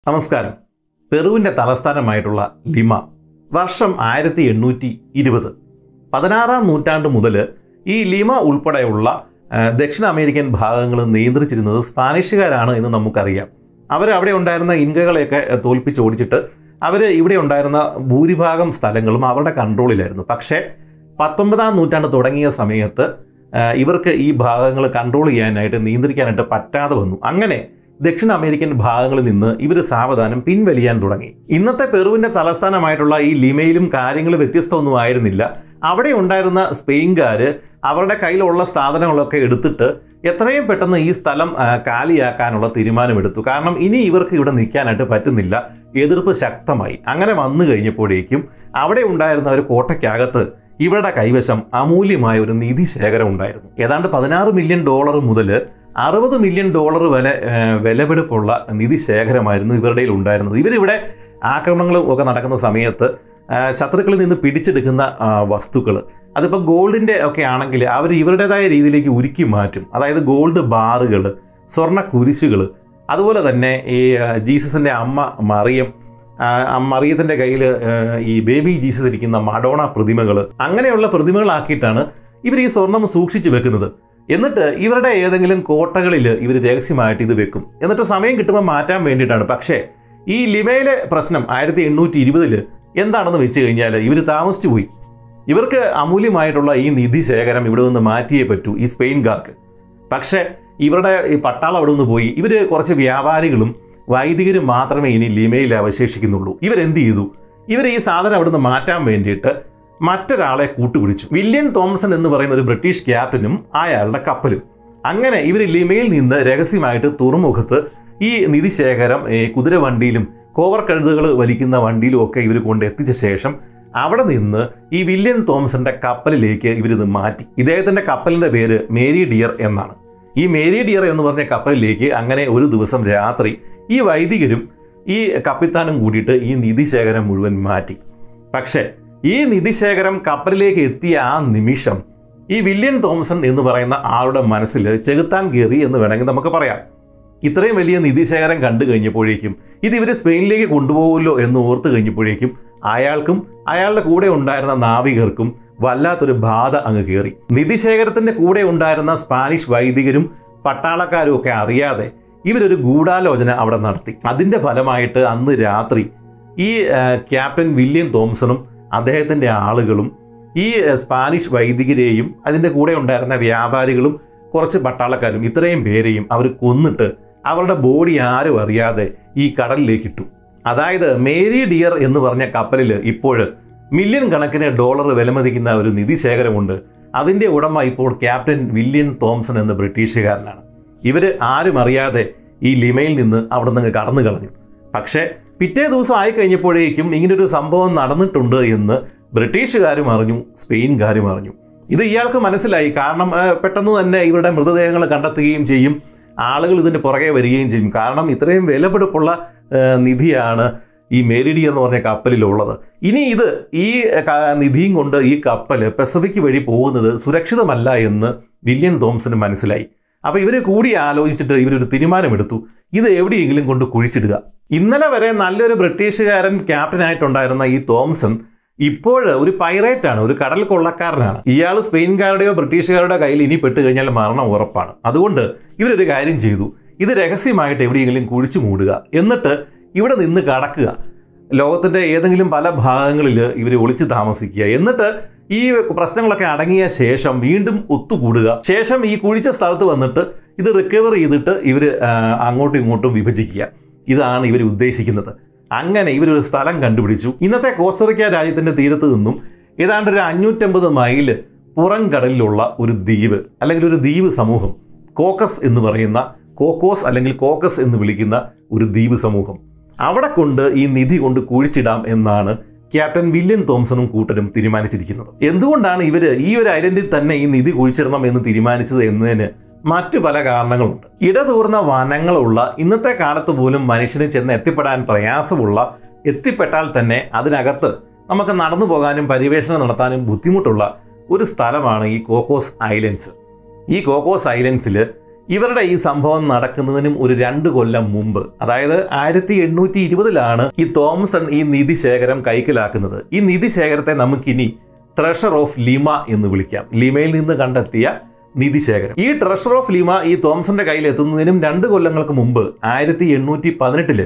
നമസ്കാരം. പെറുവിൻ്റെ തലസ്ഥാനമായിട്ടുള്ള ലിമ. വർഷം 1820. 16-ാം നൂറ്റാണ്ട് മുതൽ ഈ ലിമ ഉൾപ്പെടെയുള്ള ദക്ഷിണ അമേരിക്കൻ ഭാഗങ്ങൾ നിയന്ത്രിച്ചിരുന്നത് സ്പാനിഷുകാരാണ് എന്ന് നമുക്കറിയാം. അവിടെ ഉണ്ടായിരുന്ന ഇൻകകളെയൊക്കെ തോൽപ്പിച്ചോടിച്ചിട്ട് അവർ ഇവിടെ ഉണ്ടായിരുന്ന ഭൂരിഭാഗം സ്ഥലങ്ങളും അവരുടെ കൺട്രോളിലായിരുന്നു. പക്ഷേ 19-ാം നൂറ്റാണ്ട് തുടങ്ങിയ സമയത്ത് ഇവർക്ക് ഈ ഭാഗങ്ങൾ കൺട്രോൾ ചെയ്യാനായിട്ട് നിയന്ത്രിക്കാനായിട്ട് പറ്റാതെ വന്നു. അങ്ങനെ ദക്ഷിണ അമേരിക്കൻ ഭാഗങ്ങളിൽ നിന്ന് ഇവർ സാവധാനം പിൻവലിയാൻ തുടങ്ങി. ഇന്നത്തെ പെറുവിൻ്റെ തലസ്ഥാനമായിട്ടുള്ള ഈ ലിമയിലും കാര്യങ്ങൾ വ്യത്യസ്തമൊന്നും ആയിരുന്നില്ല. അവിടെ ഉണ്ടായിരുന്ന സ്പെയിൻകാർ അവരുടെ കയ്യിലുള്ള സാധനങ്ങളൊക്കെ എടുത്തിട്ട് എത്രയും പെട്ടെന്ന് ഈ സ്ഥലം കാലിയാക്കാനുള്ള തീരുമാനമെടുത്തു. കാരണം ഇനി ഇവർക്ക് ഇവിടെ നിൽക്കാനായിട്ട് പറ്റുന്നില്ല, എതിർപ്പ് ശക്തമായി. അങ്ങനെ വന്നു കഴിഞ്ഞപ്പോഴേക്കും അവിടെ ഉണ്ടായിരുന്ന ഒരു കോട്ടയ്ക്കകത്ത് ഇവരുടെ കൈവശം അമൂല്യമായ ഒരു നിധി ശേഖരം ഉണ്ടായിരുന്നു. ഏതാണ്ട് $16 മില്യൺ മുതൽ $60 മില്യൺ വരെ വിലപിടിപ്പുള്ള നിധി ശേഖരമായിരുന്നു ഇവരുടെ ഉണ്ടായിരുന്നത്. ഇവരിവിടെ ആക്രമണങ്ങളും ഒക്കെ നടക്കുന്ന സമയത്ത് ശത്രുക്കളിൽ നിന്ന് പിടിച്ചെടുക്കുന്ന വസ്തുക്കൾ, അതിപ്പോൾ ഗോൾഡിൻ്റെ ഒക്കെ ആണെങ്കിൽ അവർ ഇവരുടേതായ രീതിയിലേക്ക് ഉരുക്കി മാറ്റും. അതായത് ഗോൾഡ് ബാറുകൾ, സ്വർണ്ണ കുരിശുകൾ, അതുപോലെ തന്നെ ഈ ജീസസിൻ്റെ അമ്മ മറിയത്തിൻ്റെ കയ്യിൽ ഈ ബേബി ജീസസ് ഇരിക്കുന്ന മഡോണ പ്രതിമകൾ, അങ്ങനെയുള്ള പ്രതിമകളാക്കിയിട്ടാണ് ഇവർ ഈ സ്വർണം സൂക്ഷിച്ചു വെക്കുന്നത്. എന്നിട്ട് ഇവരുടെ ഏതെങ്കിലും കോട്ടകളിൽ ഇവർ രഹസ്യമായിട്ട് ഇത് വെക്കും. എന്നിട്ട് സമയം കിട്ടുമ്പോൾ മാറ്റാൻ വേണ്ടിയിട്ടാണ്. പക്ഷേ ഈ ലിമയിലെ പ്രശ്നം 1820 എന്താണെന്ന് വെച്ച് കഴിഞ്ഞാൽ ഇവർ താമസിച്ചു പോയി. ഇവർക്ക് അമൂല്യമായിട്ടുള്ള ഈ നിധി ശേഖരം ഇവിടെ നിന്ന് മാറ്റിയേ പറ്റൂ ഈ സ്പെയിൻകാർക്ക്. പക്ഷേ ഇവരുടെ ഈ പട്ടാളം അവിടെ നിന്ന് പോയി. ഇവർ കുറച്ച് വ്യാപാരികളും വൈദികരും മാത്രമേ ഇനി ലിമയിൽ അവശേഷിക്കുന്നുള്ളൂ. ഇവരെന്ത് ചെയ്തു? ഇവർ ഈ സാധനം അവിടെ നിന്ന് മാറ്റാൻ വേണ്ടിയിട്ട് മറ്റൊരാളെ കൂട്ടുപിടിച്ചു. വില്യം തോംസൺ എന്ന് പറയുന്ന ഒരു ബ്രിട്ടീഷ് ക്യാപ്റ്റനും അയാളുടെ കപ്പലും. അങ്ങനെ ഇവർ ലിമയിൽ നിന്ന് രഹസ്യമായിട്ട് തുറമുഖത്ത് ഈ നിധി ശേഖരം കുതിരവണ്ടിയിലും കോവർ കഴുതുകൾ വലിക്കുന്ന വണ്ടിയിലും ഒക്കെ ഇവർ കൊണ്ട് എത്തിച്ച ശേഷം അവിടെ നിന്ന് ഈ വില്യം തോംസന്റെ കപ്പലിലേക്ക് ഇവരിത് മാറ്റി. ഇദ്ദേഹത്തിൻ്റെ കപ്പലിൻ്റെ പേര് മേരി ഡിയർ എന്നാണ്. ഈ മേരി ഡിയർ എന്ന് പറഞ്ഞ കപ്പലിലേക്ക് അങ്ങനെ ഒരു ദിവസം രാത്രി ഈ വൈദികരും ഈ കപ്പിത്താനും കൂടിയിട്ട് ഈ നിധി ശേഖരം മുഴുവൻ മാറ്റി. പക്ഷേ ഈ നിധി ശേഖരം കപ്പലിലേക്ക് എത്തിയ ആ നിമിഷം ഈ വില്യം തോംസൺ എന്ന് പറയുന്ന ആളുടെ മനസ്സിൽ ചെകുത്താൻ കയറി എന്ന് വേണമെങ്കിൽ നമുക്ക് പറയാം. ഇത്രയും വലിയ നിധി ശേഖരം കണ്ടു കഴിഞ്ഞപ്പോഴേക്കും ഇത് ഇവർ സ്പെയിനിലേക്ക് കൊണ്ടുപോകുമല്ലോ എന്ന് ഓർത്ത് കഴിഞ്ഞപ്പോഴേക്കും അയാൾക്കും അയാളുടെ കൂടെ ഉണ്ടായിരുന്ന നാവികർക്കും വല്ലാത്തൊരു ബാധ അങ്ങ് കയറി. നിധി ശേഖരത്തിൻ്റെ കൂടെ ഉണ്ടായിരുന്ന സ്പാനിഷ് വൈദികരും പട്ടാളക്കാരും ഒക്കെ അറിയാതെ ഇവരൊരു ഗൂഢാലോചന അവിടെ നടത്തി. അതിൻ്റെ ഫലമായിട്ട് അന്ന് രാത്രി ഈ ക്യാപ്റ്റൻ വില്യം തോംസണും അദ്ദേഹത്തിൻ്റെ ആളുകളും ഈ സ്പാനിഷ് വൈദികരെയും അതിൻ്റെ കൂടെ ഉണ്ടായിരുന്ന വ്യാപാരികളും കുറച്ച് പട്ടാളക്കാരും ഇത്രയും പേരെയും അവർ കൊന്നിട്ട് അവരുടെ ബോഡി ആരും അറിയാതെ ഈ കടലിലേക്ക് ഇട്ടു. അതായത് മേരി ഡിയർ എന്ന് പറഞ്ഞ കപ്പലിൽ ഇപ്പോൾ മില്യൺ കണക്കിന് ഡോളർ വിലമതിക്കുന്ന ഒരു നിധി ശേഖരമുണ്ട്. അതിൻ്റെ ഉടമ ഇപ്പോൾ ക്യാപ്റ്റൻ വില്യം തോംസൺ എന്ന ബ്രിട്ടീഷുകാരനാണ്. ഇവർ ആരും അറിയാതെ ഈ ലിമയിൽ നിന്ന് അവിടെ നിന്ന് കടന്നു കളഞ്ഞു. പക്ഷേ പിറ്റേ ദിവസം ആയിക്കഴിഞ്ഞപ്പോഴേക്കും ഇങ്ങനൊരു സംഭവം നടന്നിട്ടുണ്ട് എന്ന് ബ്രിട്ടീഷുകാരും അറിഞ്ഞു, സ്പെയിൻകാരും അറിഞ്ഞു. ഇത് ഇയാൾക്ക് മനസ്സിലായി. കാരണം പെട്ടെന്ന് തന്നെ ഇവരുടെ മൃതദേഹങ്ങൾ കണ്ടെത്തുകയും ചെയ്യും, ആളുകൾ ഇതിൻ്റെ പുറകെ വരികയും ചെയ്യും. കാരണം ഇത്രയും വിലപിടിപ്പുള്ള നിധിയാണ് ഈ മേരിഡി എന്ന് പറഞ്ഞ കപ്പലിലുള്ളത്. ഇനി ഈ നിധിയും കൊണ്ട് ഈ കപ്പൽ പസഫിക് വഴി പോകുന്നത് സുരക്ഷിതമല്ല എന്ന് വില്യം തോംസന് മനസ്സിലായി. അപ്പോൾ ഇവർ കൂടി ആലോചിച്ചിട്ട് ഇവരൊരു തീരുമാനമെടുത്തു, ഇത് എവിടെയെങ്കിലും കൊണ്ട് കുഴിച്ചിടുക. ഇന്നലെ വരെ നല്ലൊരു ബ്രിട്ടീഷുകാരൻ ക്യാപ്റ്റനായിട്ടുണ്ടായിരുന്ന ഈ തോംസൺ ഇപ്പോൾ ഒരു പൈറേറ്റാണ്, ഒരു കടൽ കൊള്ളക്കാരനാണ്. ഇയാൾ സ്പെയിൻകാരുടെയോ ബ്രിട്ടീഷുകാരുടെ കയ്യിൽ ഇനി പെട്ട് കഴിഞ്ഞാൽ മരണം ഉറപ്പാണ്. അതുകൊണ്ട് ഇവരൊരു കാര്യം ചെയ്തു, ഇത് രഹസ്യമായിട്ട് എവിടെയെങ്കിലും കുഴിച്ചു മൂടുക, എന്നിട്ട് ഇവിടെ നിന്ന് കടക്കുക, ലോകത്തിൻ്റെ ഏതെങ്കിലും പല ഭാഗങ്ങളിൽ ഇവർ ഒളിച്ചു താമസിക്കുക, എന്നിട്ട് ഈ പ്രശ്നങ്ങളൊക്കെ അടങ്ങിയ ശേഷം വീണ്ടും ഒത്തുകൂടുക, ശേഷം ഈ കുഴിച്ച സ്ഥലത്ത് വന്നിട്ട് ഇത് റിക്കവർ ചെയ്തിട്ട് ഇവർ അങ്ങോട്ടും ഇങ്ങോട്ടും വിഭജിക്കുക. ഇതാണ് ഇവർ ഉദ്ദേശിക്കുന്നത്. അങ്ങനെ ഇവരൊരു സ്ഥലം കണ്ടുപിടിച്ചു. ഇന്നത്തെ കോസ്റ്ററിക്ക രാജ്യത്തിൻ്റെ തീരത്ത് നിന്നും ഏതാണ്ട് ഒരു 550 മൈല് പുറം കടലിലുള്ള ഒരു ദ്വീപ് അല്ലെങ്കിൽ ഒരു ദ്വീപ് സമൂഹം, കോക്കസ് എന്ന് പറയുന്ന, കോക്കോസ് അല്ലെങ്കിൽ കോക്കസ് എന്ന് വിളിക്കുന്ന ഒരു ദ്വീപ് സമൂഹം, അവിടെ കൊണ്ട് ഈ നിധി കൊണ്ട് കുഴിച്ചിടാം എന്നാണ് ക്യാപ്റ്റൻ വില്യം തോംസണും കൂട്ടരും തീരുമാനിച്ചിരിക്കുന്നത്. എന്തുകൊണ്ടാണ് ഇവർ ഈ ഒരു ഐലൻഡിൽ തന്നെ ഈ നിധി കുഴിച്ചിടണം എന്ന് തീരുമാനിച്ചത് എന്നതിന് മറ്റു പല കാരണങ്ങളുണ്ട്. ഇടതൂർന്ന വനങ്ങളുള്ള, ഇന്നത്തെ കാലത്ത് പോലും മനുഷ്യന് ചെന്ന് എത്തിപ്പെടാൻ പ്രയാസമുള്ള, എത്തിപ്പെട്ടാൽ തന്നെ അതിനകത്ത് നമുക്ക് നടന്നു പോകാനും പര്യവേഷണം നടത്താനും ബുദ്ധിമുട്ടുള്ള ഒരു സ്ഥലമാണ് ഈ കോക്കോസ് ഐലൻഡ്സ്. ഈ കോക്കോസ് ഐലൻഡ്സിൽ ഇവരുടെ ഈ സംഭവം നടക്കുന്നതിനും ഒരു 2 കൊല്ലം മുമ്പ്, അതായത് 1820 ഈ തോംസൺ ഈ നിധി ശേഖരം കൈക്കലാക്കുന്നത്. ഈ നിധി ശേഖരത്തെ നമുക്കിനി ട്രഷർ ഓഫ് ലിമ എന്ന് വിളിക്കാം. ലിമയിൽ നിന്ന് കണ്ടെത്തിയ നിധി ശേഖരം. ഈ ട്രഷർ ഓഫ് ലിമ ഈ തോംസന്റെ കയ്യിൽ എത്തുന്നതിനും 2 കൊല്ലങ്ങൾക്ക് മുമ്പ് 1818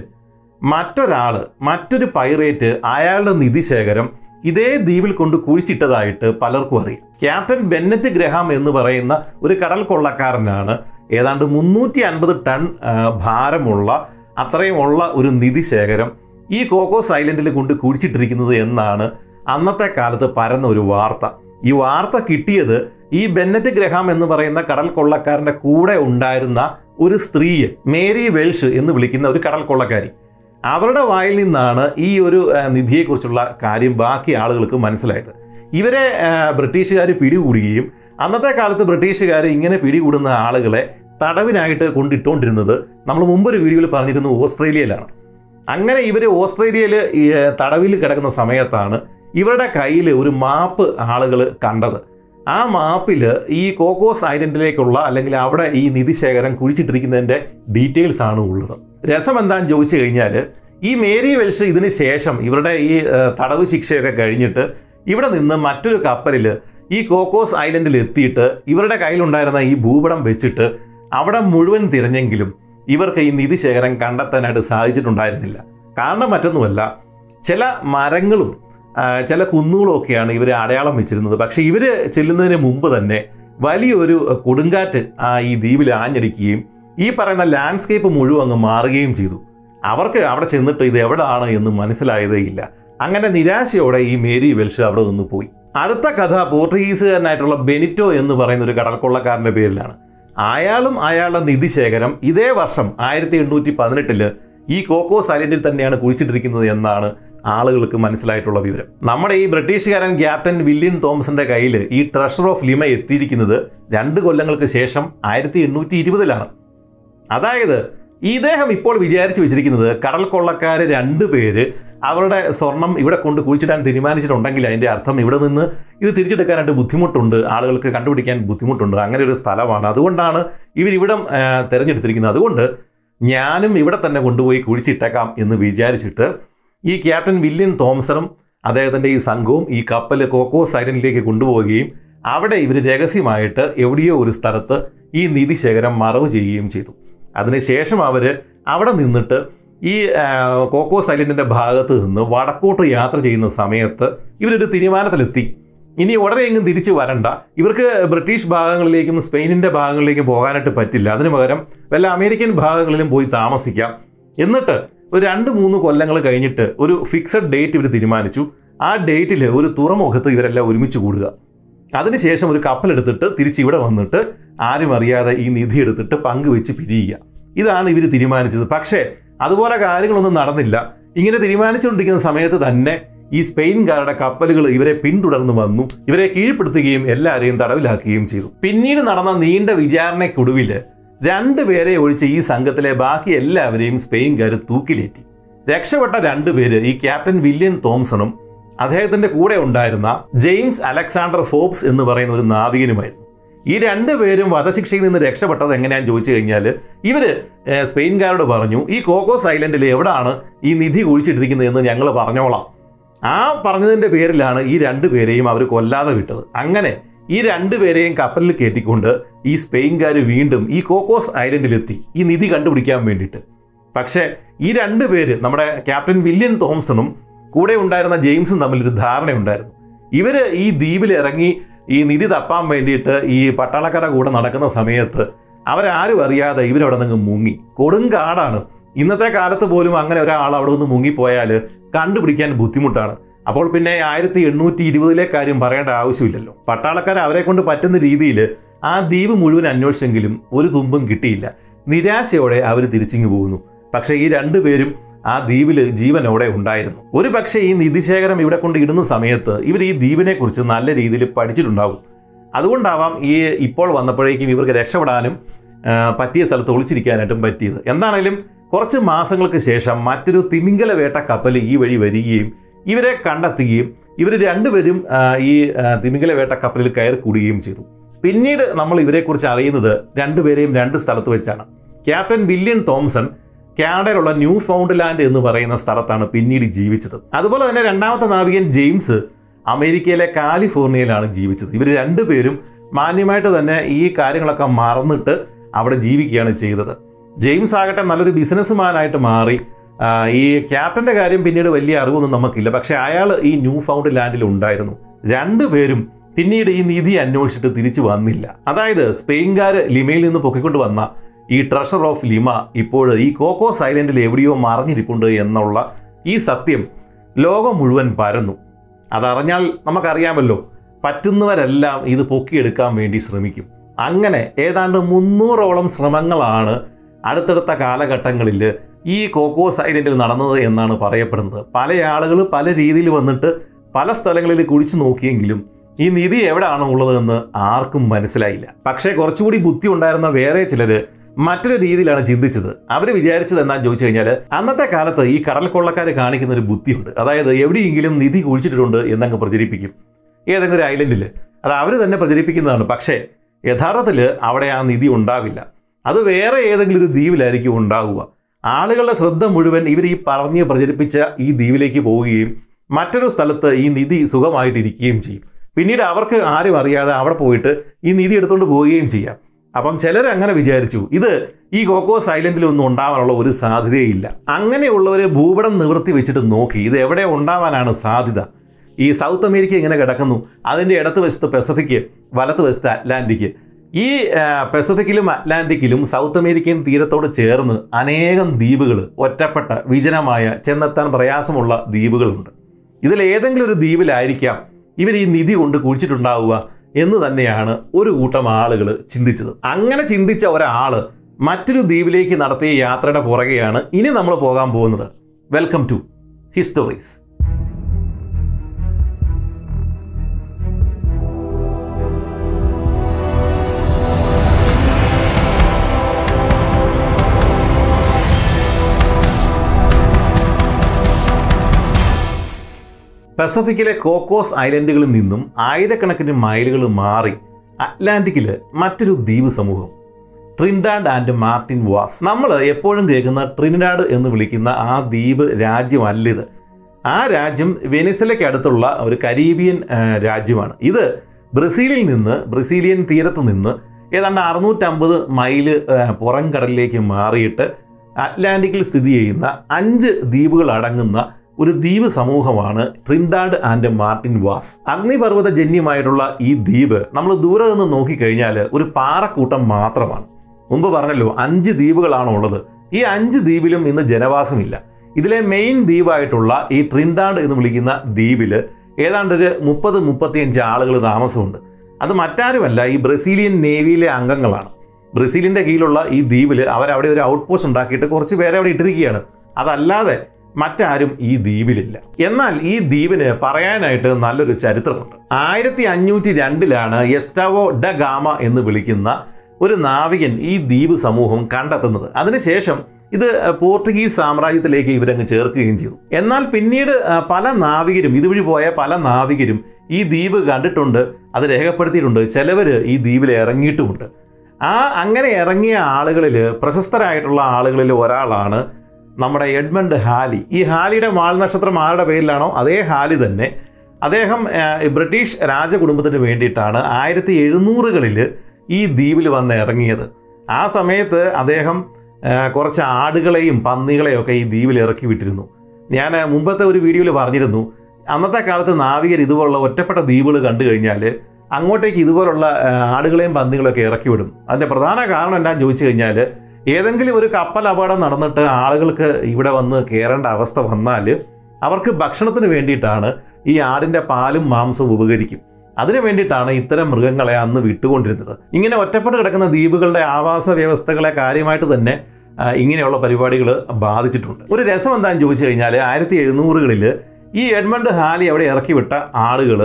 മറ്റൊരു പൈറേറ്റ് അയാളുടെ നിധി ശേഖരം ഇതേ ദ്വീപിൽ കൊണ്ട് കുഴിച്ചിട്ടതായിട്ട് പലർക്കും അറിയാം. ക്യാപ്റ്റൻ ബെന്നറ്റ് ഗ്രഹാം എന്ന് പറയുന്ന ഒരു കടൽ കൊള്ളക്കാരനാണ് ഏതാണ്ട് 350 ടൺ ഭാരമുള്ള അത്രയുമുള്ള ഒരു നിധി ശേഖരം ഈ കോക്കോസ് ഐലൻഡിൽ കൊണ്ട് കുഴിച്ചിട്ടിരിക്കുന്നത് എന്നാണ് അന്നത്തെ കാലത്ത് പരന്ന ഒരു വാർത്ത. ഈ വാർത്ത കിട്ടിയത് ഈ ബെന്നറ്റ് ഗ്രഹാം എന്ന് പറയുന്ന കടൽ കൊള്ളക്കാരൻ്റെ കൂടെ ഉണ്ടായിരുന്ന ഒരു സ്ത്രീയെ, മേരി വെൽഷ് എന്ന് വിളിക്കുന്ന ഒരു കടൽ കൊള്ളക്കാരി, അവരുടെ വായിൽ നിന്നാണ് ഈ ഒരു നിധിയെക്കുറിച്ചുള്ള കാര്യം ബാക്കി ആളുകൾക്ക് മനസ്സിലായത്. ഇവരെ ബ്രിട്ടീഷുകാർ പിടികൂടുകയും അന്നത്തെ കാലത്ത് ബ്രിട്ടീഷുകാർ ഇങ്ങനെ പിടികൂടുന്ന ആളുകളെ തടവിനായിട്ട് കൊണ്ടിട്ടുകൊണ്ടിരുന്നത് നമ്മൾ മുമ്പൊരു വീഡിയോയിൽ പറഞ്ഞിരുന്നു ഓസ്ട്രേലിയയിലാണ്. അങ്ങനെ ഇവർ ഓസ്ട്രേലിയയിൽ തടവിൽ കിടക്കുന്ന സമയത്താണ് ഇവരുടെ കയ്യിൽ ഒരു മാപ്പ് ആളുകൾ കണ്ടത്. ആ മാപ്പിൽ ഈ കോക്കോസ് ഐലൻഡിലേക്കുള്ള അല്ലെങ്കിൽ അവിടെ ഈ നിധി ശേഖരം കുഴിച്ചിട്ടിരിക്കുന്നതിൻ്റെ ഡീറ്റെയിൽസ് ആണ് ഉള്ളത്. രസം എന്താണെന്ന് ചോദിച്ചു കഴിഞ്ഞാൽ ഈ മേരി വെൽഷ് ഇതിന് ശേഷം ഇവരുടെ ഈ തടവ് ശിക്ഷയൊക്കെ കഴിഞ്ഞിട്ട് ഇവിടെ നിന്ന് മറ്റൊരു കപ്പലിൽ ഈ കോക്കോസ് ഐലൻഡിൽ എത്തിയിട്ട് ഇവരുടെ കയ്യിലുണ്ടായിരുന്ന ഈ ഭൂപടം വെച്ചിട്ട് അവിടെ മുഴുവൻ തിരഞ്ഞെങ്കിലും ഇവർക്ക് ഈ നിധി ശേഖരം കണ്ടെത്താനായിട്ട് സാധിച്ചിട്ടുണ്ടായിരുന്നില്ല. കാരണം മറ്റൊന്നുമല്ല, ചില മരങ്ങളും ചില കുന്നുകളും ഒക്കെയാണ് ഇവർ അടയാളം വെച്ചിരുന്നത്. പക്ഷേ ഇവർ ചെല്ലുന്നതിന് മുമ്പ് തന്നെ വലിയൊരു കൊടുങ്കാറ്റ് ഈ ദ്വീപിൽ ആഞ്ഞടിക്കുകയും ഈ പറയുന്ന ലാൻഡ്സ്കേപ്പ് മുഴുവൻ അങ്ങ് മാറുകയും ചെയ്തു. അവർക്ക് അവിടെ ചെന്നിട്ട് ഇത് എവിടെയാണ് എന്ന് മനസ്സിലായതേ ഇല്ല. അങ്ങനെ നിരാശയോടെ ഈ മേരി വെൽഷ് അവിടെ നിന്ന് പോയി. അടുത്ത കഥ പോർട്ടുഗീസുകാരനായിട്ടുള്ള ബെനിറ്റോ എന്ന് പറയുന്ന ഒരു കടൽക്കൊള്ളക്കാരൻ്റെ പേരിലാണ്. അയാളും അയാളുടെ നിധി ശേഖരം ഇതേ വർഷം 1818 ഈ കോക്കോസ് ഐലൻഡിൽ തന്നെയാണ് കുഴിച്ചിട്ടിരിക്കുന്നത് എന്നാണ് ആളുകൾക്ക് മനസ്സിലായിട്ടുള്ള വിവരം. നമ്മുടെ ഈ ബ്രിട്ടീഷുകാരൻ ക്യാപ്റ്റൻ വില്യം തോംസന്റെ കയ്യിൽ ഈ ട്രഷർ ഓഫ് ലിമ എത്തിയിരിക്കുന്നത് 2 കൊല്ലങ്ങൾക്ക് ശേഷം 1820 അതായത് ഇദ്ദേഹം ഇപ്പോൾ വിചാരിച്ചു വെച്ചിരിക്കുന്നത് കടൽ കൊള്ളക്കാർ 2 പേര് അവരുടെ സ്വർണം ഇവിടെ കൊണ്ട് കുഴിച്ചിടാൻ തീരുമാനിച്ചിട്ടുണ്ടെങ്കിൽ അതിൻ്റെ അർത്ഥം ഇവിടെ നിന്ന് ഇത് തിരിച്ചെടുക്കാനായിട്ട് ബുദ്ധിമുട്ടുണ്ട്, ആളുകൾക്ക് കണ്ടുപിടിക്കാൻ ബുദ്ധിമുട്ടുണ്ട്, അങ്ങനെ ഒരു സ്ഥലമാണ്. അതുകൊണ്ടാണ് ഇവരിവിടം തിരഞ്ഞെടുത്തിരിക്കുന്നത്. അതുകൊണ്ട് ഞാനും ഇവിടെ തന്നെ കൊണ്ടുപോയി കുഴിച്ചിട്ടേക്കാം എന്ന് വിചാരിച്ചിട്ട് ഈ ക്യാപ്റ്റൻ വില്യം തോംസണും അദ്ദേഹത്തിൻ്റെ ഈ സംഘവും ഈ കപ്പൽ കോക്കോസ് ഐലൻഡിലേക്ക് കൊണ്ടുപോവുകയും അവിടെ ഇവർ രഹസ്യമായിട്ട് എവിടെയോ ഒരു സ്ഥലത്ത് ഈ നിധി ശേഖരം മറവ് ചെയ്യുകയും ചെയ്തു. അതിനുശേഷം അവർ അവിടെ നിന്നിട്ട് ഈ കോക്കോസ് ഐലൻഡിൻ്റെ ഭാഗത്ത് നിന്ന് വടക്കോട്ട് യാത്ര ചെയ്യുന്ന സമയത്ത് ഇവരൊരു തീരുമാനത്തിലെത്തി. ഇനി ഉടനെ എങ്ങും തിരിച്ചു വരണ്ട, ഇവർക്ക് ബ്രിട്ടീഷ് ഭാഗങ്ങളിലേക്കും സ്പെയിനിൻ്റെ ഭാഗങ്ങളിലേക്കും പോകാനായിട്ട് പറ്റില്ല, അതിനു പകരം വല്ല അമേരിക്കൻ ഭാഗങ്ങളിലും പോയി താമസിക്കാം. എന്നിട്ട് ഒരു 2-3 കൊല്ലങ്ങൾ കഴിഞ്ഞിട്ട് ഒരു ഫിക്സഡ് ഡേറ്റ് ഇവർ തീരുമാനിച്ചു. ആ ഡേറ്റിൽ ഒരു തുറമുഖത്ത് ഇവരെല്ലാം ഒരുമിച്ച് കൂടുക. അതിനുശേഷം ഒരു കപ്പലെടുത്തിട്ട് തിരിച്ചിവിടെ വന്നിട്ട് ആരും അറിയാതെ ഈ നിധി എടുത്തിട്ട് പങ്കുവെച്ച് പിരിയുക. ഇതാണ് ഇവർ തീരുമാനിച്ചത്. പക്ഷേ അതുപോലെ കാര്യങ്ങളൊന്നും നടന്നില്ല. ഇങ്ങനെ തീരുമാനിച്ചുകൊണ്ടിരിക്കുന്ന സമയത്ത് തന്നെ ഈ സ്പെയിൻകാരുടെ കപ്പലുകൾ ഇവരെ പിന്തുടർന്ന് വന്നു, ഇവരെ കീഴ്പ്പെടുത്തുകയും എല്ലാവരെയും തടവിലാക്കുകയും ചെയ്തു. പിന്നീട് നടന്ന നീണ്ട വിചാരണയ്ക്കൊടുവിൽ 2 പേരെ ഒഴിച്ച് ഈ സംഘത്തിലെ ബാക്കി എല്ലാവരെയും സ്പെയിൻകാർ തൂക്കിലേറ്റി. രക്ഷപ്പെട്ട 2 പേര് ഈ ക്യാപ്റ്റൻ വില്യം തോംസണും അദ്ദേഹത്തിന്റെ കൂടെ ഉണ്ടായിരുന്ന ജെയിംസ് അലക്സാണ്ടർ ഫോബ്സ് എന്ന് പറയുന്ന ഒരു നാവികനുമായിരുന്നു. ഈ 2 പേരും വധശിക്ഷയിൽ നിന്ന് രക്ഷപ്പെട്ടത് എങ്ങനെയാണെന്ന് ചോദിച്ചു കഴിഞ്ഞാൽ ഇവർ സ്പെയിൻകാരോട് പറഞ്ഞു, ഈ കോക്കോസ് ഐലൻഡിൽ എവിടെയാണ് ഈ നിധി കുഴിച്ചിട്ടിരിക്കുന്നതെന്ന് ഞങ്ങൾ പറഞ്ഞോളാം. ആ പറഞ്ഞതിൻ്റെ പേരിലാണ് ഈ 2 പേരെയും അവർ കൊല്ലാതെ വിട്ടത്. അങ്ങനെ ഈ 2 പേരെയും കപ്പലിൽ കയറ്റിക്കൊണ്ട് ഈ സ്പെയിൻകാർ വീണ്ടും ഈ കോക്കോസ് ഐലൻഡിലെത്തി ഈ നിധി കണ്ടുപിടിക്കാൻ വേണ്ടിയിട്ട്. പക്ഷേ ഈ 2 പേര്, നമ്മുടെ ക്യാപ്റ്റൻ വില്യം തോംസണും കൂടെ ഉണ്ടായിരുന്ന ജെയിംസും തമ്മിലൊരു ധാരണയുണ്ടായിരുന്നു. ഇവർ ഈ ദ്വീപിൽ ഇറങ്ങി ഈ നിധി തപ്പാൻ വേണ്ടിയിട്ട് ഈ പട്ടാളക്കാരുടെ കൂടെ നടക്കുന്ന സമയത്ത് അവരാരും അറിയാതെ ഇവരവിടെ നിന്ന് മുങ്ങി. കൊടുങ്കാടാണ്. ഇന്നത്തെ കാലത്ത് പോലും അങ്ങനെ ഒരാൾ അവിടെ നിന്ന് മുങ്ങിപ്പോയാൽ കണ്ടുപിടിക്കാൻ ബുദ്ധിമുട്ടാണ്. അപ്പോൾ പിന്നെ 1820 കാര്യം പറയേണ്ട ആവശ്യമില്ലല്ലോ. പട്ടാളക്കാർ അവരെ കൊണ്ട് പറ്റുന്ന രീതിയിൽ ആ ദ്വീപ് മുഴുവൻ അന്വേഷിച്ചെങ്കിലും ഒരു തുമ്പും കിട്ടിയില്ല. നിരാശയോടെ അവർ തിരിച്ചിങ്ങു പോകുന്നു. പക്ഷേ ഈ 2 പേരും ആ ദ്വീപിൽ ജീവനോടെ ഉണ്ടായിരുന്നു. ഒരു പക്ഷേ ഈ നിധിശേഖരം ഇവിടെ കൊണ്ട് ഇടുന്ന സമയത്ത് ഇവർ ഈ ദ്വീപിനെ കുറിച്ച് നല്ല രീതിയിൽ പഠിച്ചിട്ടുണ്ടാകും. അതുകൊണ്ടാവാം ഈ ഇപ്പോൾ വന്നപ്പോഴേക്കും ഇവർക്ക് രക്ഷപ്പെടാനും പറ്റിയ സ്ഥലത്ത് ഒളിച്ചിരിക്കാനായിട്ടും പറ്റിയത്. എന്താണേലും കുറച്ച് മാസങ്ങൾക്ക് ശേഷം മറ്റൊരു തിമിംഗല വേട്ട കപ്പൽ ഈ വഴി വരികയും ഇവരെ കണ്ടെത്തുകയും ഇവർ 2 പേരും ഈ തിമിംഗല വേട്ട കപ്പലിൽ കയറി കൂടുകയും ചെയ്തു. പിന്നീട് നമ്മൾ ഇവരെക്കുറിച്ച് അറിയുന്നത് രണ്ടുപേരെയും രണ്ട് സ്ഥലത്ത് വെച്ചാണ്. ക്യാപ്റ്റൻ വില്യം തോംസൺ കാനഡയിലുള്ള ന്യൂ ഫൗണ്ട്ലാൻഡ് എന്ന് പറയുന്ന സ്ഥലത്താണ് പിന്നീട് ജീവിച്ചത്. അതുപോലെ തന്നെ രണ്ടാമത്തെ നാവികൻ ജെയിംസ് അമേരിക്കയിലെ കാലിഫോർണിയയിലാണ് ജീവിച്ചത്. ഇവർ രണ്ടുപേരും മാന്യമായിട്ട് തന്നെ ഈ കാര്യങ്ങളൊക്കെ മറന്നിട്ട് അവിടെ ജീവിക്കുകയാണ് ചെയ്തത്. ജെയിംസ് ആകട്ടെ നല്ലൊരു ബിസിനസ്സുമാനായിട്ട് മാറി. ഈ ക്യാപ്റ്റൻ്റെ കാര്യം പിന്നീട് വലിയ അറിവൊന്നും നമുക്കില്ല, പക്ഷേ അയാൾ ഈ ന്യൂ ഫൗണ്ട്ലാൻഡിൽ ഉണ്ടായിരുന്നു. രണ്ടുപേരും പിന്നീട് ഈ നിധി അന്വേഷിച്ചിട്ട് തിരിച്ചു വന്നില്ല. അതായത് സ്പെയിൻകാർ ലിമയിൽ നിന്ന് പൊക്കിക്കൊണ്ട് വന്ന ഈ ട്രഷർ ഓഫ് ലിമ ഇപ്പോൾ ഈ കോക്കോസ് ഐലൻഡിൽ എവിടെയോ മറിഞ്ഞിരിപ്പുണ്ട് എന്നുള്ള ഈ സത്യം ലോകം മുഴുവൻ പരന്നു. അതറിഞ്ഞാൽ നമുക്കറിയാമല്ലോ, പറ്റുന്നവരെല്ലാം ഇത് പൊക്കിയെടുക്കാൻ വേണ്ടി ശ്രമിക്കും. അങ്ങനെ ഏതാണ്ട് 300ഓളം ശ്രമങ്ങളാണ് അടുത്തടുത്ത കാലഘട്ടങ്ങളിൽ ഈ കോക്കോസ് ഐലൻഡിൽ നടന്നത് എന്നാണ് പറയപ്പെടുന്നത്. പല ആളുകൾ പല രീതിയിൽ വന്നിട്ട് പല സ്ഥലങ്ങളിൽ കുഴിച്ചു നോക്കിയെങ്കിലും ഈ നിധി എവിടെയാണോ ഉള്ളതെന്ന് ആർക്കും മനസ്സിലായില്ല. പക്ഷേ കുറച്ചുകൂടി ബുദ്ധി ഉണ്ടായിരുന്ന വേറെ ചിലർ മറ്റൊരു രീതിയിലാണ് ചിന്തിച്ചത്. അവർ വിചാരിച്ചത് എന്താണെന്ന് ചോദിച്ചു കഴിഞ്ഞാൽ, അന്നത്തെ കാലത്ത് ഈ കടൽ കൊള്ളക്കാർ കാണിക്കുന്ന ഒരു ബുദ്ധിയുണ്ട്. അതായത് എവിടെയെങ്കിലും നിധി കുഴിച്ചിട്ടുണ്ട് എന്നങ്ങ് പ്രചരിപ്പിക്കും ഏതെങ്കിലും ഒരു ഐലൻഡിൽ. അത് അവർ തന്നെ പ്രചരിപ്പിക്കുന്നതാണ്. പക്ഷേ യഥാർത്ഥത്തിൽ അവിടെ ആ നിധി ഉണ്ടാവില്ല. അത് വേറെ ഏതെങ്കിലും ഒരു ദ്വീപിലായിരിക്കും ഉണ്ടാവുക. ആളുകളുടെ ശ്രദ്ധ മുഴുവൻ ഇവർ ഈ പ്രചരിപ്പിച്ച ഈ ദ്വീപിലേക്ക് പോവുകയും മറ്റൊരു സ്ഥലത്ത് ഈ നിധി സുഖമായിട്ടിരിക്കുകയും ചെയ്യും. പിന്നീട് അവർക്ക് ആരും അറിയാതെ അവിടെ പോയിട്ട് ഈ നിധി എടുത്തുകൊണ്ട് പോവുകയും ചെയ്യാം. അപ്പം ചിലർ അങ്ങനെ വിചാരിച്ചു, ഇത് ഈ കോക്കോസ് ഐലൻഡിലൊന്നും ഉണ്ടാവാനുള്ള ഒരു സാധ്യതയില്ല. അങ്ങനെയുള്ളവരെ ഭൂപടം നിവർത്തി വെച്ചിട്ട് നോക്കി ഇത് എവിടെ ഉണ്ടാവാനാണ് സാധ്യത. ഈ സൗത്ത് അമേരിക്ക ഇങ്ങനെ കിടക്കുന്നു, അതിൻ്റെ ഇടത്ത് വശത്ത് പസഫിക്, വലത്ത് വശത്ത് അറ്റ്ലാന്റിക്. ഈ പസഫിക്കിലും അറ്റ്ലാന്റിക്കിലും സൗത്ത് അമേരിക്കൻ തീരത്തോട് ചേർന്ന് അനേകം ദ്വീപുകൾ, ഒറ്റപ്പെട്ട വിജനമായ ചെന്നെത്താൻ പ്രയാസമുള്ള ദ്വീപുകളുണ്ട്. ഇതിലേതെങ്കിലും ഒരു ദ്വീപിലായിരിക്കാം ഇവർ ഈ നിധി കൊണ്ട് കുഴിച്ചിട്ടുണ്ടാവുക എന്ന് തന്നെയാണ് ഒരു കൂട്ടം ആളുകൾ ചിന്തിച്ചത്. അങ്ങനെ ചിന്തിച്ച ഒരാൾ മറ്റൊരു ദ്വീപിലേക്ക് നടത്തിയ യാത്രയുടെ പുറകെയാണ് ഇനി നമ്മൾ പോകാൻ പോകുന്നത്. Welcome to histories. പസഫിക്കിലെ കോക്കോസ് ഐലൻഡുകളിൽ നിന്നും ആയിരക്കണക്കിന് മൈലുകൾ മാറി അറ്റ്ലാന്റിക്കിൽ മറ്റൊരു ദ്വീപ് സമൂഹം, ട്രിനിഡാഡ് ആൻഡ് മാർട്ടിൻ വാസ്. നമ്മൾ എപ്പോഴും കേൾക്കുന്ന ട്രിനിഡാഡ് എന്ന് വിളിക്കുന്ന ആ ദ്വീപ് രാജ്യമല്ലിത്. ആ രാജ്യം വെനിസലയ്ക്ക് അടുത്തുള്ള ഒരു കരീബിയൻ രാജ്യമാണ്. ഇത് ബ്രസീലിയൻ തീരത്ത് നിന്ന് ഏതാണ്ട് 650 മൈല് പുറം കടലിലേക്ക് മാറിയിട്ട് അറ്റ്ലാന്റിക്കിൽ സ്ഥിതി ചെയ്യുന്ന 5 ദ്വീപുകൾ അടങ്ങുന്ന ഒരു ദ്വീപ് സമൂഹമാണ് ട്രിനിഡാഡ് ആൻഡ് മാർട്ടിൻ വാസ്. അഗ്നിപർവ്വത ജന്യമായിട്ടുള്ള ഈ ദ്വീപ് നമ്മൾ ദൂരെ നിന്ന് നോക്കിക്കഴിഞ്ഞാൽ ഒരു പാറക്കൂട്ടം മാത്രമാണ്. മുമ്പ് പറഞ്ഞല്ലോ 5 ദ്വീപുകളാണ് ഉള്ളത്. ഈ 5 ദ്വീപിലും ഇന്ന് ജനവാസമില്ല. ഇതിലെ മെയിൻ ദ്വീപായിട്ടുള്ള ഈ ട്രിനിഡാഡ് എന്ന് വിളിക്കുന്ന ദ്വീപിൽ ഏതാണ്ടൊരു 30-35 ആളുകൾ താമസമുണ്ട്. അത് മറ്റാരുമല്ല, ഈ ബ്രസീലിയൻ നേവിയിലെ അംഗങ്ങളാണ്. ബ്രസീലിൻ്റെ കീഴിലുള്ള ഈ ദ്വീപിൽ അവരവിടെ ഒരു ഔട്ട് പോസ്റ്റ് ഉണ്ടാക്കിയിട്ട് കുറച്ച് പേരെ അവിടെ ഇട്ടിരിക്കുകയാണ്. അതല്ലാതെ മറ്റാരും ഈ ദ്വീപിലില്ല. എന്നാൽ ഈ ദ്വീപിന് പറയാനായിട്ട് നല്ലൊരു ചരിത്രമുണ്ട്. 1502 എസ്റ്റാവോ ഡ ഗാമ എന്ന് വിളിക്കുന്ന ഒരു നാവികൻ ഈ ദ്വീപ് സമൂഹം കണ്ടെത്തുന്നത്. അതിനുശേഷം ഇത് പോർട്ടുഗീസ് സാമ്രാജ്യത്തിലേക്ക് ഇവരങ്ങ് ചേർക്കുകയും ചെയ്തു. എന്നാൽ പിന്നീട് പല നാവികരും, ഇതുവഴി പോയ പല നാവികരും ഈ ദ്വീപ് കണ്ടിട്ടുണ്ട്, അത് രേഖപ്പെടുത്തിയിട്ടുണ്ട്. ചിലവർ ഈ ദ്വീപിൽ ഇറങ്ങിയിട്ടുമുണ്ട്. അങ്ങനെ ഇറങ്ങിയ ആളുകളിൽ പ്രശസ്തരായിട്ടുള്ള ആളുകളിൽ ഒരാളാണ് നമ്മുടെ എഡ്മണ്ട് ഹാലി. ഈ ഹാലിയുടെ വാൽനക്ഷത്രം ആരുടെ പേരിലാണോ അതേ ഹാലി തന്നെ. അദ്ദേഹം ബ്രിട്ടീഷ് രാജകുടുംബത്തിന് വേണ്ടിയിട്ടാണ് 1700കളിൽ ഈ ദ്വീപിൽ വന്ന് ഇറങ്ങിയത്. ആ സമയത്ത് അദ്ദേഹം കുറച്ച് ആടുകളെയും പന്നികളെയും ഒക്കെ ഈ ദ്വീപിൽ ഇറക്കി വിട്ടിരുന്നു. ഞാൻ മുമ്പത്തെ ഒരു വീഡിയോയിൽ പറഞ്ഞിരുന്നു, അന്നത്തെ കാലത്ത് നാവികർ ഇതുപോലുള്ള ഒറ്റപ്പെട്ട ദ്വീപുകൾ കണ്ടു കഴിഞ്ഞാൽ അങ്ങോട്ടേക്ക് ഇതുപോലുള്ള ആടുകളെയും പന്നികളൊക്കെ ഇറക്കി വിടും. അതിൻ്റെ പ്രധാന കാരണം എന്താണെന്ന് ചോദിച്ചു കഴിഞ്ഞാൽ, ഏതെങ്കിലും ഒരു കപ്പൽ അപകടം നടന്നിട്ട് ആളുകൾക്ക് ഇവിടെ വന്ന് കയറേണ്ട അവസ്ഥ വന്നാൽ അവർക്ക് ഭക്ഷണത്തിന് വേണ്ടിയിട്ടാണ് ഈ ആടിൻ്റെ പാലും മാംസവും ഉപകരിക്കും. അതിനു വേണ്ടിയിട്ടാണ് ഇത്തരം മൃഗങ്ങളെ അന്ന് വിട്ടുകൊണ്ടിരുന്നത്. ഇങ്ങനെ ഒറ്റപ്പെട്ട് കിടക്കുന്ന ദ്വീപുകളുടെ ആവാസ വ്യവസ്ഥകളെ കാര്യമായിട്ട് തന്നെ ഇങ്ങനെയുള്ള പരിപാടികൾ ബാധിച്ചിട്ടുണ്ട്. ഒരു രസം എന്താണെന്ന് ചോദിച്ചു കഴിഞ്ഞാൽ, 1700കളിൽ ഈ എഡ്മണ്ട് ഹാലി അവിടെ ഇറക്കി വിട്ട ആളുകൾ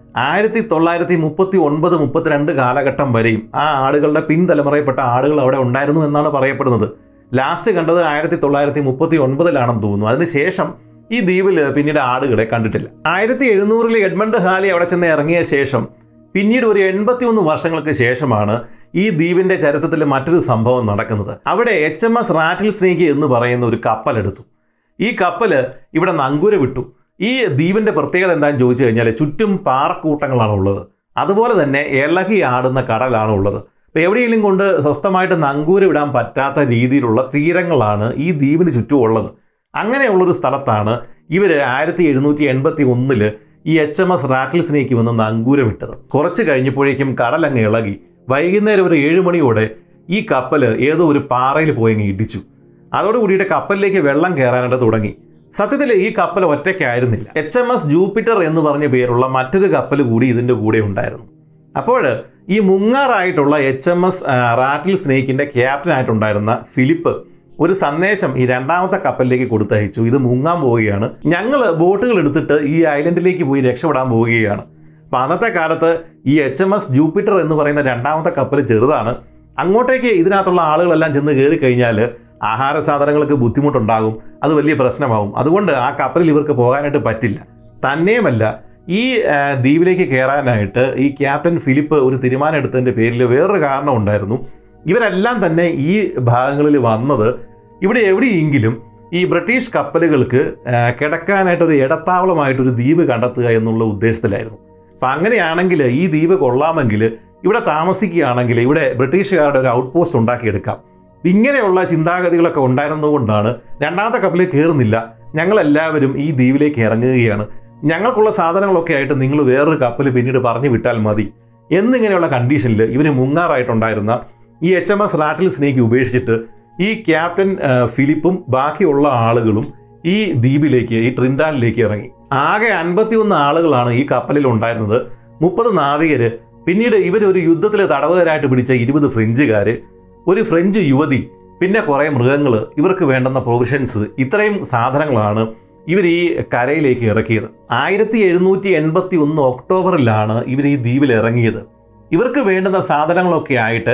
1939-32 കാലഘട്ടം വരെയും ആ ആളുകളുടെ പിൻതലമുറയിൽപ്പെട്ട ആളുകൾ അവിടെ ഉണ്ടായിരുന്നു എന്നാണ് പറയപ്പെടുന്നത്. ലാസ്റ്റ് കണ്ടത് 1939-ലാണെന്ന് തോന്നുന്നു. അതിനുശേഷം ഈ ദ്വീപിൽ പിന്നീട് ആടുകളെ കണ്ടിട്ടില്ല. 1700-ൽ എഡ്മണ്ട് ഹാലി അവിടെ ചെന്ന് ഇറങ്ങിയ ശേഷം പിന്നീട് ഒരു 81 വർഷങ്ങൾക്ക് ശേഷമാണ് ഈ ദ്വീപിന്റെ ചരിത്രത്തിൽ മറ്റൊരു സംഭവം നടക്കുന്നത്. അവിടെ HMS റാറ്റിൽ സ്നേക്ക് എന്ന് പറയുന്ന ഒരു കപ്പലെടുത്തു. ഈ കപ്പല് ഇവിടെ നങ്കൂര വിട്ടു. ഈ ദ്വീപിന്റെ പ്രത്യേകത എന്താണെന്ന് ചോദിച്ചു കഴിഞ്ഞാൽ ചുറ്റും പാറക്കൂട്ടങ്ങളാണ് ഉള്ളത്. അതുപോലെ തന്നെ ഇളകി ആടുന്ന കടലാണ് ഉള്ളത്. അപ്പോൾ എവിടെയെങ്കിലും കൊണ്ട് സ്വസ്ഥമായിട്ട് നങ്കൂര വിടാൻ പറ്റാത്ത രീതിയിലുള്ള തീരങ്ങളാണ് ഈ ദ്വീപിന് ചുറ്റും ഉള്ളത്. അങ്ങനെയുള്ളൊരു സ്ഥലത്താണ് ഇവർ 1781 ഈ HMS റാറ്റിൽ സ്നേക്ക് വന്ന് നങ്കൂരമിട്ടത്. കുറച്ച് കഴിഞ്ഞപ്പോഴേക്കും കടലങ്ങ് ഇളകി. വൈകുന്നേരം ഒരു 7 മണിയോടെ ഈ കപ്പൽ ഏതോ ഒരു പാറയിൽ പോയി ഇടിച്ചു. അതോടുകൂടിയിട്ട് കപ്പലിലേക്ക് വെള്ളം കയറാനായിട്ട് തുടങ്ങി. സത്യത്തിൽ ഈ കപ്പൽ ഒറ്റയ്ക്കായിരുന്നില്ല. HMS ജൂപ്പിറ്റർ എന്ന് പറഞ്ഞ പേരുള്ള മറ്റൊരു കപ്പൽ കൂടി ഇതിൻ്റെ കൂടെ ഉണ്ടായിരുന്നു. അപ്പോൾ ഈ മുങ്ങാറായിട്ടുള്ള HMS റാറ്റിൽ സ്നേക്കിൻ്റെ ക്യാപ്റ്റനായിട്ടുണ്ടായിരുന്ന ഫിലിപ്പ് ഒരു സന്ദേശം ഈ രണ്ടാമത്തെ കപ്പലിലേക്ക് കൊടുത്തയച്ചു. ഇത് മുങ്ങാൻ പോവുകയാണ്, ഞങ്ങൾ ബോട്ടുകൾ എടുത്തിട്ട് ഈ ഐലൻഡിലേക്ക് പോയി രക്ഷപ്പെടാൻ പോവുകയാണ്. അപ്പം അന്നത്തെ കാലത്ത് ഈ HMS ജൂപ്പിറ്റർ എന്ന് പറയുന്ന രണ്ടാമത്തെ കപ്പൽ ചെറുതാണ്. അങ്ങോട്ടേക്ക് ഇതിനകത്തുള്ള ആളുകളെല്ലാം ചെന്ന് കയറി കഴിഞ്ഞാൽ ആഹാര സാധനങ്ങൾക്ക് ബുദ്ധിമുട്ടുണ്ടാകും, അത് വലിയ പ്രശ്നമാകും. അതുകൊണ്ട് ആ കപ്പലിൽ ഇവർക്ക് പോകാനായിട്ട് പറ്റില്ല. തന്നെയുമല്ല, ഈ ദ്വീപിലേക്ക് കയറാനായിട്ട് ഈ ക്യാപ്റ്റൻ ഫിലിപ്പ് ഒരു തീരുമാനം എടുത്തതിൻ്റെ പേരിൽ വേറൊരു കാരണം ഉണ്ടായിരുന്നു. ഇവരെല്ലാം തന്നെ ഈ ഭാഗങ്ങളിൽ വന്നത് ഇവിടെ എവിടെയെങ്കിലും ഈ ബ്രിട്ടീഷ് കപ്പലുകൾക്ക് കിടക്കാനായിട്ടൊരു ഇടത്താവളമായിട്ടൊരു ദ്വീപ് കണ്ടെത്തുക എന്നുള്ള ഉദ്ദേശത്തിലായിരുന്നു. അപ്പം അങ്ങനെയാണെങ്കിൽ ഈ ദ്വീപ് കൊള്ളാമെങ്കിൽ ഇവിടെ താമസിക്കുകയാണെങ്കിൽ ഇവിടെ ബ്രിട്ടീഷുകാരുടെ ഒരു ഔട്ട് പോസ്റ്റ് ഉണ്ടാക്കിയെടുക്കാം. ഇങ്ങനെയുള്ള ചിന്താഗതികളൊക്കെ ഉണ്ടായിരുന്നതുകൊണ്ടാണ് രണ്ടാമത്തെ കപ്പലിൽ കയറുന്നില്ല, ഞങ്ങളെല്ലാവരും ഈ ദ്വീപിലേക്ക് ഇറങ്ങുകയാണ്, ഞങ്ങൾക്കുള്ള സാധനങ്ങളൊക്കെ ആയിട്ട് നിങ്ങൾ വേറൊരു കപ്പൽ പിന്നീട് പറഞ്ഞു വിട്ടാൽ മതി എന്നിങ്ങനെയുള്ള കണ്ടീഷനിൽ ഇവന് മുങ്ങാറായിട്ടുണ്ടായിരുന്ന ഈ HMS റാറ്റിൽ സ്നേക്ക് ഉപേക്ഷിച്ചിട്ട് ഈ ക്യാപ്റ്റൻ ഫിലിപ്പും ബാക്കിയുള്ള ആളുകളും ഈ ദ്വീപിലേക്ക്, ഈ ട്രിൻഡാനിലേക്ക് ഇറങ്ങി. ആകെ 51 ആളുകളാണ് ഈ കപ്പലിൽ ഉണ്ടായിരുന്നത്. 30 നാവികര്, പിന്നീട് ഇവരൊരു യുദ്ധത്തിൽ തടവുകാരായിട്ട് പിടിച്ച 20 ഫ്രഞ്ചുകാർ, ഒരു ഫ്രഞ്ച് യുവതി, പിന്നെ കുറേ മൃഗങ്ങൾ, ഇവർക്ക് വേണ്ടുന്ന പ്രൊവിഷൻസ്, ഇത്രയും സാധനങ്ങളാണ് ഇവർ ഈ കരയിലേക്ക് ഇറക്കിയത്. 1781 ഒക്ടോബറിലാണ് ഇവർ ഈ ദ്വീപിൽ ഇറങ്ങിയത്. ഇവർക്ക് വേണ്ടുന്ന സാധനങ്ങളൊക്കെ ആയിട്ട്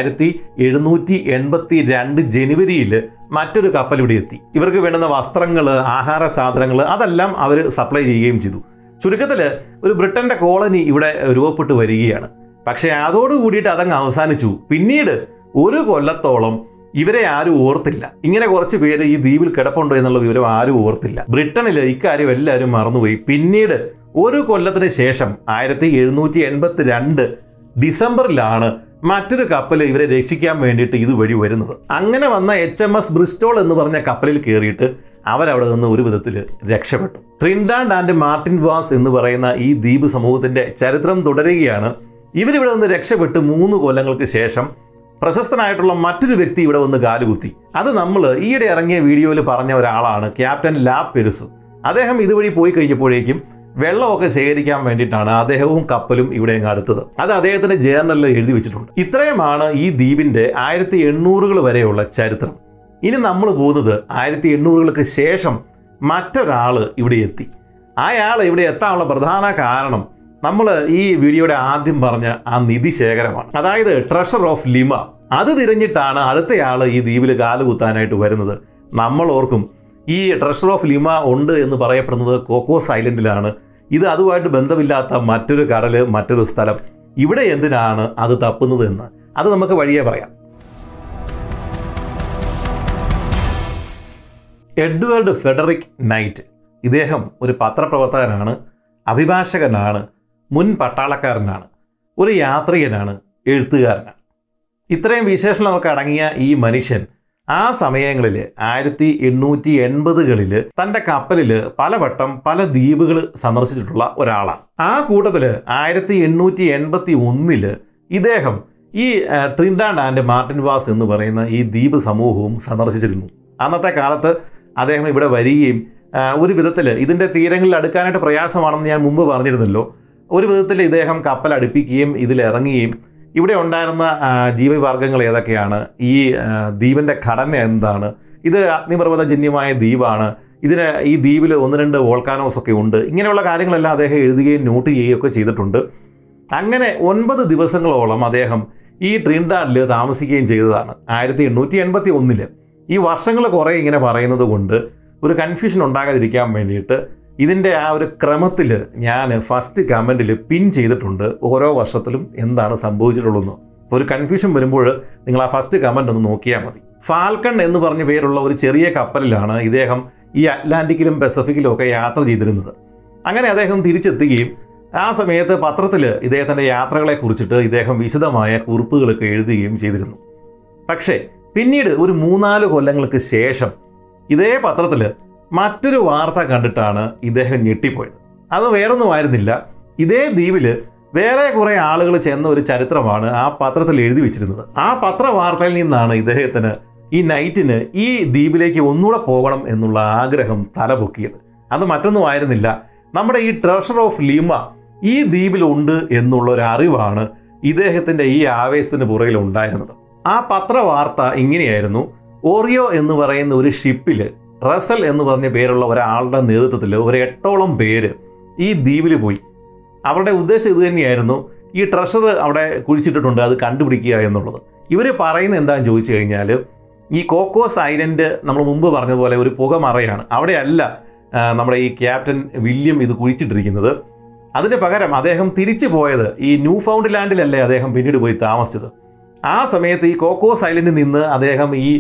1782 ജനുവരിയിൽ മറ്റൊരു കപ്പൽ ഇവിടെ എത്തി. ഇവർക്ക് വേണ്ടുന്ന വസ്ത്രങ്ങൾ, ആഹാര സാധനങ്ങൾ അതെല്ലാം അവർ സപ്ലൈ ചെയ്യുകയും ചെയ്തു. ചുരുക്കത്തിൽ ഒരു ബ്രിട്ടന്റെ കോളനി ഇവിടെ രൂപപ്പെട്ടു വരികയാണ്. പക്ഷേ അതോടുകൂടിയിട്ട് അതങ്ങ് അവസാനിച്ചു. പിന്നീട് ഒരു കൊല്ലത്തോളം ഇവരെ ആരും ഓർത്തില്ല. ഇങ്ങനെ കുറച്ച് പേര് ഈ ദ്വീപിൽ കിടപ്പുണ്ടോ എന്നുള്ള വിവരം ആരും ഓർത്തില്ല. ബ്രിട്ടനിൽ ഇക്കാര്യം എല്ലാവരും മറന്നുപോയി. പിന്നീട് ഒരു കൊല്ലത്തിന് ശേഷം 1782 ഡിസംബറിലാണ് മറ്റൊരു കപ്പൽ ഇവരെ രക്ഷിക്കാൻ വേണ്ടിയിട്ട് ഇതുവഴി വരുന്നത്. അങ്ങനെ വന്ന HMS ബ്രിസ്റ്റോൾ എന്ന് പറഞ്ഞ കപ്പലിൽ കയറിയിട്ട് അവരവിടെ നിന്ന് ഒരു വിധത്തിൽ രക്ഷപ്പെട്ടു. ട്രിൻഡാഡ് ആൻഡ് മാർട്ടിൻ വാസ് എന്ന് പറയുന്ന ഈ ദ്വീപ് സമൂഹത്തിന്റെ ചരിത്രം തുടരുകയാണ്. ഇവരിവിടെ നിന്ന് രക്ഷപ്പെട്ട് 3 കൊല്ലങ്ങൾക്ക് ശേഷം പ്രശസ്തനായിട്ടുള്ള മറ്റൊരു വ്യക്തി ഇവിടെ വന്ന് കാലുകുത്തി. അത് നമ്മൾ ഈയിടെ ഇറങ്ങിയ വീഡിയോയിൽ പറഞ്ഞ ഒരാളാണ്, ക്യാപ്റ്റൻ ലാപെരുസ്. അദ്ദേഹം ഇതുവഴി പോയി കഴിഞ്ഞപ്പോഴേക്കും വെള്ളമൊക്കെ ശേഖരിക്കാൻ വേണ്ടിയിട്ടാണ് അദ്ദേഹവും കപ്പലും ഇവിടെ അടുത്തത്. അത് അദ്ദേഹത്തിന്റെ ജേർണലിൽ എഴുതി വെച്ചിട്ടുണ്ട്. ഇത്രയുമാണ് ഈ ദ്വീപിന്റെ 1800കൾ വരെയുള്ള ചരിത്രം. ഇനി നമ്മൾ പോകുന്നത് 1800കൾക്ക് ശേഷം മറ്റൊരാൾ ഇവിടെ എത്തി. അയാൾ ഇവിടെ എത്താനുള്ള പ്രധാന കാരണം നമ്മൾ ഈ വീഡിയോയുടെ ആദ്യം പറഞ്ഞ ആ നിധി ശേഖരമാണ്, അതായത് ട്രഷർ ഓഫ് ലിമ. അത് തിരഞ്ഞിട്ടാണ് അടുത്തയാൾ ഈ ദ്വീപിൽ കാലുകുത്താനായിട്ട് വരുന്നത്. നമ്മൾ ഓർക്കും ഈ ട്രഷർ ഓഫ് ലിമ ഉണ്ട് എന്ന് പറയപ്പെടുന്നത് കോക്കോസ് ഐലൻഡിലാണ്. ഇത് അതുമായിട്ട് ബന്ധമില്ലാത്ത മറ്റൊരു കടൽ, മറ്റൊരു സ്ഥലം. ഇവിടെ എന്തിനാണ് അത് തപ്പുന്നത് എന്ന് അത് നമുക്ക് വഴിയേ പറയാം. എഡ്വേർഡ് ഫെഡറിക് നൈറ്റ്, ഇദ്ദേഹം ഒരു പത്രപ്രവർത്തകനാണ്, അഭിഭാഷകനാണ്, മുൻ പട്ടാളക്കാരനാണ്, ഒരു യാത്രികനാണ്, എഴുത്തുകാരനാണ്. ഇത്രയും വിശേഷണമൊക്കെ അടങ്ങിയ ഈ മനുഷ്യൻ ആ സമയങ്ങളിൽ 1880കളിൽ തൻ്റെ കപ്പലിൽ പലവട്ടം പല ദ്വീപുകൾ സന്ദർശിച്ചിട്ടുള്ള ഒരാളാണ്. ആ കൂട്ടത്തിൽ 1881 ഇദ്ദേഹം ഈ ട്രിൻഡാഡ് ആൻഡ് മാർട്ടിൻ വാസ് എന്ന് പറയുന്ന ഈ ദ്വീപ് സമൂഹവും സന്ദർശിച്ചിരുന്നു. അന്നത്തെ കാലത്ത് അദ്ദേഹം ഇവിടെ വരികയും ഒരു വിധത്തിൽ ഇതിൻ്റെ തീരങ്ങളിൽ അടുക്കാനായിട്ട് പ്രയാസമാണെന്ന് ഞാൻ മുമ്പ് പറഞ്ഞിരുന്നല്ലോ. ഒരു വിധത്തിൽ ഇദ്ദേഹം കപ്പൽ അടുപ്പിക്കുകയും ഇതിലിറങ്ങുകയും ഇവിടെ ഉണ്ടായിരുന്ന ജീവവർഗ്ഗങ്ങൾ ഏതൊക്കെയാണ്, ഈ ദ്വീപിൻ്റെ ഘടന എന്താണ്, ഇത് അഗ്നിപർവ്വതജന്യമായ ദ്വീപാണ്, ഈ ദ്വീപിൽ 1-2 വോൾക്കാനോസ് ഒക്കെ ഉണ്ട്, ഇങ്ങനെയുള്ള കാര്യങ്ങളെല്ലാം അദ്ദേഹം എഴുതുകയും നോട്ട് ചെയ്യുകയൊക്കെ ചെയ്തിട്ടുണ്ട്. അങ്ങനെ 9 ദിവസങ്ങളോളം അദ്ദേഹം ഈ ട്രിൻഡാഡിൽ താമസിക്കുകയും ചെയ്തതാണ് 1881. ഈ വർഷങ്ങൾ കുറേ ഇങ്ങനെ പറയുന്നത് കൊണ്ട് ഒരു കൺഫ്യൂഷൻ ഉണ്ടാകാതിരിക്കാൻ വേണ്ടിയിട്ട് ഇതിൻ്റെ ആ ഒരു ക്രമത്തിൽ ഞാൻ ഫസ്റ്റ് കമൻറ്റിൽ പിൻ ചെയ്തിട്ടുണ്ട് ഓരോ വർഷത്തിലും എന്താണ് സംഭവിച്ചിട്ടുള്ളതെന്ന്. ഒരു കൺഫ്യൂഷൻ വരുമ്പോൾ നിങ്ങൾ ആ ഫസ്റ്റ് കമൻറ്റ് ഒന്ന് നോക്കിയാൽ മതി. ഫാൽക്കൺ എന്ന് പറഞ്ഞ പേരുള്ള ഒരു ചെറിയ കപ്പലിലാണ് ഇദ്ദേഹം ഈ അറ്റ്ലാന്റിക്കിലും പസഫിക്കിലും ഒക്കെ യാത്ര ചെയ്തിരുന്നത്. അങ്ങനെ അദ്ദേഹം തിരിച്ചെത്തുകയും ആ സമയത്ത് പത്രത്തിൽ ഇദ്ദേഹത്തിൻ്റെ യാത്രകളെ കുറിച്ചിട്ട് ഇദ്ദേഹം വിശദമായ കുറിപ്പുകളൊക്കെ എഴുതുകയും ചെയ്തിരുന്നു. പക്ഷേ പിന്നീട് ഒരു 3-4 കൊല്ലങ്ങൾക്ക് ശേഷം ഇതേ പത്രത്തിൽ മറ്റൊരു വാർത്ത കണ്ടിട്ടാണ് ഇദ്ദേഹം ഞെട്ടിപ്പോയത്. അത് വേറൊന്നുമായിരുന്നില്ല, ഇതേ ദ്വീപിൽ വേറെ കുറേ ആളുകൾ ചെന്ന ഒരു ചരിത്രമാണ് ആ പത്രത്തിൽ എഴുതി വെച്ചിരുന്നത്. ആ പത്രവാർത്തയിൽ നിന്നാണ് ഇദ്ദേഹത്തിന് ഈ നൈറ്റിന് ഈ ദ്വീപിലേക്ക് ഒന്നുകൂടെ പോകണം എന്നുള്ള ആഗ്രഹം തലപൊക്കിയത്. അത് മറ്റൊന്നുമായിരുന്നില്ല, നമ്മുടെ ഈ ട്രഷർ ഓഫ് ലിമ ഈ ദ്വീപിലുണ്ട് എന്നുള്ള ഒരു അറിവാണ് ഇദ്ദേഹത്തിൻ്റെ ഈ ആവേശത്തിന് പുറകിൽ ഉണ്ടായിരുന്നത്. ആ പത്രവാർത്ത ഇങ്ങനെയായിരുന്നു: ഓറിയോ എന്ന് പറയുന്ന ഒരു ഷിപ്പിൽ റസൽ എന്ന് പറഞ്ഞ പേരുള്ള ഒരാളുടെ നേതൃത്വത്തിൽ ഒരു 8ഓളം പേര് ഈ ദ്വീപിൽ പോയി. അവരുടെ ഉദ്ദേശം ഇത് തന്നെയായിരുന്നു, ഈ ട്രഷർ അവിടെ കുഴിച്ചിട്ടിട്ടുണ്ട്, അത് കണ്ടുപിടിക്കുക എന്നുള്ളത്. ഇവർ പറയുന്നത് എന്താണെന്ന് ചോദിച്ചു കഴിഞ്ഞാൽ, ഈ കോക്കോസ് ഐലൻഡ് നമ്മൾ മുമ്പ് പറഞ്ഞതുപോലെ ഒരു പുകമറയാണ്. അവിടെയല്ല നമ്മുടെ ഈ ക്യാപ്റ്റൻ വില്യം ഇത് കുഴിച്ചിട്ടിരിക്കുന്നത്. അതിന് പകരം അദ്ദേഹം തിരിച്ചു പോയത് ഈ ന്യൂ ഫൗണ്ട് ലാൻഡിലല്ലേ അദ്ദേഹം പിന്നീട് പോയി താമസിച്ചത്. ആ സമയത്ത് ഈ കോക്കോസ് ഐലൻഡിൽ നിന്ന് അദ്ദേഹം ഈ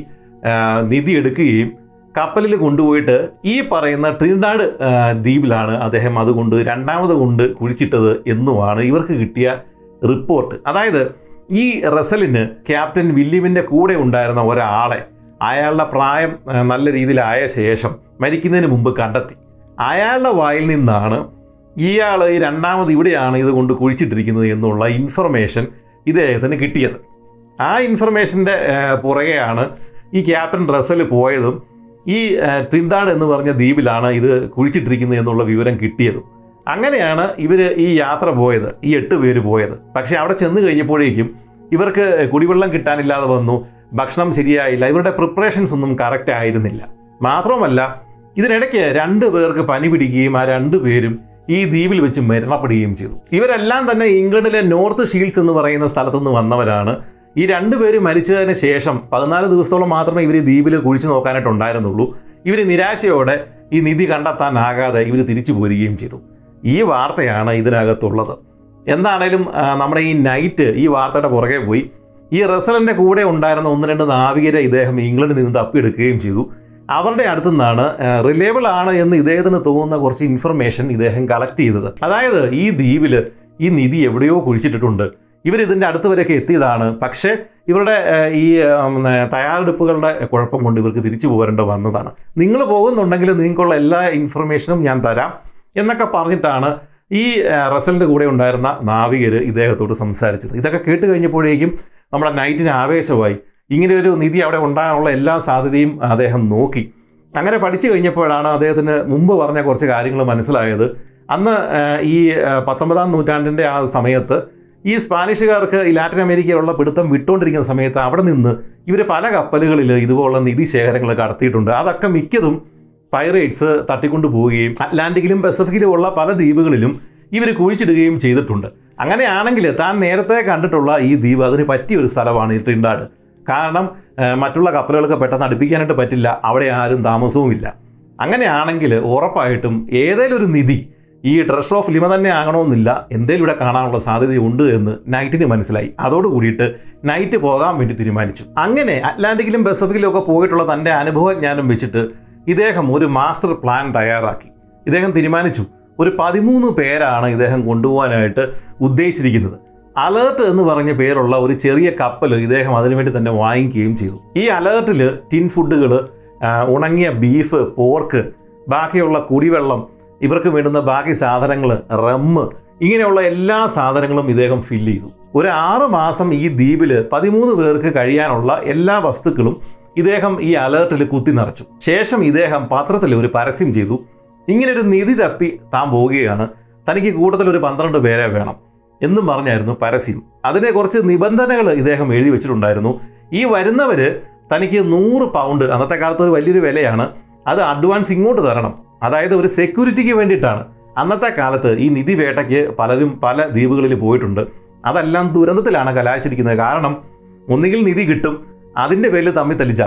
നിധി എടുക്കുകയും കപ്പലിൽ കൊണ്ടുപോയിട്ട് ഈ പറയുന്ന ട്രിനിഡാഡ് ദ്വീപിലാണ് അദ്ദേഹം അതുകൊണ്ട് രണ്ടാമത് കൊണ്ട് കുഴിച്ചിട്ടത് എന്നുമാണ് ഇവർക്ക് കിട്ടിയ റിപ്പോർട്ട്. അതായത് ഈ റസലിന് ക്യാപ്റ്റൻ വില്യമിൻ്റെ കൂടെ ഉണ്ടായിരുന്ന ഒരാളെ അയാളുടെ പ്രായം നല്ല രീതിയിലായ ശേഷം മരിക്കുന്നതിന് മുമ്പ് കണ്ടെത്തി. അയാളുടെ വായിൽ നിന്നാണ് ഇയാൾ ഈ രണ്ടാമത് ഇവിടെയാണ് ഇത് കൊണ്ട് കുഴിച്ചിട്ടിരിക്കുന്നത് എന്നുള്ള ഇൻഫർമേഷൻ ഇദ്ദേഹത്തിന് കിട്ടിയത്. ആ ഇൻഫർമേഷൻ്റെ പുറകെയാണ് ഈ ക്യാപ്റ്റൻ റസൽ പോയതും ഈ ട്രിനിഡാഡ് എന്ന് പറഞ്ഞ ദ്വീപിലാണ് ഇത് കുഴിച്ചിട്ടിരിക്കുന്നത് എന്നുള്ള വിവരം കിട്ടിയതും. അങ്ങനെയാണ് ഇവർ ഈ യാത്ര പോയത്, ഈ 8 പേര് പോയത്. പക്ഷേ അവിടെ ചെന്ന് കഴിഞ്ഞപ്പോഴേക്കും ഇവർക്ക് കുടിവെള്ളം കിട്ടാനില്ലാതെ വന്നു, ഭക്ഷണം ശരിയായില്ല, ഇവരുടെ പ്രിപ്പറേഷൻസ് ഒന്നും കറക്റ്റ് ആയിരുന്നില്ല. മാത്രമല്ല ഇതിനിടയ്ക്ക് 2 പേർക്ക് പനി പിടിക്കുകയും ആ 2 പേരും ഈ ദ്വീപിൽ വെച്ച് മരണപ്പെടുകയും ചെയ്തു. ഇവരെല്ലാം തന്നെ ഇംഗ്ലണ്ടിലെ നോർത്ത് ഷീൽഡ്സ് എന്ന് പറയുന്ന സ്ഥലത്തുനിന്ന് വന്നവരാണ്. ഈ 2 പേര് മരിച്ചതിന് ശേഷം 14 ദിവസത്തോളം മാത്രമേ ഇവർ ദ്വീപിൽ കുഴിച്ചു നോക്കാനായിട്ടുണ്ടായിരുന്നുള്ളൂ. ഇവർ നിരാശയോടെ ഈ നിധി കണ്ടെത്താനാകാതെ ഇവർ തിരിച്ചു പോരുകയും ചെയ്തു. ഈ വാർത്തയാണ് ഇതിനകത്തുള്ളത്. എന്താണേലും നമ്മുടെ ഈ നൈറ്റ് ഈ വാർത്തയുടെ പുറകെ പോയി ഈ റസലിൻ്റെ കൂടെ ഉണ്ടായിരുന്ന 1-2 നാവികരെ ഇദ്ദേഹം ഇംഗ്ലണ്ടിൽ നിന്ന് തപ്പിയെടുക്കുകയും ചെയ്തു. അവരുടെ അടുത്തു നിന്നാണ് റിലയബിൾ ആണ് എന്ന് ഇദ്ദേഹത്തിന് തോന്നുന്ന കുറച്ച് ഇൻഫർമേഷൻ ഇദ്ദേഹം കളക്ട് ചെയ്തത്. അതായത് ഈ ദ്വീപിൽ ഈ നിധി എവിടെയോ കുഴിച്ചിട്ടിട്ടുണ്ട്, ഇവരിതിൻ്റെ അടുത്ത് വരെയൊക്കെ എത്തിയതാണ്. പക്ഷേ ഇവരുടെ ഈ തയ്യാറെടുപ്പുകളുടെ കുഴപ്പം കൊണ്ട് ഇവർക്ക് തിരിച്ചു പോരേണ്ട വന്നതാണ്. നിങ്ങൾ പോകുന്നുണ്ടെങ്കിൽ നിങ്ങൾക്കുള്ള എല്ലാ ഇൻഫർമേഷനും ഞാൻ തരാം എന്നൊക്കെ പറഞ്ഞിട്ടാണ് ഈ റസലിൻ്റെ കൂടെ ഉണ്ടായിരുന്ന നാവികർ ഇദ്ദേഹത്തോട് സംസാരിച്ചത്. ഇതൊക്കെ കേട്ട് കഴിഞ്ഞപ്പോഴേക്കും നമ്മുടെ നൈറ്റിന് ആവേശമായി. ഇങ്ങനെ ഒരു നിധി അവിടെ ഉണ്ടാകാനുള്ള എല്ലാ സാധ്യതയും അദ്ദേഹം നോക്കി. അങ്ങനെ പഠിച്ചു കഴിഞ്ഞപ്പോഴാണ് അദ്ദേഹത്തിന് മുമ്പ് പറഞ്ഞ കുറച്ച് കാര്യങ്ങൾ മനസ്സിലായത്. അന്ന് ഈ 19-ാം നൂറ്റാണ്ടിൻ്റെ ആ സമയത്ത് ഈ സ്പാനിഷുകാർക്ക് ഈ ലാറ്റിൻ അമേരിക്കയിലുള്ള പിടുത്തം വിട്ടുകൊണ്ടിരിക്കുന്ന സമയത്ത് അവിടെ നിന്ന് ഇവർ പല കപ്പലുകളിൽ ഇതുപോലുള്ള നിധി ശേഖരങ്ങൾ കടത്തിയിട്ടുണ്ട്. അതൊക്കെ മിക്കതും പൈറേറ്റ്സ് തട്ടിക്കൊണ്ടു പോവുകയും അറ്റ്ലാന്റിക്കിലും പസഫിക്കിലും ഉള്ള പല ദ്വീപുകളിലും ഇവർ കുഴിച്ചിടുകയും ചെയ്തിട്ടുണ്ട്. അങ്ങനെയാണെങ്കിൽ താൻ നേരത്തെ കണ്ടിട്ടുള്ള ഈ ദ്വീപ് അതിന് പറ്റിയൊരു സ്ഥലമാണ് ഈ ട്രിനിഡാഡ്. കാരണം മറ്റുള്ള കപ്പലുകൾക്ക് പെട്ടെന്ന് അടുപ്പിക്കാനായിട്ട് പറ്റില്ല, അവിടെ ആരും താമസവുമില്ല. അങ്ങനെയാണെങ്കിൽ ഉറപ്പായിട്ടും ഏതെങ്കിലും ഒരു നിധി ഈ ട്രഷർ ഓഫ് ലിമ തന്നെ ആകണമെന്നില്ല, എന്തേലും ഇവിടെ കാണാനുള്ള സാധ്യതയുണ്ട് എന്ന് നൈറ്റിന് മനസ്സിലായി. അതോടുകൂടിയിട്ട് നൈറ്റ് പോകാൻ വേണ്ടി തീരുമാനിച്ചു. അങ്ങനെ അറ്റ്ലാന്റിക്കിലും പസഫിക്കിലും ഒക്കെ പോയിട്ടുള്ള തൻ്റെ അനുഭവജ്ഞാനം വെച്ചിട്ട് ഇദ്ദേഹം ഒരു മാസ്റ്റർ പ്ലാൻ തയ്യാറാക്കി. ഇദ്ദേഹം തീരുമാനിച്ചു ഒരു 13 പേരാണ് ഇദ്ദേഹം കൊണ്ടുപോകാനായിട്ട് ഉദ്ദേശിച്ചിരിക്കുന്നത്. അലേർട്ട് എന്ന് പറഞ്ഞ പേരുള്ള ഒരു ചെറിയ കപ്പൽ ഇദ്ദേഹം അതിനുവേണ്ടി തന്നെ വാങ്ങിക്കുകയും ചെയ്തു. ഈ അലേർട്ടിൽ ടിൻ ഫുഡുകൾ, ഉണങ്ങിയ ബീഫ്, പോർക്ക്, ബാക്കിയുള്ള കുടിവെള്ളം, ഇവർക്ക് വേണ്ടുന്ന ബാക്കി സാധനങ്ങൾ, റമ്മ്, ഇങ്ങനെയുള്ള എല്ലാ സാധനങ്ങളും ഇദ്ദേഹം ഫില്ല് ചെയ്തു. ഒരു 6 മാസം ഈ ദ്വീപിൽ 13 പേർക്ക് കഴിയാനുള്ള എല്ലാ വസ്തുക്കളും ഇദ്ദേഹം ഈ അലേർട്ടിൽ കുത്തി നിറച്ചു. ശേഷം ഇദ്ദേഹം പത്രത്തിൽ ഒരു പരസ്യം ചെയ്തു. ഇങ്ങനൊരു നിധി തപ്പി താൻ പോവുകയാണ്, തനിക്ക് കൂടുതൽ ഒരു 12 പേരെ വേണം എന്നും പറഞ്ഞായിരുന്നു പരസ്യം. അതിനെ കുറച്ച് നിബന്ധനകൾ ഇദ്ദേഹം എഴുതി വെച്ചിട്ടുണ്ടായിരുന്നു. ഈ വരുന്നവർ തനിക്ക് 100 പൗണ്ട്, അന്നത്തെ കാലത്ത് ഒരു വലിയൊരു വിലയാണ്, അത് അഡ്വാൻസ് ഇങ്ങോട്ട് തരണം. അതായത് ഒരു സെക്യൂരിറ്റിക്ക് വേണ്ടിയിട്ടാണ്. അന്നത്തെ കാലത്ത് ഈ നിധി വേട്ടയ്ക്ക് പലരും പല ദ്വീപുകളിൽ പോയിട്ടുണ്ട്. അതെല്ലാം ദുരന്തത്തിലാണ് കലാശിരിക്കുന്നത്. കാരണം ഒന്നുകിൽ നിധി കിട്ടും, അതിൻ്റെ പേരിൽ തമ്മിൽ തല്ലിച്ചാകും,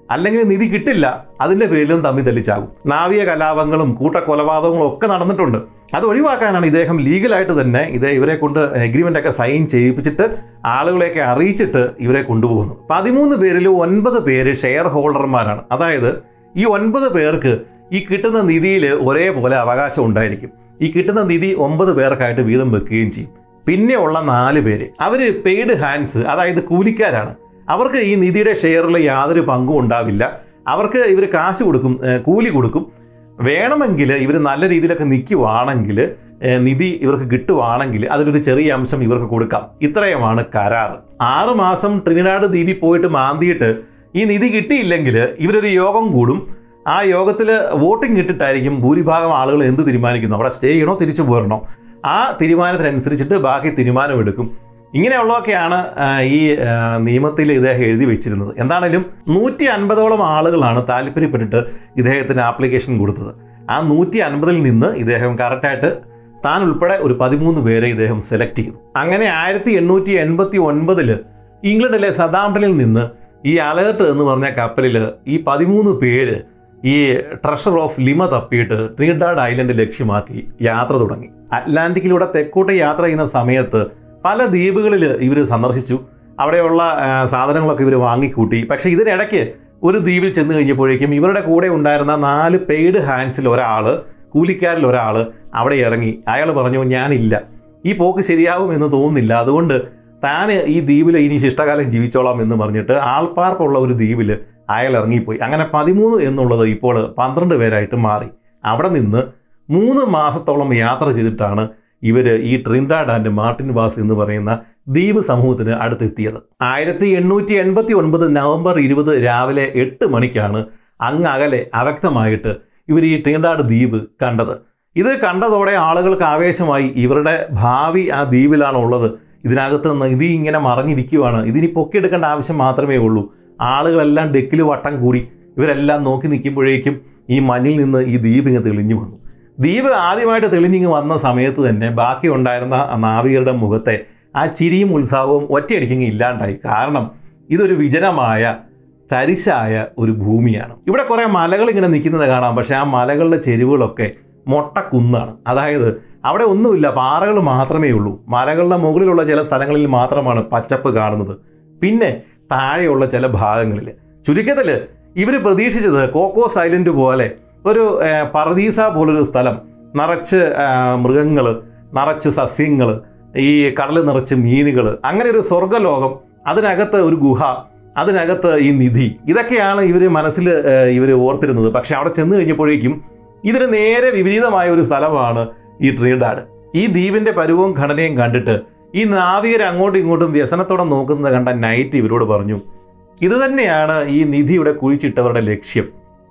അല്ലെങ്കിൽ നിധി കിട്ടില്ല, അതിൻ്റെ പേരിലും തമ്മിൽ തല്ലിച്ചാകും. നാവിക കലാപങ്ങളും കൂട്ടക്കൊലപാതകങ്ങളും ഒക്കെ നടന്നിട്ടുണ്ട്. അത് ഒഴിവാക്കാനാണ് ഇദ്ദേഹം ലീഗലായിട്ട് തന്നെ ഇവരെ കൊണ്ട് എഗ്രിമെൻ്റ് ഒക്കെ സൈൻ ചെയ്യിപ്പിച്ചിട്ട് ആളുകളെയൊക്കെ അറിയിച്ചിട്ട് ഇവരെ കൊണ്ടുപോകുന്നത്. 13 പേരിൽ 9 പേര് ഷെയർ ഹോൾഡർമാരാണ്. അതായത് ഈ 9 പേർക്ക് ഈ കിട്ടുന്ന നിധിയിൽ ഒരേപോലെ അവകാശം ഉണ്ടായിരിക്കും. ഈ കിട്ടുന്ന നിധി 9 പേർക്കായിട്ട് വീതം വെക്കുകയും ചെയ്യും. പിന്നെയുള്ള 4 പേര് അവർ പെയ്ഡ് ഹാൻഡ്സ്, അതായത് കൂലിക്കാരാണ്. അവർക്ക് ഈ നിധിയുടെ ഷെയറിൽ യാതൊരു പങ്കും ഉണ്ടാവില്ല. അവർക്ക് ഇവർ കാശ് കൊടുക്കും, കൂലി കൊടുക്കും. വേണമെങ്കിൽ ഇവർ നല്ല രീതിയിലൊക്കെ നിൽക്കുവാണെങ്കിൽ, നിധി ഇവർക്ക് കിട്ടുവാണെങ്കിൽ അതിലൊരു ചെറിയ അംശം ഇവർക്ക് കൊടുക്കാം. ഇത്രയുമാണ് കരാർ. 6 മാസം ട്രിനിഡാഡ് ദ്വീപിൽ പോയിട്ട് മാന്തിയിട്ട് ഈ നിധി കിട്ടിയില്ലെങ്കിൽ ഇവരൊരു യോഗം കൂടും. ആ യോഗത്തിൽ വോട്ടിംഗ് ഇട്ടിട്ടായിരിക്കും ഭൂരിഭാഗം ആളുകൾ എന്ത് തീരുമാനിക്കുന്നു, അവിടെ സ്റ്റേ ചെയ്യണോ തിരിച്ചു പോരണോ. ആ തീരുമാനത്തിനനുസരിച്ചിട്ട് ബാക്കി തീരുമാനമെടുക്കും. ഇങ്ങനെയുള്ളതൊക്കെയാണ് ഈ നിയമത്തിൽ ഇദ്ദേഹം എഴുതി വെച്ചിരുന്നത്. എന്താണെങ്കിലും 150ഓളം ആളുകളാണ് താല്പര്യപ്പെട്ടിട്ട് ഇദ്ദേഹത്തിന് ആപ്ലിക്കേഷൻ കൊടുത്തത്. ആ 150ൽ നിന്ന് ഇദ്ദേഹം കറക്റ്റായിട്ട് താൻ ഉൾപ്പെടെ ഒരു 13 പേരെ ഇദ്ദേഹം സെലക്ട് ചെയ്തു. അങ്ങനെ 1889 ഇംഗ്ലണ്ടിലെ സതാംപ്ടണിൽ നിന്ന് ഈ അലേർട്ട് എന്ന് പറഞ്ഞ കപ്പലിൽ ഈ 13 പേര് ഈ treasure of Lima തപ്പിയിട്ട് Trinidad island ലക്ഷ്യമാക്കി യാത്ര തുടങ്ങി. അറ്റ്ലാന്റിക്കിലൂടെ തെക്കോട്ട് യാത്ര ചെയ്യുന്ന സമയത്ത് പല ദ്വീപുകളിൽ ഇവർ സന്ദർശിച്ചു. അവിടെയുള്ള സാധനങ്ങളൊക്കെ ഇവർ വാങ്ങിക്കൂട്ടി. പക്ഷേ ഇതിനിടയ്ക്ക് ഒരു ദ്വീപിൽ ചെന്ന് കഴിഞ്ഞപ്പോഴേക്കും ഇവരുടെ കൂടെ ഉണ്ടായിരുന്ന 4 പെയ്ഡ് ഹാൻഡ്സിൽ ഒരാൾ, കൂലിക്കാരിൽ ഒരാൾ അവിടെ ഇറങ്ങി. അയാൾ പറഞ്ഞു, ഞാനില്ല, ഈ പോക്ക് ശരിയാവുമെന്ന് തോന്നുന്നില്ല, അതുകൊണ്ട് താൻ ഈ ദ്വീപിൽ ഇനി ശിഷ്ടകാലം ജീവിച്ചോളാം എന്ന് പറഞ്ഞിട്ട് ആൾപ്പാർപ്പുള്ള ഒരു ദ്വീപിൽ അയാൾ ഇറങ്ങിപ്പോയി. അങ്ങനെ 13 എന്നുള്ളത് ഇപ്പോൾ 12 പേരായിട്ട് മാറി. അവിടെ നിന്ന് 3 മാസത്തോളം യാത്ര ചെയ്തിട്ടാണ് ഇവർ ഈ ട്രിനിഡാഡ് ആൻഡ് മാർട്ടിൻ വാസ് എന്ന് പറയുന്ന ദ്വീപ് സമൂഹത്തിന് അടുത്തെത്തിയത്. 1889 നവംബർ 20 രാവിലെ 8 മണിക്കാണ് അങ്ങ് അകലെ അവ്യക്തമായിട്ട് ഇവർ ഈ ട്രിനിഡാഡ് ദ്വീപ് കണ്ടത്. ഇത് കണ്ടതോടെ ആളുകൾക്ക് ആവേശമായി. ഇവരുടെ ഭാവി ആ ദ്വീപിലാണ് ഉള്ളത്. ഇതിനകത്ത് നിധി ഇങ്ങനെ മറഞ്ഞിരിക്കുവാണ്, ഇതിനി പൊക്കിയെടുക്കേണ്ട ആവശ്യം മാത്രമേ ഉള്ളൂ. ആളുകളെല്ലാം ഡെക്കിൽ വട്ടം കൂടി ഇവരെല്ലാം നോക്കി നിൽക്കുമ്പോഴേക്കും ഈ മഞ്ഞിൽ നിന്ന് ഈ ദ്വീപ് ഇങ്ങനെ തെളിഞ്ഞു വന്നു. ദ്വീപ് ആദ്യമായിട്ട് തെളിഞ്ഞിങ്ങ് വന്ന സമയത്ത് തന്നെ ബാക്കി ഉണ്ടായിരുന്ന നാവികരുടെ മുഖത്തെ ആ ചിരിയും ഉത്സാഹവും ഒറ്റയടിക്കിങ്ങ് ഇല്ലാണ്ടായി. കാരണം ഇതൊരു വിജനമായ തരിശായ ഒരു ഭൂമിയാണ്. ഇവിടെ കുറേ മലകൾ ഇങ്ങനെ നിൽക്കുന്നത് കാണാം. പക്ഷേ ആ മലകളുടെ ചെരുവുകളൊക്കെ മൊട്ടക്കുന്നാണ്. അതായത് അവിടെ ഒന്നുമില്ല, പാറകൾ മാത്രമേ ഉള്ളൂ. മലകളുടെ മുകളിലുള്ള ചില സ്ഥലങ്ങളിൽ മാത്രമാണ് പച്ചപ്പ് കാണുന്നത്. പിന്നെ താഴെയുള്ള ചില ഭാഗങ്ങളിൽ, ചുരുക്കത്തിൽ ഇവർ പ്രതീക്ഷിച്ചത് കോക്കോസ് ഐലൻഡ് പോലെ ഒരു പർദീസ പോലൊരു സ്ഥലം, നിറച്ച് മൃഗങ്ങൾ, നിറച്ച് സസ്യങ്ങൾ, ഈ കടൽ നിറച്ച് മീനുകൾ, അങ്ങനെ ഒരു സ്വർഗ്ഗലോകം, അതിനകത്ത് ഒരു ഗുഹ, അതിനകത്ത് ഈ നിധി, ഇതൊക്കെയാണ് ഇവർ മനസ്സിൽ ഇവർ ഓർത്തിരുന്നത്. പക്ഷെ അവിടെ ചെന്ന് കഴിഞ്ഞപ്പോഴേക്കും ഇതിന് നേരെ വിപരീതമായ ഒരു സ്ഥലമാണ് ഈ ട്രിനിഡാഡ്. ഈ ദ്വീപിൻ്റെ പരുവവും ഘടനയും കണ്ടിട്ട് ഈ നാവികർ അങ്ങോട്ടും ഇങ്ങോട്ടും വ്യസനത്തോടെ നോക്കുന്നത് കണ്ട നൈറ്റ് ഇവരോട് പറഞ്ഞു, ഇത് തന്നെയാണ് ഈ നിധിയുടെ കുഴിച്ചിട്ടവരുടെ ലക്ഷ്യം.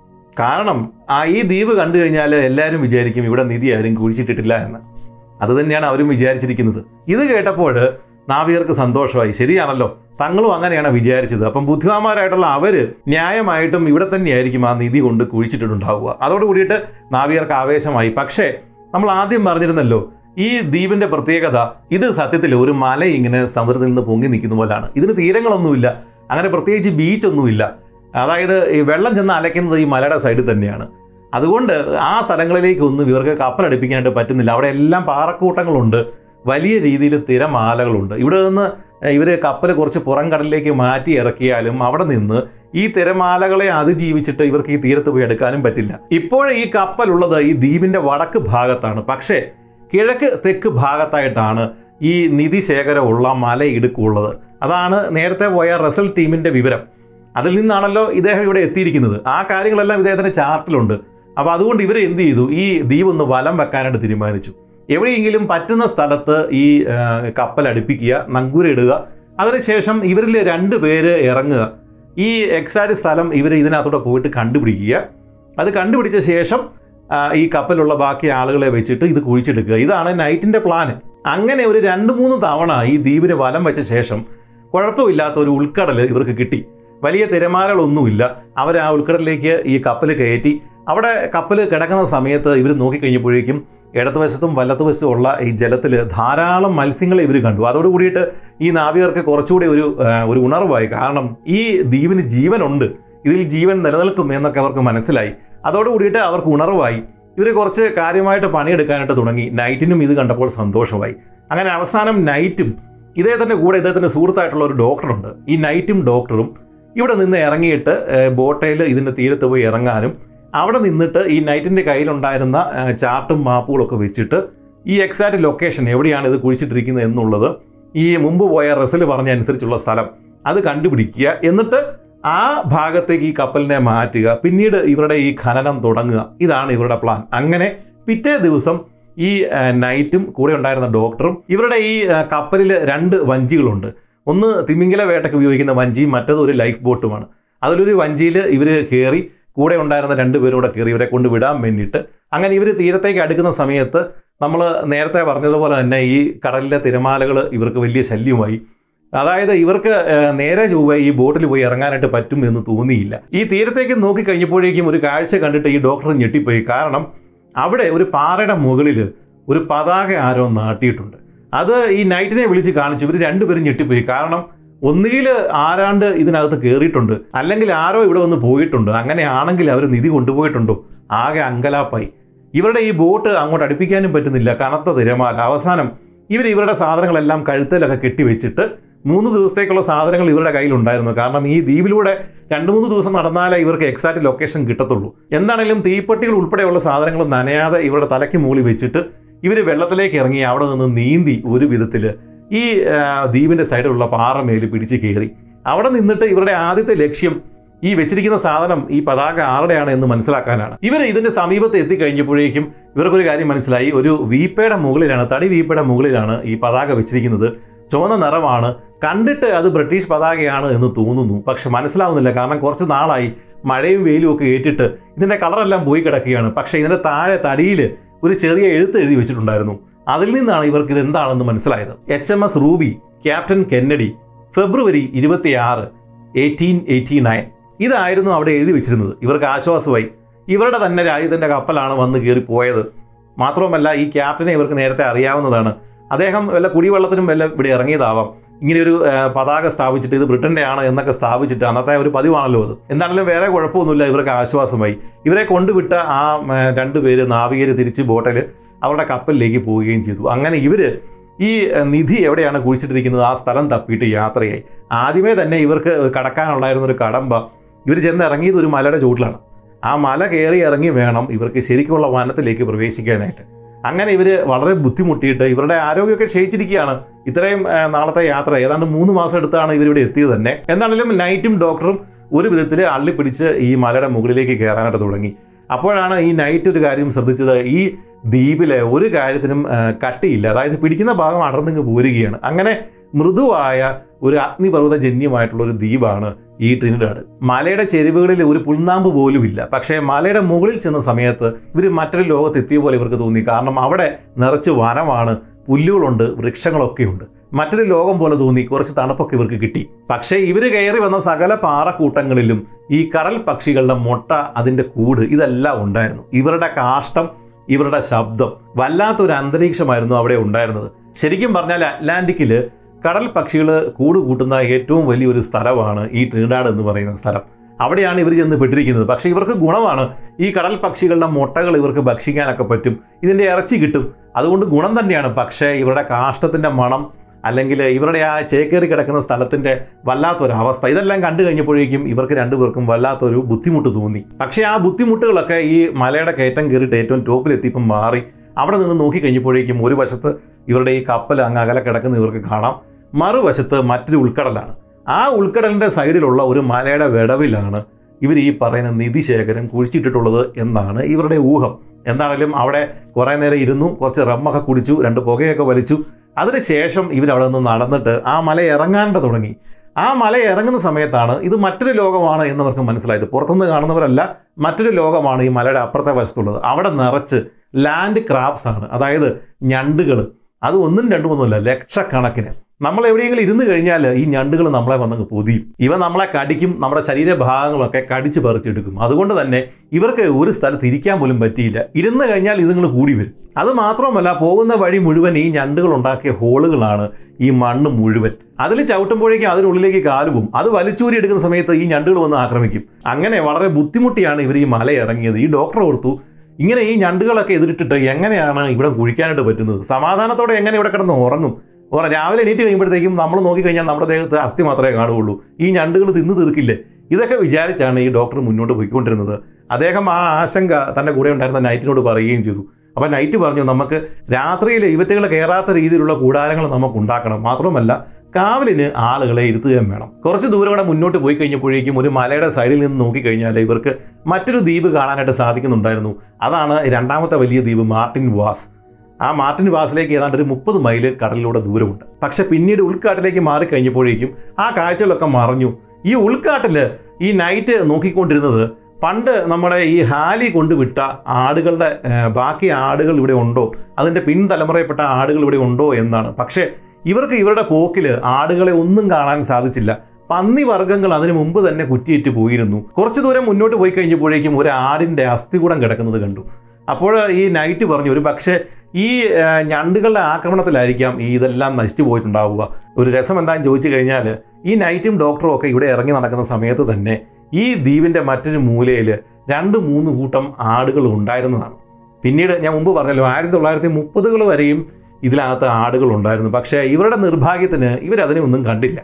കാരണം ഈ ദ്വീപ് കണ്ടു കഴിഞ്ഞാൽ എല്ലാവരും വിചാരിക്കും ഇവിടെ നിധി ആരും കുഴിച്ചിട്ടിട്ടില്ല എന്ന്. അത് തന്നെയാണ് അവരും വിചാരിച്ചിരിക്കുന്നത്. ഇത് കേട്ടപ്പോൾ നാവികർക്ക് സന്തോഷമായി. ശരിയാണല്ലോ, തങ്ങളും അങ്ങനെയാണ് വിചാരിച്ചത്. അപ്പം ബുദ്ധിമാന്മാരായിട്ടുള്ള അവർ ന്യായമായിട്ടും ഇവിടെ തന്നെയായിരിക്കും ആ നിധി കൊണ്ട് കുഴിച്ചിട്ടുണ്ടാവുക. അതോട് കൂടിയിട്ട് നാവികർക്ക് ആവേശമായി. പക്ഷേ നമ്മൾ ആദ്യം പറഞ്ഞിരുന്നല്ലോ, ഈ ദ്വീപിൻ്റെ പ്രത്യേകത, ഇത് സത്യത്തിൽ ഒരു മല ഇങ്ങനെ സമുദ്രത്തിൽ നിന്ന് പൊങ്ങി നിൽക്കുന്ന പോലാണ്. ഇതിന് തീരങ്ങളൊന്നുമില്ല, അങ്ങനെ പ്രത്യേകിച്ച് ബീച്ചൊന്നുമില്ല. അതായത് ഈ വെള്ളം ചെന്ന് അലയ്ക്കുന്നത് ഈ മലയുടെ സൈഡിൽ തന്നെയാണ്. അതുകൊണ്ട് ആ സ്ഥലങ്ങളിലേക്കൊന്നും ഇവർക്ക് കപ്പലടുപ്പിക്കാനായിട്ട് പറ്റുന്നില്ല. അവിടെ എല്ലാം പാറക്കൂട്ടങ്ങളുണ്ട്, വലിയ രീതിയിൽ തിരമാലകളുണ്ട്. ഇവിടെ നിന്ന് ഇവർ കപ്പൽ കുറച്ച് പുറം കടലിലേക്ക് മാറ്റി ഇറക്കിയാലും അവിടെ നിന്ന് ഈ തിരമാലകളെ അതിജീവിച്ചിട്ട് ഇവർക്ക് ഈ തീരത്ത് പോയി എടുക്കാനും പറ്റില്ല. ഇപ്പോൾ ഈ കപ്പലുള്ളത് ഈ ദ്വീപിൻ്റെ വടക്ക് ഭാഗത്താണ്. പക്ഷേ കിഴക്ക് തെക്ക് ഭാഗത്തായിട്ടാണ് ഈ നിധി ശേഖരമുള്ള മലയിടുക്കുള്ളത്. അതാണ് നേരത്തെ പോയ റസൽ ടീമിൻ്റെ വിവരം. അതിൽ നിന്നാണല്ലോ ഇദ്ദേഹം ഇവിടെ എത്തിയിരിക്കുന്നത്. ആ കാര്യങ്ങളെല്ലാം ഇദ്ദേഹത്തിൻ്റെ ചാർട്ടിലുണ്ട്. അപ്പോൾ അതുകൊണ്ട് ഇവർ എന്ത് ചെയ്തു, ഈ ദ്വീപ് ഒന്ന് വലം വെക്കാനായിട്ട് തീരുമാനിച്ചു. എവിടെയെങ്കിലും പറ്റുന്ന സ്ഥലത്ത് ഈ കപ്പൽ അടുപ്പിക്കുക, നങ്കൂരിടുക. അതിനുശേഷം ഇവരിൽ 2 പേര് ഇറങ്ങുക. ഈ എക്സാക്റ്റ് സ്ഥലം ഇവർ ഇതിനകത്തൂടെ പോയിട്ട് കണ്ടുപിടിക്കുക. അത് കണ്ടുപിടിച്ച ശേഷം ഈ കപ്പലുള്ള ബാക്കി ആളുകളെ വെച്ചിട്ട് ഇത് കുഴിച്ചെടുക്കുക. ഇതാണ് നൈറ്റിൻ്റെ പ്ലാന്. അങ്ങനെ ഒരു 2-3 തവണ ഈ ദ്വീപിന് വലം വെച്ച ശേഷം കുഴപ്പമില്ലാത്ത ഒരു ഉൾക്കടൽ ഇവർക്ക് കിട്ടി. വലിയ തിരമാലകളൊന്നുമില്ല. അവർ ആ ഉൾക്കടലിലേക്ക് ഈ കപ്പൽ കയറ്റി. അവിടെ കപ്പൽ കിടക്കുന്ന സമയത്ത് ഇവർ നോക്കിക്കഴിഞ്ഞപ്പോഴേക്കും ഇടതുവശത്തും വലത്തുവശത്തും ഉള്ള ഈ ജലത്തിൽ ധാരാളം മത്സ്യങ്ങളെ ഇവർ കണ്ടു. അതോട് കൂടിയിട്ട് ഈ നാവികർക്ക് കുറച്ചുകൂടി ഒരു ഉണർവായി. കാരണം ഈ ദ്വീപിന് ജീവനുണ്ട്, ഇതിൽ ജീവൻ നിലനിൽക്കും എന്നൊക്കെ അവർക്ക് മനസ്സിലായി. അതോടുകൂടിയിട്ട് അവർക്ക് ഉണർവായി. ഇവർ കുറച്ച് കാര്യമായിട്ട് പണിയെടുക്കാനായിട്ട് തുടങ്ങി. നൈറ്റിനും ഇത് കണ്ടപ്പോൾ സന്തോഷമായി. അങ്ങനെ അവസാനം നൈറ്റും ഇദ്ദേഹത്തിൻ്റെ കൂടെ ഇദ്ദേഹത്തിൻ്റെ സുഹൃത്തായിട്ടുള്ള ഒരു ഡോക്ടറുണ്ട്. ഈ നൈറ്റും ഡോക്ടറും ഇവിടെ നിന്ന് ഇറങ്ങിയിട്ട് ബോട്ടയിൽ ഇതിൻ്റെ തീരത്ത് പോയി ഇറങ്ങാനും അവിടെ നിന്നിട്ട് ഈ നൈറ്റിൻ്റെ കയ്യിലുണ്ടായിരുന്ന ചാർട്ടും മാപ്പുകളൊക്കെ വെച്ചിട്ട് ഈ എക്സാക്റ്റ് ലൊക്കേഷൻ എവിടെയാണ് ഇത് കുഴിച്ചിട്ടിരിക്കുന്നത് എന്നുള്ളത് ഈ മുമ്പ് പോയ റസൽ പറഞ്ഞ അനുസരിച്ചുള്ള സ്ഥലം അത് കണ്ടുപിടിക്കുക. എന്നിട്ട് ആ ഭാഗത്തേക്ക് ഈ കപ്പലിനെ മാറ്റുക. പിന്നീട് ഇവരുടെ ഈ ഖനനം തുടങ്ങുക. ഇതാണ് ഇവരുടെ പ്ലാൻ. അങ്ങനെ പിറ്റേ ദിവസം ഈ നൈറ്റും കൂടെ ഉണ്ടായിരുന്ന ഡോക്ടറും ഇവരുടെ ഈ കപ്പലിൽ 2 വഞ്ചികളുണ്ട്. ഒന്ന് തിമിംഗല വേട്ടയ്ക്ക് ഉപയോഗിക്കുന്ന വഞ്ചിയും മറ്റത് ഒരു ലൈഫ് ബോട്ടുമാണ്. അതിലൊരു വഞ്ചിയിൽ ഇവർ കയറി, കൂടെ ഉണ്ടായിരുന്ന 2 പേരും കൂടെ കയറി ഇവരെ കൊണ്ട് വിടാൻ വേണ്ടിയിട്ട്. അങ്ങനെ ഇവർ തീരത്തേക്ക് അടുക്കുന്ന സമയത്ത് നമ്മൾ നേരത്തെ പറഞ്ഞതുപോലെ തന്നെ ഈ കടലിലെ തിരമാലകൾ ഇവർക്ക് വലിയ ശല്യമായി. അതായത് ഇവർക്ക് നേരെ ചൊവ്വേ ഈ ബോട്ടിൽ പോയി ഇറങ്ങാനായിട്ട് പറ്റും എന്ന് തോന്നിയില്ല. ഈ തീരത്തേക്ക് നോക്കിക്കഴിഞ്ഞപ്പോഴേക്കും ഒരു കാഴ്ച കണ്ടിട്ട് ഈ ഡോക്ടർ ഞെട്ടിപ്പോയി. കാരണം അവിടെ ഒരു പാറയുടെ മുകളിൽ ഒരു പതാക ആരോ നാട്ടിയിട്ടുണ്ട്. അത് ഈ നൈറ്റിനെ വിളിച്ച് കാണിച്ചു. ഇവർ 2 പേരും ഞെട്ടിപ്പോയി. കാരണം ഒന്നുകിൽ ആരാണ്ട് ഇതിനകത്ത് കയറിയിട്ടുണ്ട്, അല്ലെങ്കിൽ ആരോ ഇവിടെ വന്ന് പോയിട്ടുണ്ട്. അങ്ങനെയാണെങ്കിൽ അവർ നിധി കൊണ്ടുപോയിട്ടുണ്ടോ? ആകെ അങ്കലാപ്പായി. ഇവരുടെ ഈ ബോട്ട് അങ്ങോട്ട് അടുപ്പിക്കാനും പറ്റുന്നില്ല, കനത്ത തിരമാല. അവസാനം ഇവരുടെ സാധനങ്ങളെല്ലാം കഴുത്തിലൊക്കെ കെട്ടിവെച്ചിട്ട് 3 ദിവസത്തേക്കുള്ള സാധനങ്ങൾ ഇവരുടെ കയ്യിലുണ്ടായിരുന്നു. കാരണം ഈ ദ്വീപിലൂടെ 2-3 ദിവസം നടന്നാലേ ഇവർക്ക് എക്സാക്റ്റ് ലൊക്കേഷൻ കിട്ടത്തുള്ളൂ. എന്താണെങ്കിലും തീപ്പെട്ടികൾ ഉൾപ്പെടെയുള്ള സാധനങ്ങൾ നനയാതെ ഇവരുടെ തലയ്ക്ക് മുകളിൽ വെച്ചിട്ട് ഇവർ വെള്ളത്തിലേക്ക് ഇറങ്ങി അവിടെ നിന്ന് നീന്തി ഒരു വിധത്തിൽ ഈ ദ്വീപിൻ്റെ സൈഡിലുള്ള പാറമേൽ പിടിച്ച് കയറി. അവിടെ നിന്നിട്ട് ഇവരുടെ ആദ്യത്തെ ലക്ഷ്യം ഈ വെച്ചിരിക്കുന്ന സാധനം ഈ പതാക ആരുടെയാണ് എന്ന് മനസ്സിലാക്കാനാണ്. ഇവർ ഇതിൻ്റെ സമീപത്ത് എത്തിക്കഴിഞ്ഞപ്പോഴേക്കും ഇവർക്കൊരു കാര്യം മനസ്സിലായി. ഒരു വീപ്പയുടെ മുകളിലാണ്, തടി വീപ്പയുടെ മുകളിലാണ് ഈ പതാക വെച്ചിരിക്കുന്നത്. ചുവന്ന നിറമാണ്. കണ്ടിട്ട് അത് ബ്രിട്ടീഷ് പതാകയാണ് എന്ന് തോന്നുന്നു. പക്ഷെ മനസ്സിലാവുന്നില്ല. കാരണം കുറച്ച് നാളായി മഴയും വെയിലും ഒക്കെ ഏറ്റിട്ട് ഇതിൻ്റെ കളറെല്ലാം പോയി കിടക്കുകയാണ്. പക്ഷേ ഇതിൻ്റെ താഴെ തടിയിൽ ഒരു ചെറിയ എഴുത്ത് എഴുതി വെച്ചിട്ടുണ്ടായിരുന്നു. അതിൽ നിന്നാണ് ഇവർക്ക് ഇത് എന്താണെന്ന് മനസ്സിലായത്. HMS Ruby, captain Kennedy, February 26, 1889. ഇതായിരുന്നു അവിടെ എഴുതി വെച്ചിരുന്നത്. ഇവർക്ക് ആശ്വാസമായി. ഇവരുടെ തന്നെ രാജ്യത്തിൻ്റെ കപ്പലാണ് വന്ന് കയറിപ്പോയത്. മാത്രവുമല്ല ഈ ക്യാപ്റ്റനെ ഇവർക്ക് നേരത്തെ അറിയാവുന്നതാണ്. അദ്ദേഹം വല്ല കുടിവെള്ളത്തിനും വല്ല ഇവിടെ ഇറങ്ങിയതാവാം. ഇങ്ങനെയൊരു പതാക സ്ഥാപിച്ചിട്ട് ഇത് ബ്രിട്ടൻ്റെ ആണ് എന്നൊക്കെ സ്ഥാപിച്ചിട്ട് അന്നത്തെ ഒരു പതിവാണല്ലോ അത്. എന്താണെങ്കിലും വേറെ കുഴപ്പമൊന്നുമില്ല. ഇവർക്ക് ആശ്വാസമായി. ഇവരെ കൊണ്ടുവിട്ട ആ 2 പേര് നാവികർ തിരിച്ച് ബോട്ടിൽ അവരുടെ കപ്പലിലേക്ക് പോവുകയും ചെയ്തു. അങ്ങനെ ഇവർ ഈ നിധി എവിടെയാണ് കുഴിച്ചിട്ടിരിക്കുന്നത് ആ സ്ഥലം തപ്പിയിട്ട് യാത്രയായി. ആദ്യമേ തന്നെ ഇവർക്ക് കടക്കാനുണ്ടായിരുന്നൊരു കടമ്പ ഇവർ ചെന്ന് ഇറങ്ങിയത് ഒരു മലയുടെ ചുവട്ടിലാണ്. ആ മല കയറി ഇറങ്ങി വേണം ഇവർക്ക് ശരിക്കുള്ള വനത്തിലേക്ക് പ്രവേശിക്കാനായിട്ട്. അങ്ങനെ ഇവർ വളരെ ബുദ്ധിമുട്ടിയിട്ട് ഇവരുടെ ആരോഗ്യമൊക്കെ ക്ഷയിച്ചിരിക്കുകയാണ്. ഇത്രയും നാളത്തെ യാത്ര ഏതാണ്ട് 3 മാസം എടുത്താണ് ഇവരിവിടെ എത്തിയത് തന്നെ. എന്താണെങ്കിലും നൈറ്റും ഡോക്ടറും ഒരു വിധത്തിൽ അള്ളിപ്പിടിച്ച് ഈ മലയുടെ മുകളിലേക്ക് കയറാനായിട്ട് തുടങ്ങി. അപ്പോഴാണ് ഈ നൈറ്റ് ഒരു കാര്യം ശ്രദ്ധിച്ചത്. ഈ ദ്വീപിലെ ഒരു കാര്യത്തിനും കട്ടിയില്ല. അതായത് പിടിക്കുന്ന ഭാഗം അടർന്നിങ്ങ് പോരുകയാണ്. അങ്ങനെ മൃദുവായ ഒരു അഗ്നിപർവ്വതജന്യമായിട്ടുള്ള ഒരു ദ്വീപാണ് ഈ ട്രിനിഡാഡ്. മലയുടെ ചെരുവുകളിൽ ഒരു പുൽനാമ്പ് പോലും ഇല്ല. പക്ഷേ മലയുടെ മുകളിൽ ചെന്ന സമയത്ത് ഇവർ മറ്റൊരു ലോകത്തെത്തിയ പോലെ ഇവർക്ക് തോന്നി. കാരണം അവിടെ നിറച്ച് വനമാണ്, പുല്ലുകളുണ്ട്, വൃക്ഷങ്ങളൊക്കെയുണ്ട്. മറ്റൊരു ലോകം പോലെ തോന്നി. കുറച്ച് തണുപ്പൊക്കെ ഇവർക്ക് കിട്ടി. പക്ഷേ ഇവർ കയറി വന്ന സകല പാറക്കൂട്ടങ്ങളിലും ഈ കടൽ പക്ഷികളുടെ മുട്ട, അതിൻ്റെ കൂട്, ഇതെല്ലാം ഉണ്ടായിരുന്നു. ഇവരുടെ കാഷ്ടം, ഇവരുടെ ശബ്ദം, വല്ലാത്തൊരു അന്തരീക്ഷമായിരുന്നു അവിടെ ഉണ്ടായിരുന്നത്. ശരിക്കും പറഞ്ഞാൽ അറ്റ്ലാന്റിക്കിൽ കടൽ പക്ഷികൾ കൂട് കൂട്ടുന്ന ഏറ്റവും വലിയൊരു സ്ഥലമാണ് ഈ ട്രിനിഡാഡ് എന്ന് പറയുന്ന സ്ഥലം. അവിടെയാണ് ഇവർ ചെന്ന് പെട്ടിരിക്കുന്നത്. പക്ഷേ ഇവർക്ക് ഗുണമാണ്. ഈ കടൽ പക്ഷികളുടെ മുട്ടകൾ ഇവർക്ക് ഭക്ഷിക്കാനൊക്കെ പറ്റും. ഇതിൻ്റെ ഇറച്ചി കിട്ടും. അതുകൊണ്ട് ഗുണം തന്നെയാണ്. പക്ഷേ ഇവരുടെ കാഷ്ടത്തിൻ്റെ മണം, അല്ലെങ്കിൽ ഇവരുടെ ആ ചേക്കേറി കിടക്കുന്ന സ്ഥലത്തിൻ്റെ വല്ലാത്തൊരവസ്ഥ, ഇതെല്ലാം കണ്ടു കഴിഞ്ഞപ്പോഴേക്കും ഇവർക്ക് 2 പേർക്കും വല്ലാത്തൊരു ബുദ്ധിമുട്ട് തോന്നി. പക്ഷേ ആ ബുദ്ധിമുട്ടുകളൊക്കെ ഈ മലയുടെ കയറ്റം കയറിയിട്ട് ഏറ്റവും ടോപ്പിലെത്തിയപ്പം മാറി. അവിടെ നിന്ന് നോക്കിക്കഴിഞ്ഞപ്പോഴേക്കും ഒരു വശത്ത് ഇവരുടെ ഈ കപ്പൽ അങ്ങ് അകലെ കിടക്കുന്ന ഇവർക്ക് കാണാം. മറുവശത്ത് മറ്റൊരു ഉൾക്കടലാണ്. ആ ഉൾക്കടലിൻ്റെ സൈഡിലുള്ള ഒരു മലയുടെ വിടവിലാണ് ഇവർ ഈ പറയുന്ന നിധി ശേഖരം കുഴിച്ചിട്ടിട്ടുള്ളത് എന്നാണ് ഇവരുടെ ഊഹം. എന്താണെങ്കിലും അവിടെ കുറേ നേരം ഇരുന്നു, കുറച്ച് റമ്മൊക്കെ കുടിച്ചു, 2 പുകയൊക്കെ വലിച്ചു. അതിനുശേഷം ഇവരവിടെ നിന്ന് നടന്നിട്ട് ആ മല ഇറങ്ങാണ്ട് തുടങ്ങി. ആ മല ഇറങ്ങുന്ന സമയത്താണ് ഇത് മറ്റൊരു ലോകമാണ് എന്നവർക്ക് മനസ്സിലായത്. പുറത്തുനിന്ന് കാണുന്നവരല്ല, മറ്റൊരു ലോകമാണ് ഈ മലയുടെ അപ്പുറത്തെ വശത്തുള്ളത്. അവിടെ നിറച്ച് ലാൻഡ് ക്രാബ്സ് ആണ്, അതായത് ഞണ്ടുകൾ. അത് 1, 2 ലക്ഷക്കണക്കിന്. നമ്മൾ എവിടെയെങ്കിലും ഇരുന്ന് കഴിഞ്ഞാൽ ഈ ഞണ്ടുകൾ നമ്മളെ വന്നങ്ങ് പൊതിയും. ഇവ നമ്മളെ കടിക്കും, നമ്മുടെ ശരീരഭാഗങ്ങളൊക്കെ കടിച്ച് പറിച്ചെടുക്കും. അതുകൊണ്ട് തന്നെ ഇവർക്ക് ഒരു സ്ഥലത്ത് ഇരിക്കാൻ പോലും പറ്റിയില്ല. ഇരുന്ന് കഴിഞ്ഞാൽ ഇതുങ്ങൾ കൂടി വരും. അത് മാത്രമല്ല, പോകുന്ന വഴി മുഴുവൻ ഈ ഞണ്ടുകൾ ഉണ്ടാക്കിയ ഹോളുകളാണ്, ഈ മണ്ണ് മുഴുവൻ. അതിൽ ചവിട്ടുമ്പോഴേക്കും അതിനുള്ളിലേക്ക് കാലുപോകും. അത് വലിച്ചൂരി എടുക്കുന്ന സമയത്ത് ഈ ഞണ്ടുകൾ വന്ന് ആക്രമിക്കും. അങ്ങനെ വളരെ ബുദ്ധിമുട്ടിയാണ് ഇവർ ഈ മല ഇറങ്ങിയത്. ഈ ഡോക്ടർ ഓർത്തു, ഇങ്ങനെ ഈ ഞണ്ടുകളൊക്കെ എതിരിട്ടിട്ട് എങ്ങനെയാണ് ഇവിടെ കുഴിക്കാനായിട്ട് പറ്റുന്നത്? സമാധാനത്തോടെ എങ്ങനെ ഇവിടെ കിടന്ന് ഉറങ്ങും? രാവിലെ എണീറ്റ് കഴിയുമ്പോഴത്തേക്കും നമ്മൾ നോക്കിക്കഴിഞ്ഞാൽ നമ്മുടെ ദേഹത്ത് അസ്ഥി മാത്രമേ കാണുകയുള്ളൂ. ഈ ഞണ്ടുകൾ തിന്നു തീർക്കില്ലേ? ഇതൊക്കെ വിചാരിച്ചാണ് ഈ ഡോക്ടർ മുന്നോട്ട് പോയിക്കൊണ്ടിരുന്നത്. അദ്ദേഹം ആ ആശങ്ക തൻ്റെ കൂടെ ഉണ്ടായിരുന്ന നൈറ്റിനോട് പറയുകയും ചെയ്തു. അപ്പോൾ നൈറ്റ് പറഞ്ഞു, നമുക്ക് രാത്രിയിൽ ഇവറ്റുകൾ കയറാത്ത രീതിയിലുള്ള കൂടാരങ്ങൾ നമുക്ക് ഉണ്ടാക്കണം. മാത്രമല്ല കാവലിന് ആളുകളെ ഇരുത്തുകയും വേണം. കുറച്ച് ദൂരം കൂടെ മുന്നോട്ട് പോയി കഴിഞ്ഞപ്പോഴേക്കും ഒരു മലയുടെ സൈഡിൽ നിന്ന് നോക്കിക്കഴിഞ്ഞാൽ ഇവർക്ക് മറ്റൊരു ദ്വീപ് കാണാനായിട്ട് സാധിക്കുന്നുണ്ടായിരുന്നു. അതാണ് രണ്ടാമത്തെ വലിയ ദ്വീപ് മാർട്ടിൻ വാസ്. ആ മാർട്ടിൻ വാസിലേക്ക് ഏതാണ്ട് ഒരു 30 മൈൽ കടലിലൂടെ ദൂരമുണ്ട്. പക്ഷെ പിന്നീട് ഉൾക്കാട്ടിലേക്ക് മാറിക്കഴിഞ്ഞപ്പോഴേക്കും ആ കാഴ്ചകളൊക്കെ മറഞ്ഞു. ഈ ഉൾക്കാട്ടിൽ ഈ നൈറ്റ് നോക്കിക്കൊണ്ടിരുന്നത് പണ്ട് നമ്മുടെ ഈ ഹാലി കൊണ്ടുവിട്ട ആടുകളുടെ ബാക്കി ആടുകൾ ഇവിടെ ഉണ്ടോ, അതിൻ്റെ പിൻതലമുറയിൽപ്പെട്ട ആടുകൾ ഇവിടെ ഉണ്ടോ എന്നാണ്. പക്ഷേ ഇവർക്ക് ഇവരുടെ പോക്കിൽ ആടുകളെ ഒന്നും കാണാൻ സാധിച്ചില്ല. പന്നി വർഗ്ഗങ്ങൾ അതിനു മുമ്പ് തന്നെ കുറ്റിയേറ്റ് പോയിരുന്നു. കുറച്ച് ദൂരം മുന്നോട്ട് പോയി കഴിഞ്ഞപ്പോഴേക്കും ഒരു ആടിൻ്റെ അസ്ഥികൂടം കിടക്കുന്നത് കണ്ടു. അപ്പോൾ ഈ നൈറ്റ് പറഞ്ഞു, ഒരു പക്ഷേ ഈ ഞണ്ടുകളുടെ ആക്രമണത്തിലായിരിക്കാം ഇതെല്ലാം നശിച്ചു പോയിട്ടുണ്ടാവുക. ഒരു രസം എന്താണെന്ന് ചോദിച്ചു കഴിഞ്ഞാൽ, ഈ നൈറ്റും ഡോക്ടറും ഒക്കെ ഇവിടെ ഇറങ്ങി നടക്കുന്ന സമയത്ത് തന്നെ ഈ ദ്വീപിൻ്റെ മറ്റൊരു മൂലയിൽ 2-3 കൂട്ടം ആടുകൾ ഉണ്ടായിരുന്നതാണ്. പിന്നീട് ഞാൻ മുമ്പ് പറഞ്ഞല്ലോ, 1930കൾ വരെയും ഇതിനകത്ത് ആടുകൾ ഉണ്ടായിരുന്നു. പക്ഷേ ഇവരുടെ നിർഭാഗ്യത്തിന് ഇവരതിനെ ഒന്നും കണ്ടില്ല.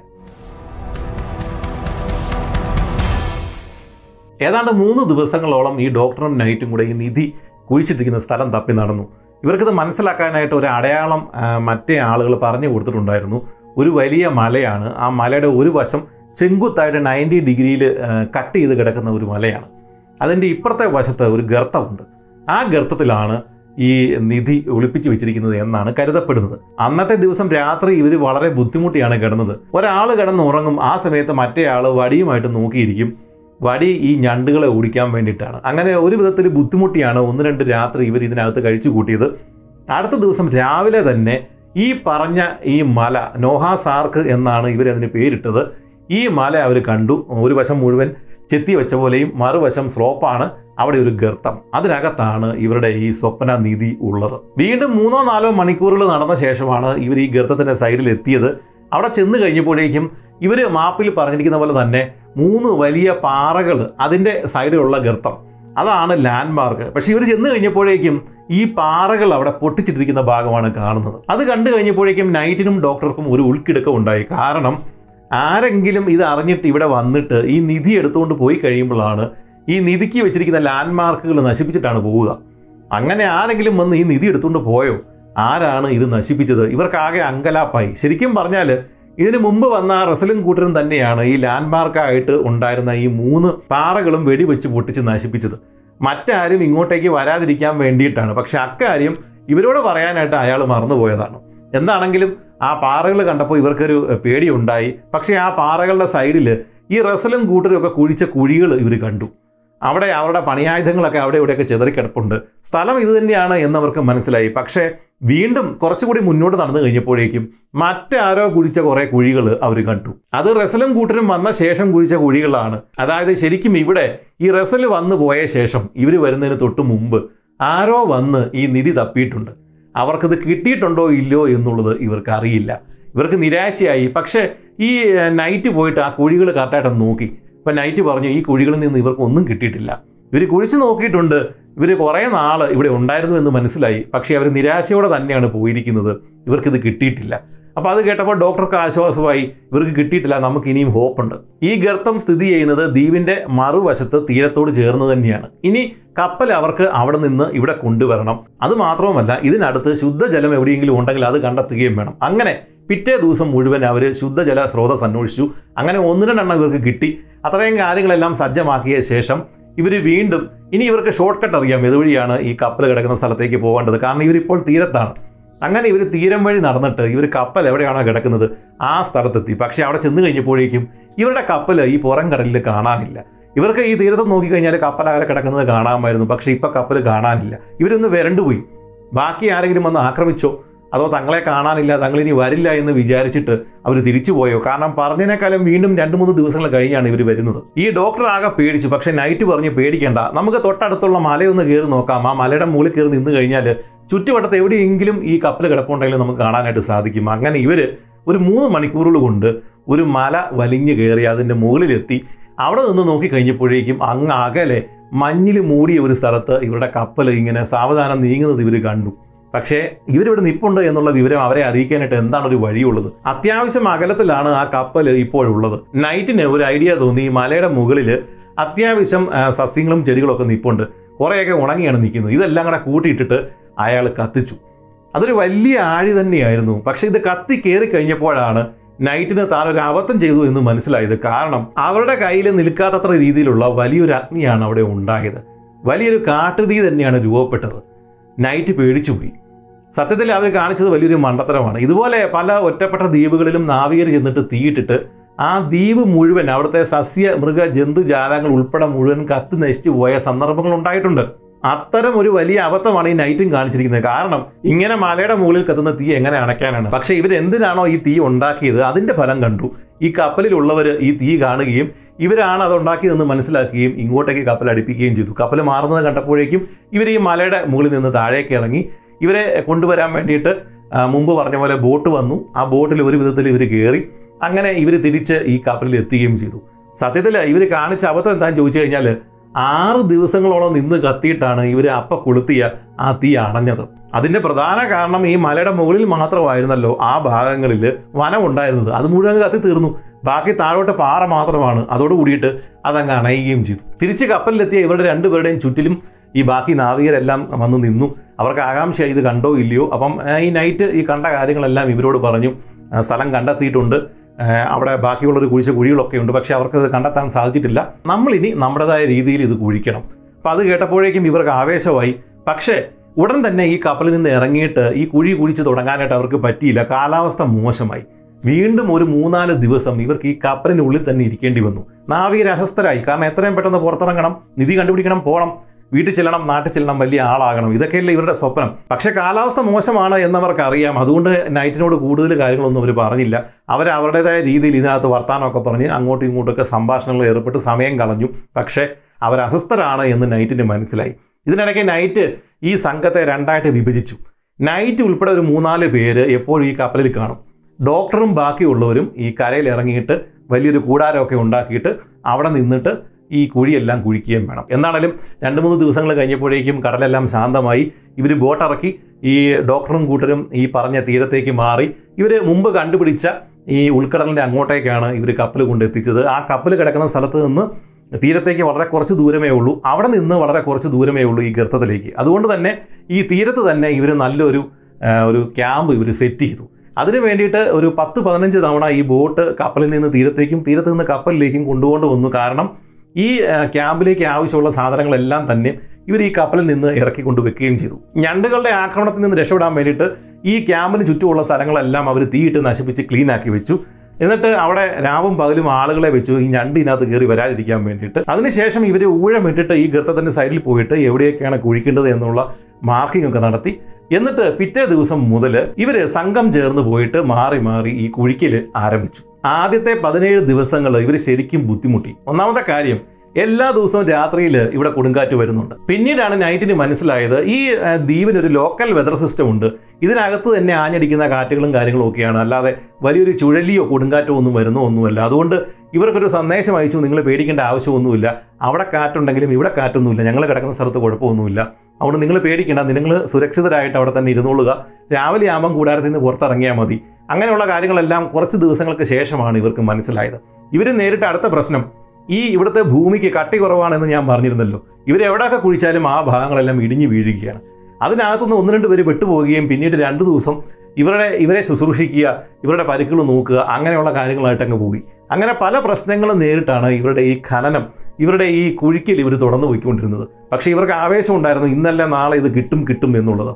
ഏതാണ്ട് 3 ദിവസങ്ങളോളം ഈ ഡോക്ടറും നൈറ്റും കൂടെ ഈ നിധി കുഴിച്ചിട്ടിരിക്കുന്ന സ്ഥലം തപ്പി നടന്നു. ഇവർക്കിത് മനസ്സിലാക്കാനായിട്ട് ഒരു അടയാളം മറ്റേ ആളുകൾ പറഞ്ഞു കൊടുത്തിട്ടുണ്ടായിരുന്നു. ഒരു വലിയ മലയാണ്. ആ മലയുടെ ഒരു വശം ചെങ്കുത്തായിട്ട് 90 ഡിഗ്രിയിൽ കട്ട് ചെയ്ത് കിടക്കുന്ന ഒരു മലയാണ്. അതിൻ്റെ ഇപ്പുറത്തെ വശത്ത് ഒരു ഗർത്തമുണ്ട്. ആ ഗർത്തത്തിലാണ് ഈ നിധി ഒളിപ്പിച്ച് വെച്ചിരിക്കുന്നത് എന്നാണ് കരുതപ്പെടുന്നത്. അന്നത്തെ ദിവസം രാത്രി ഇവർ വളരെ ബുദ്ധിമുട്ടിയാണ് കിടന്നത്. ഒരാൾ കിടന്ന് ഉറങ്ങും, ആ സമയത്ത് മറ്റേ ആൾ വടിയുമായിട്ട് നോക്കിയിരിക്കും. വടി ഈ ഞണ്ടുകളെ ഓടിക്കാൻ വേണ്ടിയിട്ടാണ്. അങ്ങനെ ഒരു വിധത്തിൽ ബുദ്ധിമുട്ടിയാണ് 1-2 രാത്രി ഇവർ ഇതിനകത്ത് കഴിച്ചു കൂട്ടിയത്. അടുത്ത ദിവസം രാവിലെ തന്നെ ഈ പറഞ്ഞ ഈ മല, നോഹാസാർക്ക് എന്നാണ് ഇവരതിന് പേരിട്ടത്, ഈ മല അവർ കണ്ടു. ഒരു വശം മുഴുവൻ ചെത്തി വെച്ച പോലെയും മറുവശം സ്ലോപ്പാണ്. അവിടെ ഒരു ഗർത്തം, അതിനകത്താണ് ഇവരുടെ ഈ സ്വപ്ന നിധി ഉള്ളത്. വീണ്ടും 3-4 മണിക്കൂറുകൾ നടന്ന ശേഷമാണ് ഇവർ ഈ ഗർത്തത്തിൻ്റെ സൈഡിൽ എത്തിയത്. അവിടെ ചെന്ന് കഴിഞ്ഞപ്പോഴേക്കും ഇവർ മാപ്പിൽ പറഞ്ഞിരിക്കുന്ന പോലെ തന്നെ 3 വലിയ പാറകൾ, അതിൻ്റെ സൈഡിലുള്ള ഗർത്തം, അതാണ് ലാൻഡ് മാർക്ക്. പക്ഷെ ഇവർ ചെന്ന് കഴിഞ്ഞപ്പോഴേക്കും ഈ പാറകൾ അവിടെ പൊട്ടിച്ചിട്ടിരിക്കുന്ന ഭാഗമാണ് കാണുന്നത്. അത് കണ്ടു കഴിഞ്ഞപ്പോഴേക്കും നൈറ്റിനും ഡോക്ടർക്കും ഒരു ഉൾക്കിടക്കം ഉണ്ടായി. കാരണം ആരെങ്കിലും ഇത് അറിഞ്ഞിട്ട് ഇവിടെ വന്നിട്ട് ഈ നിധി എടുത്തുകൊണ്ട് പോയി കഴിയുമ്പോഴാണ് ഈ നിധിക്ക് വെച്ചിരിക്കുന്ന ലാൻഡ് മാർക്കുകൾ നശിപ്പിച്ചിട്ടാണ് പോവുക. അങ്ങനെ ആരെങ്കിലും വന്ന് ഈ നിധി എടുത്തുകൊണ്ട് പോയോ? ആരാണ് ഇത് നശിപ്പിച്ചത്? ഇവർക്കാകെ അങ്കലാപ്പായി. ശരിക്കും പറഞ്ഞാൽ ഇതിനു മുമ്പ് വന്ന റസലും കൂട്ടരും തന്നെയാണ് ഈ ലാൻഡ് മാർക്കായിട്ട് ഉണ്ടായിരുന്ന ഈ 3 പാറകളും വെടിവെച്ച് പൊട്ടിച്ച് നശിപ്പിച്ചത്. മറ്റാരും ഇങ്ങോട്ടേക്ക് വരാതിരിക്കാൻ വേണ്ടിയിട്ടാണ്. പക്ഷെ അക്കാര്യം ഇവരോട് പറയാനായിട്ട് അയാൾ മറന്നുപോയതാണ്. എന്താണെങ്കിലും ആ പാറകൾ കണ്ടപ്പോൾ ഇവർക്കൊരു പേടിയുണ്ടായി. പക്ഷേ ആ പാറകളുടെ സൈഡിൽ ഈ റസലും കൂട്ടരും ഒക്കെ കുഴിച്ച കുഴികൾ ഇവർ കണ്ടു. അവിടെ അവരുടെ പണിയായുധങ്ങളൊക്കെ അവിടെ ഇവിടെയൊക്കെ ചിതറിക്കിടപ്പുണ്ട്. സ്ഥലം ഇത് തന്നെയാണ് എന്നവർക്ക് മനസ്സിലായി. പക്ഷേ വീണ്ടും കുറച്ചുകൂടി മുന്നോട്ട് നടന്നു കഴിഞ്ഞപ്പോഴേക്കും മറ്റാരോ കുഴിച്ച കുറേ കുഴികൾ അവർ കണ്ടു. അത് റസലും കൂട്ടരും വന്ന ശേഷം കുഴിച്ച കുഴികളാണ്. അതായത് ശരിക്കും ഇവിടെ ഈ റസൽ വന്നു പോയ ശേഷം ഇവർ വരുന്നതിന് തൊട്ട് മുമ്പ് ആരോ വന്ന് ഈ നിധി തപ്പിയിട്ടുണ്ട്. അവർക്കത് കിട്ടിയിട്ടുണ്ടോ ഇല്ലയോ എന്നുള്ളത് ഇവർക്ക് അറിയില്ല. ഇവർക്ക് നിരാശയായി. പക്ഷേ ഈ നൈറ്റ് പോയിട്ട് ആ കുഴികൾ കറക്റ്റായിട്ട് നോക്കി. ഇപ്പം നൈറ്റ് പറഞ്ഞു, ഈ കുഴികളിൽ നിന്ന് ഇവർക്ക് ഒന്നും കിട്ടിയിട്ടില്ല. ഇവർ കുഴിച്ച് നോക്കിയിട്ടുണ്ട്, ഇവർ കുറേ നാൾ ഇവിടെ ഉണ്ടായിരുന്നു എന്ന് മനസ്സിലായി. പക്ഷേ അവർ നിരാശയോടെ തന്നെയാണ് പോയിരിക്കുന്നത്. ഇവർക്കിത് കിട്ടിയിട്ടില്ല. അപ്പോൾ അത് കേട്ടപ്പോൾ ഡോക്ടർക്ക് ആശ്വാസമായി. ഇവർക്ക് കിട്ടിയിട്ടില്ല, നമുക്ക് ഇനിയും ഹോപ്പുണ്ട്. ഈ ഗർത്തം സ്ഥിതി ചെയ്യുന്നത് ദ്വീപിൻ്റെ മറുവശത്ത് തീരത്തോട് ചേർന്ന് തന്നെയാണ്. ഇനി കപ്പൽ അവർക്ക് അവിടെ നിന്ന് ഇവിടെ കൊണ്ടുവരണം. അത് മാത്രവുമല്ല, ഇതിനടുത്ത് ശുദ്ധജലം എവിടെയെങ്കിലും ഉണ്ടെങ്കിൽ അത് കണ്ടെത്തുകയും വേണം. അങ്ങനെ പിറ്റേ ദിവസം മുഴുവൻ അവർ ശുദ്ധജല സ്രോതസ് അന്വേഷിച്ചു. അങ്ങനെ 1-2 എണ്ണം ഇവർക്ക് കിട്ടി. അത്രയും കാര്യങ്ങളെല്ലാം സജ്ജമാക്കിയ ശേഷം ഇവർ വീണ്ടും, ഇനി ഇവർക്ക് ഷോർട്ട് കട്ട് അറിയാം ഇതുവഴിയാണ് ഈ കപ്പൽ കിടക്കുന്ന സ്ഥലത്തേക്ക് പോകേണ്ടത്. കാരണം ഇവരിപ്പോൾ തീരത്താണ്. അങ്ങനെ ഇവർ തീരം വഴി നടന്നിട്ട് ഇവർ കപ്പൽ എവിടെയാണോ കിടക്കുന്നത് ആ സ്ഥലത്തെത്തി. പക്ഷേ അവിടെ ചെന്ന് കഴിഞ്ഞപ്പോഴേക്കും ഇവരുടെ കപ്പൽ ഈ പുറം കടലിൽ കാണാനില്ല. ഇവർക്ക് ഈ തീരത്ത് നോക്കിക്കഴിഞ്ഞാൽ കപ്പൽ അകലെ കിടക്കുന്നത് കാണാമായിരുന്നു. പക്ഷേ ഇപ്പം കപ്പൽ കാണാനില്ല. ഇവരൊന്ന് വരണ്ടുപോയി. ബാക്കി ആരെങ്കിലും വന്ന് ആക്രമിച്ചോ അതോ തങ്ങളെ കാണാനില്ല, തങ്ങളിനി വരില്ല എന്ന് വിചാരിച്ചിട്ട് അവർ തിരിച്ചു പോയോ? കാരണം പറഞ്ഞതിനേക്കാളും വീണ്ടും 2-3 ദിവസങ്ങൾ കഴിഞ്ഞാണ് ഇവർ വരുന്നത്. ഈ ഡോക്ടർ ആകെ പേടിച്ചു. പക്ഷെ നൈറ്റ് പറഞ്ഞ് പേടിക്കേണ്ട, നമുക്ക് തൊട്ടടുത്തുള്ള മലയൊന്ന് കയറി നോക്കാം. ആ മലയുടെ മുകളിൽ കയറി നിന്ന് കഴിഞ്ഞാൽ ചുറ്റുവട്ടത്ത് എവിടെയെങ്കിലും ഈ കപ്പൽ കിടപ്പുണ്ടെങ്കിലും നമുക്ക് കാണാനായിട്ട് സാധിക്കും. അങ്ങനെ ഇവർ ഒരു 3 മണിക്കൂറുകൾ കൊണ്ട് ഒരു മല വലിഞ്ഞു കയറി അതിൻ്റെ മുകളിലെത്തി. അവിടെ നിന്ന് നോക്കിക്കഴിഞ്ഞപ്പോഴേക്കും അങ്ങ് അകലെ മഞ്ഞിൽ മൂടിയ ഒരു സ്ഥലത്ത് ഇവരുടെ കപ്പൽ ഇങ്ങനെ സാവധാനം നീങ്ങുന്നത് ഇവർ കണ്ടു. പക്ഷേ ഇവരിവിടെ നിൽപ്പുണ്ട് എന്നുള്ള വിവരം അവരെ അറിയിക്കാനായിട്ട് എന്താണ് ഒരു വഴിയുള്ളത്? അത്യാവശ്യം അകലത്തിലാണ് ആ കപ്പൽ ഇപ്പോഴുള്ളത്. നൈറ്റിന് ഒരു ഐഡിയ തോന്നി. ഈ മലയുടെ മുകളിൽ അത്യാവശ്യം സസ്യങ്ങളും ചെടികളൊക്കെ നിൽപ്പുണ്ട്. കുറേയൊക്കെ ഉണങ്ങിയാണ് നിൽക്കുന്നത്. ഇതെല്ലാം കൂടെ കൂട്ടിയിട്ടിട്ട് അയാൾ കത്തിച്ചു. അതൊരു വലിയ ആഴി തന്നെയായിരുന്നു. പക്ഷെ ഇത് കത്തി കയറി കഴിഞ്ഞപ്പോഴാണ് നൈറ്റിന് താൻ ഒരു അബദ്ധം ചെയ്തു എന്ന് മനസ്സിലായത്. കാരണം അവരുടെ കയ്യിൽ നിൽക്കാത്തത്ര രീതിയിലുള്ള വലിയൊരു അഗ്നിയാണ് അവിടെ ഉണ്ടായത്. വലിയൊരു കാട്ടുതീ തന്നെയാണ് രൂപപ്പെട്ടത്. നൈറ്റ് പേടിച്ചുപോയി. സത്യത്തിൽ അവർ കാണിച്ചത് വലിയൊരു മണ്ടത്തരമാണ്. ഇതുപോലെ പല ഒറ്റപ്പെട്ട ദ്വീപുകളിലും നാവികർ ചെന്നിട്ട് തീയിട്ടിട്ട് ആ ദ്വീപ് മുഴുവൻ, അവിടുത്തെ സസ്യ മൃഗ ജന്തുജാലങ്ങൾ ഉൾപ്പെടെ മുഴുവൻ കത്തി നശിച്ചു പോയ സന്ദർഭങ്ങൾ ഉണ്ടായിട്ടുണ്ട്. അത്തരം ഒരു വലിയ അബദ്ധമാണ് ഈ നൈറ്റും കാണിച്ചിരിക്കുന്നത്. കാരണം ഇങ്ങനെ മലയുടെ മുകളിൽ കത്തുന്ന തീ എങ്ങനെ അണയ്ക്കാനാണ്? പക്ഷേ ഇവരെന്തിനാണോ ഈ തീ ഉണ്ടാക്കിയത് അതിൻ്റെ ഫലം കണ്ടു. ഈ കപ്പലിലുള്ളവർ ഈ തീ കാണുകയും ഇവരാണ് അതുണ്ടാക്കിയതെന്ന് മനസ്സിലാക്കുകയും ഇങ്ങോട്ടേക്ക് കപ്പൽ അടുപ്പിക്കുകയും ചെയ്തു. കപ്പൽ മാറുന്നത് കണ്ടപ്പോഴേക്കും ഇവർ ഈ മലയുടെ മുകളിൽ നിന്ന് താഴേക്ക് ഇറങ്ങി. ഇവരെ കൊണ്ടുവരാൻ വേണ്ടിയിട്ട് മുമ്പ് പറഞ്ഞ പോലെ ബോട്ട് വന്നു. ആ ബോട്ടിൽ ഒരു വിധത്തിൽ ഇവർ കയറി. അങ്ങനെ ഇവർ തിരിച്ച് ഈ കപ്പലിൽ എത്തുകയും ചെയ്തു. സത്യത്തിൽ ഇവർ കാണിച്ച അബദ്ധം എന്താണെന്ന് ചോദിച്ചു കഴിഞ്ഞാൽ 6 ദിവസങ്ങളോളം നിന്ന് കത്തിയിട്ടാണ് ഇവർ കൊളുത്തിയ ആ തീ അണഞ്ഞത്. അതിൻ്റെ പ്രധാന കാരണം ഈ മലയുടെ മുകളിൽ മാത്രമായിരുന്നല്ലോ ആ ഭാഗങ്ങളിൽ വനം ഉണ്ടായിരുന്നത്. അത് മുഴുവൻ കത്തി തീർന്നു. ബാക്കി താഴോട്ട് പാറ മാത്രമാണ്. അതോടുകൂടിയിട്ട് അതങ്ങ് അണയുകയും ചെയ്തു. തിരിച്ച് കപ്പലിലെത്തിയ ഇവരുടെ 2 പേരുടെയും ചുറ്റിലും ഈ ബാക്കി നാവികരെല്ലാം വന്ന് നിന്നു. അവർക്ക് ആകാംക്ഷ ഇത് കണ്ടോ ഇല്ലയോ. അപ്പം ഈ നൈറ്റ് ഈ കണ്ട കാര്യങ്ങളെല്ലാം ഇവരോട് പറഞ്ഞു. സ്ഥലം കണ്ടെത്തിയിട്ടുണ്ട്, അവിടെ ബാക്കിയുള്ളൊരു കുഴികളൊക്കെ ഉണ്ട്, പക്ഷെ അവർക്കത് കണ്ടെത്താൻ സാധിച്ചിട്ടില്ല. നമ്മളിനി നമ്മുടേതായ രീതിയിൽ ഇത് കുഴിക്കണം. അപ്പം അത് കേട്ടപ്പോഴേക്കും ഇവർക്ക് ആവേശമായി. പക്ഷേ ഉടൻ തന്നെ ഈ കപ്പലിൽ നിന്ന് ഇറങ്ങിയിട്ട് ഈ കുഴിച്ച് തുടങ്ങാനായിട്ട് അവർക്ക് പറ്റിയില്ല. കാലാവസ്ഥ മോശമായി. വീണ്ടും ഒരു 3-4 ദിവസം ഇവർക്ക് ഈ കപ്പലിനുള്ളിൽ തന്നെ ഇരിക്കേണ്ടി വന്നു. നാവികർ അസ്വസ്ഥരായി. കാരണം എത്രയും പെട്ടെന്ന് പുറത്തിറങ്ങണം, നിധി കണ്ടുപിടിക്കണം, പോകണം, വീട്ടിൽ ചെല്ലണം, നാട്ടിൽ ചെല്ലണം, വലിയ ആളാകണം. ഇതൊക്കെയല്ലേ ഇവരുടെ സ്വപ്നം. പക്ഷേ കാലാവസ്ഥ മോശമാണ് എന്നവർക്ക് അറിയാം. അതുകൊണ്ട് നൈറ്റിനോട് കൂടുതൽ കാര്യങ്ങളൊന്നും അവർ പറഞ്ഞില്ല. അവരുടേതായ രീതിയിൽ ഇതിനകത്ത് വർത്താനമൊക്കെ പറഞ്ഞ് അങ്ങോട്ടും ഇങ്ങോട്ടൊക്കെ സംഭാഷണങ്ങൾ ഏർപ്പെട്ട് സമയം കളഞ്ഞു. പക്ഷേ അവർ അസ്വസ്ഥരാണ് എന്ന് നൈറ്റിന് മനസ്സിലായി. ഇതിനിടയ്ക്ക് നൈറ്റ് ഈ സംഘത്തെ 2ആയിട്ട് വിഭജിച്ചു. നൈറ്റ് ഉൾപ്പെടെ ഒരു 3-4 പേര് എപ്പോഴും ഈ കപ്പലിൽ കാണും. ഡോക്ടറും ബാക്കിയുള്ളവരും ഈ കരയിൽ ഇറങ്ങിയിട്ട് വലിയൊരു കൂടാരമൊക്കെ ഉണ്ടാക്കിയിട്ട് അവിടെ നിന്നിട്ട് ഈ കുഴിയെല്ലാം കുഴിക്കുകയും വേണം. എന്നാണെങ്കിലും 2-3 ദിവസങ്ങൾ കഴിഞ്ഞപ്പോഴേക്കും കടലെല്ലാം ശാന്തമായി. ഇവർ ബോട്ടിറക്കി. ഈ ഡോക്ടറും കൂട്ടരും ഈ പറഞ്ഞ തീരത്തേക്ക് മാറി. ഇവർ മുമ്പ് കണ്ടുപിടിച്ച ഈ ഉൾക്കടലിൻ്റെ അങ്ങോട്ടേക്കാണ് ഇവർ കപ്പൽ കൊണ്ടെത്തിച്ചത്. ആ കപ്പൽ കിടക്കുന്ന സ്ഥലത്ത് നിന്ന് തീരത്തേക്ക് വളരെ കുറച്ച് ദൂരമേ ഉള്ളൂ. അവിടെ നിന്ന് വളരെ കുറച്ച് ദൂരമേ ഉള്ളൂ ഈ ഗർത്തത്തിലേക്ക്. അതുകൊണ്ട് തന്നെ ഈ തീരത്ത് തന്നെ ഇവർ നല്ലൊരു ക്യാമ്പ് ഇവർ സെറ്റ് ചെയ്തു. അതിന് വേണ്ടിയിട്ട് ഒരു 10-15 തവണ ഈ ബോട്ട് കപ്പലിൽ നിന്ന് തീരത്തേക്കും തീരത്ത് നിന്ന് കപ്പലിലേക്കും കൊണ്ടുകൊണ്ട് വന്നു. കാരണം ഈ ക്യാമ്പിലേക്ക് ആവശ്യമുള്ള സാധനങ്ങളെല്ലാം തന്നെ ഇവർ ഈ കപ്പലിൽ നിന്ന് ഇറക്കി കൊണ്ടുവെക്കുകയും ചെയ്തു. ഞണ്ടുകളുടെ ആക്രമണത്തിൽ നിന്ന് രക്ഷപ്പെടാൻ വേണ്ടിയിട്ട് ഈ ക്യാമ്പിന് ചുറ്റുമുള്ള സ്ഥലങ്ങളെല്ലാം അവർ തീയിട്ട് നശിപ്പിച്ച് ക്ലീനാക്കി വെച്ചു. എന്നിട്ട് അവിടെ രാവും പകലും ആളുകളെ വെച്ചു ഈ ഞണ്ട് ഇതിനകത്ത് കയറി വരാതിരിക്കാൻ വേണ്ടിയിട്ട്. അതിനുശേഷം ഇവർ ഊഴമിട്ടിട്ട് ഈ ഗർത്തത്തിൻ്റെ സൈഡിൽ പോയിട്ട് എവിടെയൊക്കെയാണ് കുഴിക്കേണ്ടത് എന്നുള്ള മാർക്കിംഗ് ഒക്കെ നടത്തി. എന്നിട്ട് പിറ്റേ ദിവസം മുതൽ ഇവർ സംഘം ചേർന്ന് പോയിട്ട് മാറി മാറി ഈ കുഴിക്കൽ ആരംഭിച്ചു. ആദ്യത്തെ 17 ദിവസങ്ങൾ ഇവർ ശരിക്കും ബുദ്ധിമുട്ടി. ഒന്നാമത്തെ കാര്യം, എല്ലാ ദിവസവും രാത്രിയിൽ ഇവിടെ കൊടുങ്കാറ്റ് വരുന്നുണ്ട്. പിന്നീടാണ് നൈറ്റിന് മനസ്സിലായത് ഈ ദ്വീപിനൊരു ലോക്കൽ വെതർ സിസ്റ്റം ഉണ്ട്. ഇതിനകത്ത് തന്നെ ആഞ്ഞടിക്കുന്ന കാറ്റുകളും കാര്യങ്ങളും ഒക്കെയാണ്, അല്ലാതെ വലിയൊരു ചുഴലിയോ കൊടുങ്കാറ്റോ ഒന്നും വരുന്നോ ഒന്നുമല്ല. അതുകൊണ്ട് ഇവർക്കൊരു സന്ദേശം അയച്ചു, നിങ്ങൾ പേടിക്കേണ്ട ആവശ്യമൊന്നുമില്ല, അവിടെ കാറ്റുണ്ടെങ്കിലും ഇവിടെ കാറ്റൊന്നുമില്ല, ഞങ്ങൾ കിടക്കുന്ന സ്ഥലത്ത് കുഴപ്പമൊന്നുമില്ല, അതുകൊണ്ട് നിങ്ങൾ പേടിക്കേണ്ട, നിങ്ങൾ സുരക്ഷിതരായിട്ട് അവിടെ തന്നെ ഇരുന്നോളുക, രാവിലെ ആകുമ്പം കൂടാരത്തിൽ നിന്ന് പുറത്തിറങ്ങിയാൽ മതി. അങ്ങനെയുള്ള കാര്യങ്ങളെല്ലാം കുറച്ച് ദിവസങ്ങൾക്ക് ശേഷമാണ് ഇവർക്ക് മനസ്സിലായത്. ഇവർ നേരിട്ട അടുത്ത പ്രശ്നം, ഈ ഇവിടുത്തെ ഭൂമിക്ക് കട്ടി കുറവാണെന്ന് ഞാൻ പറഞ്ഞിരുന്നല്ലോ. ഇവരെവിടെയൊക്കെ കുഴിച്ചാലും ആ ഭാഗങ്ങളെല്ലാം ഇടിഞ്ഞു വീഴുകയാണ്. അതിനകത്തുനിന്ന് 1-2 പേര് പെട്ടുപോവുകയും പിന്നീട് 2 ദിവസം ഇവരെ ശുശ്രൂഷിക്കുക, ഇവരുടെ പരിക്കുകൾ നോക്കുക, അങ്ങനെയുള്ള കാര്യങ്ങളായിട്ട് അങ്ങ് പോയി. അങ്ങനെ പല പ്രശ്നങ്ങളും നേരിട്ടാണ് ഇവരുടെ ഈ ഖനനം, ഇവരുടെ ഈ കുഴിക്കൽ ഇവർ തുടർന്ന് പോയിക്കൊണ്ടിരുന്നത്. പക്ഷേ ഇവർക്ക് ആവേശം ഉണ്ടായിരുന്നു, ഇന്നല്ല നാളെ ഇത് കിട്ടും എന്നുള്ളത്.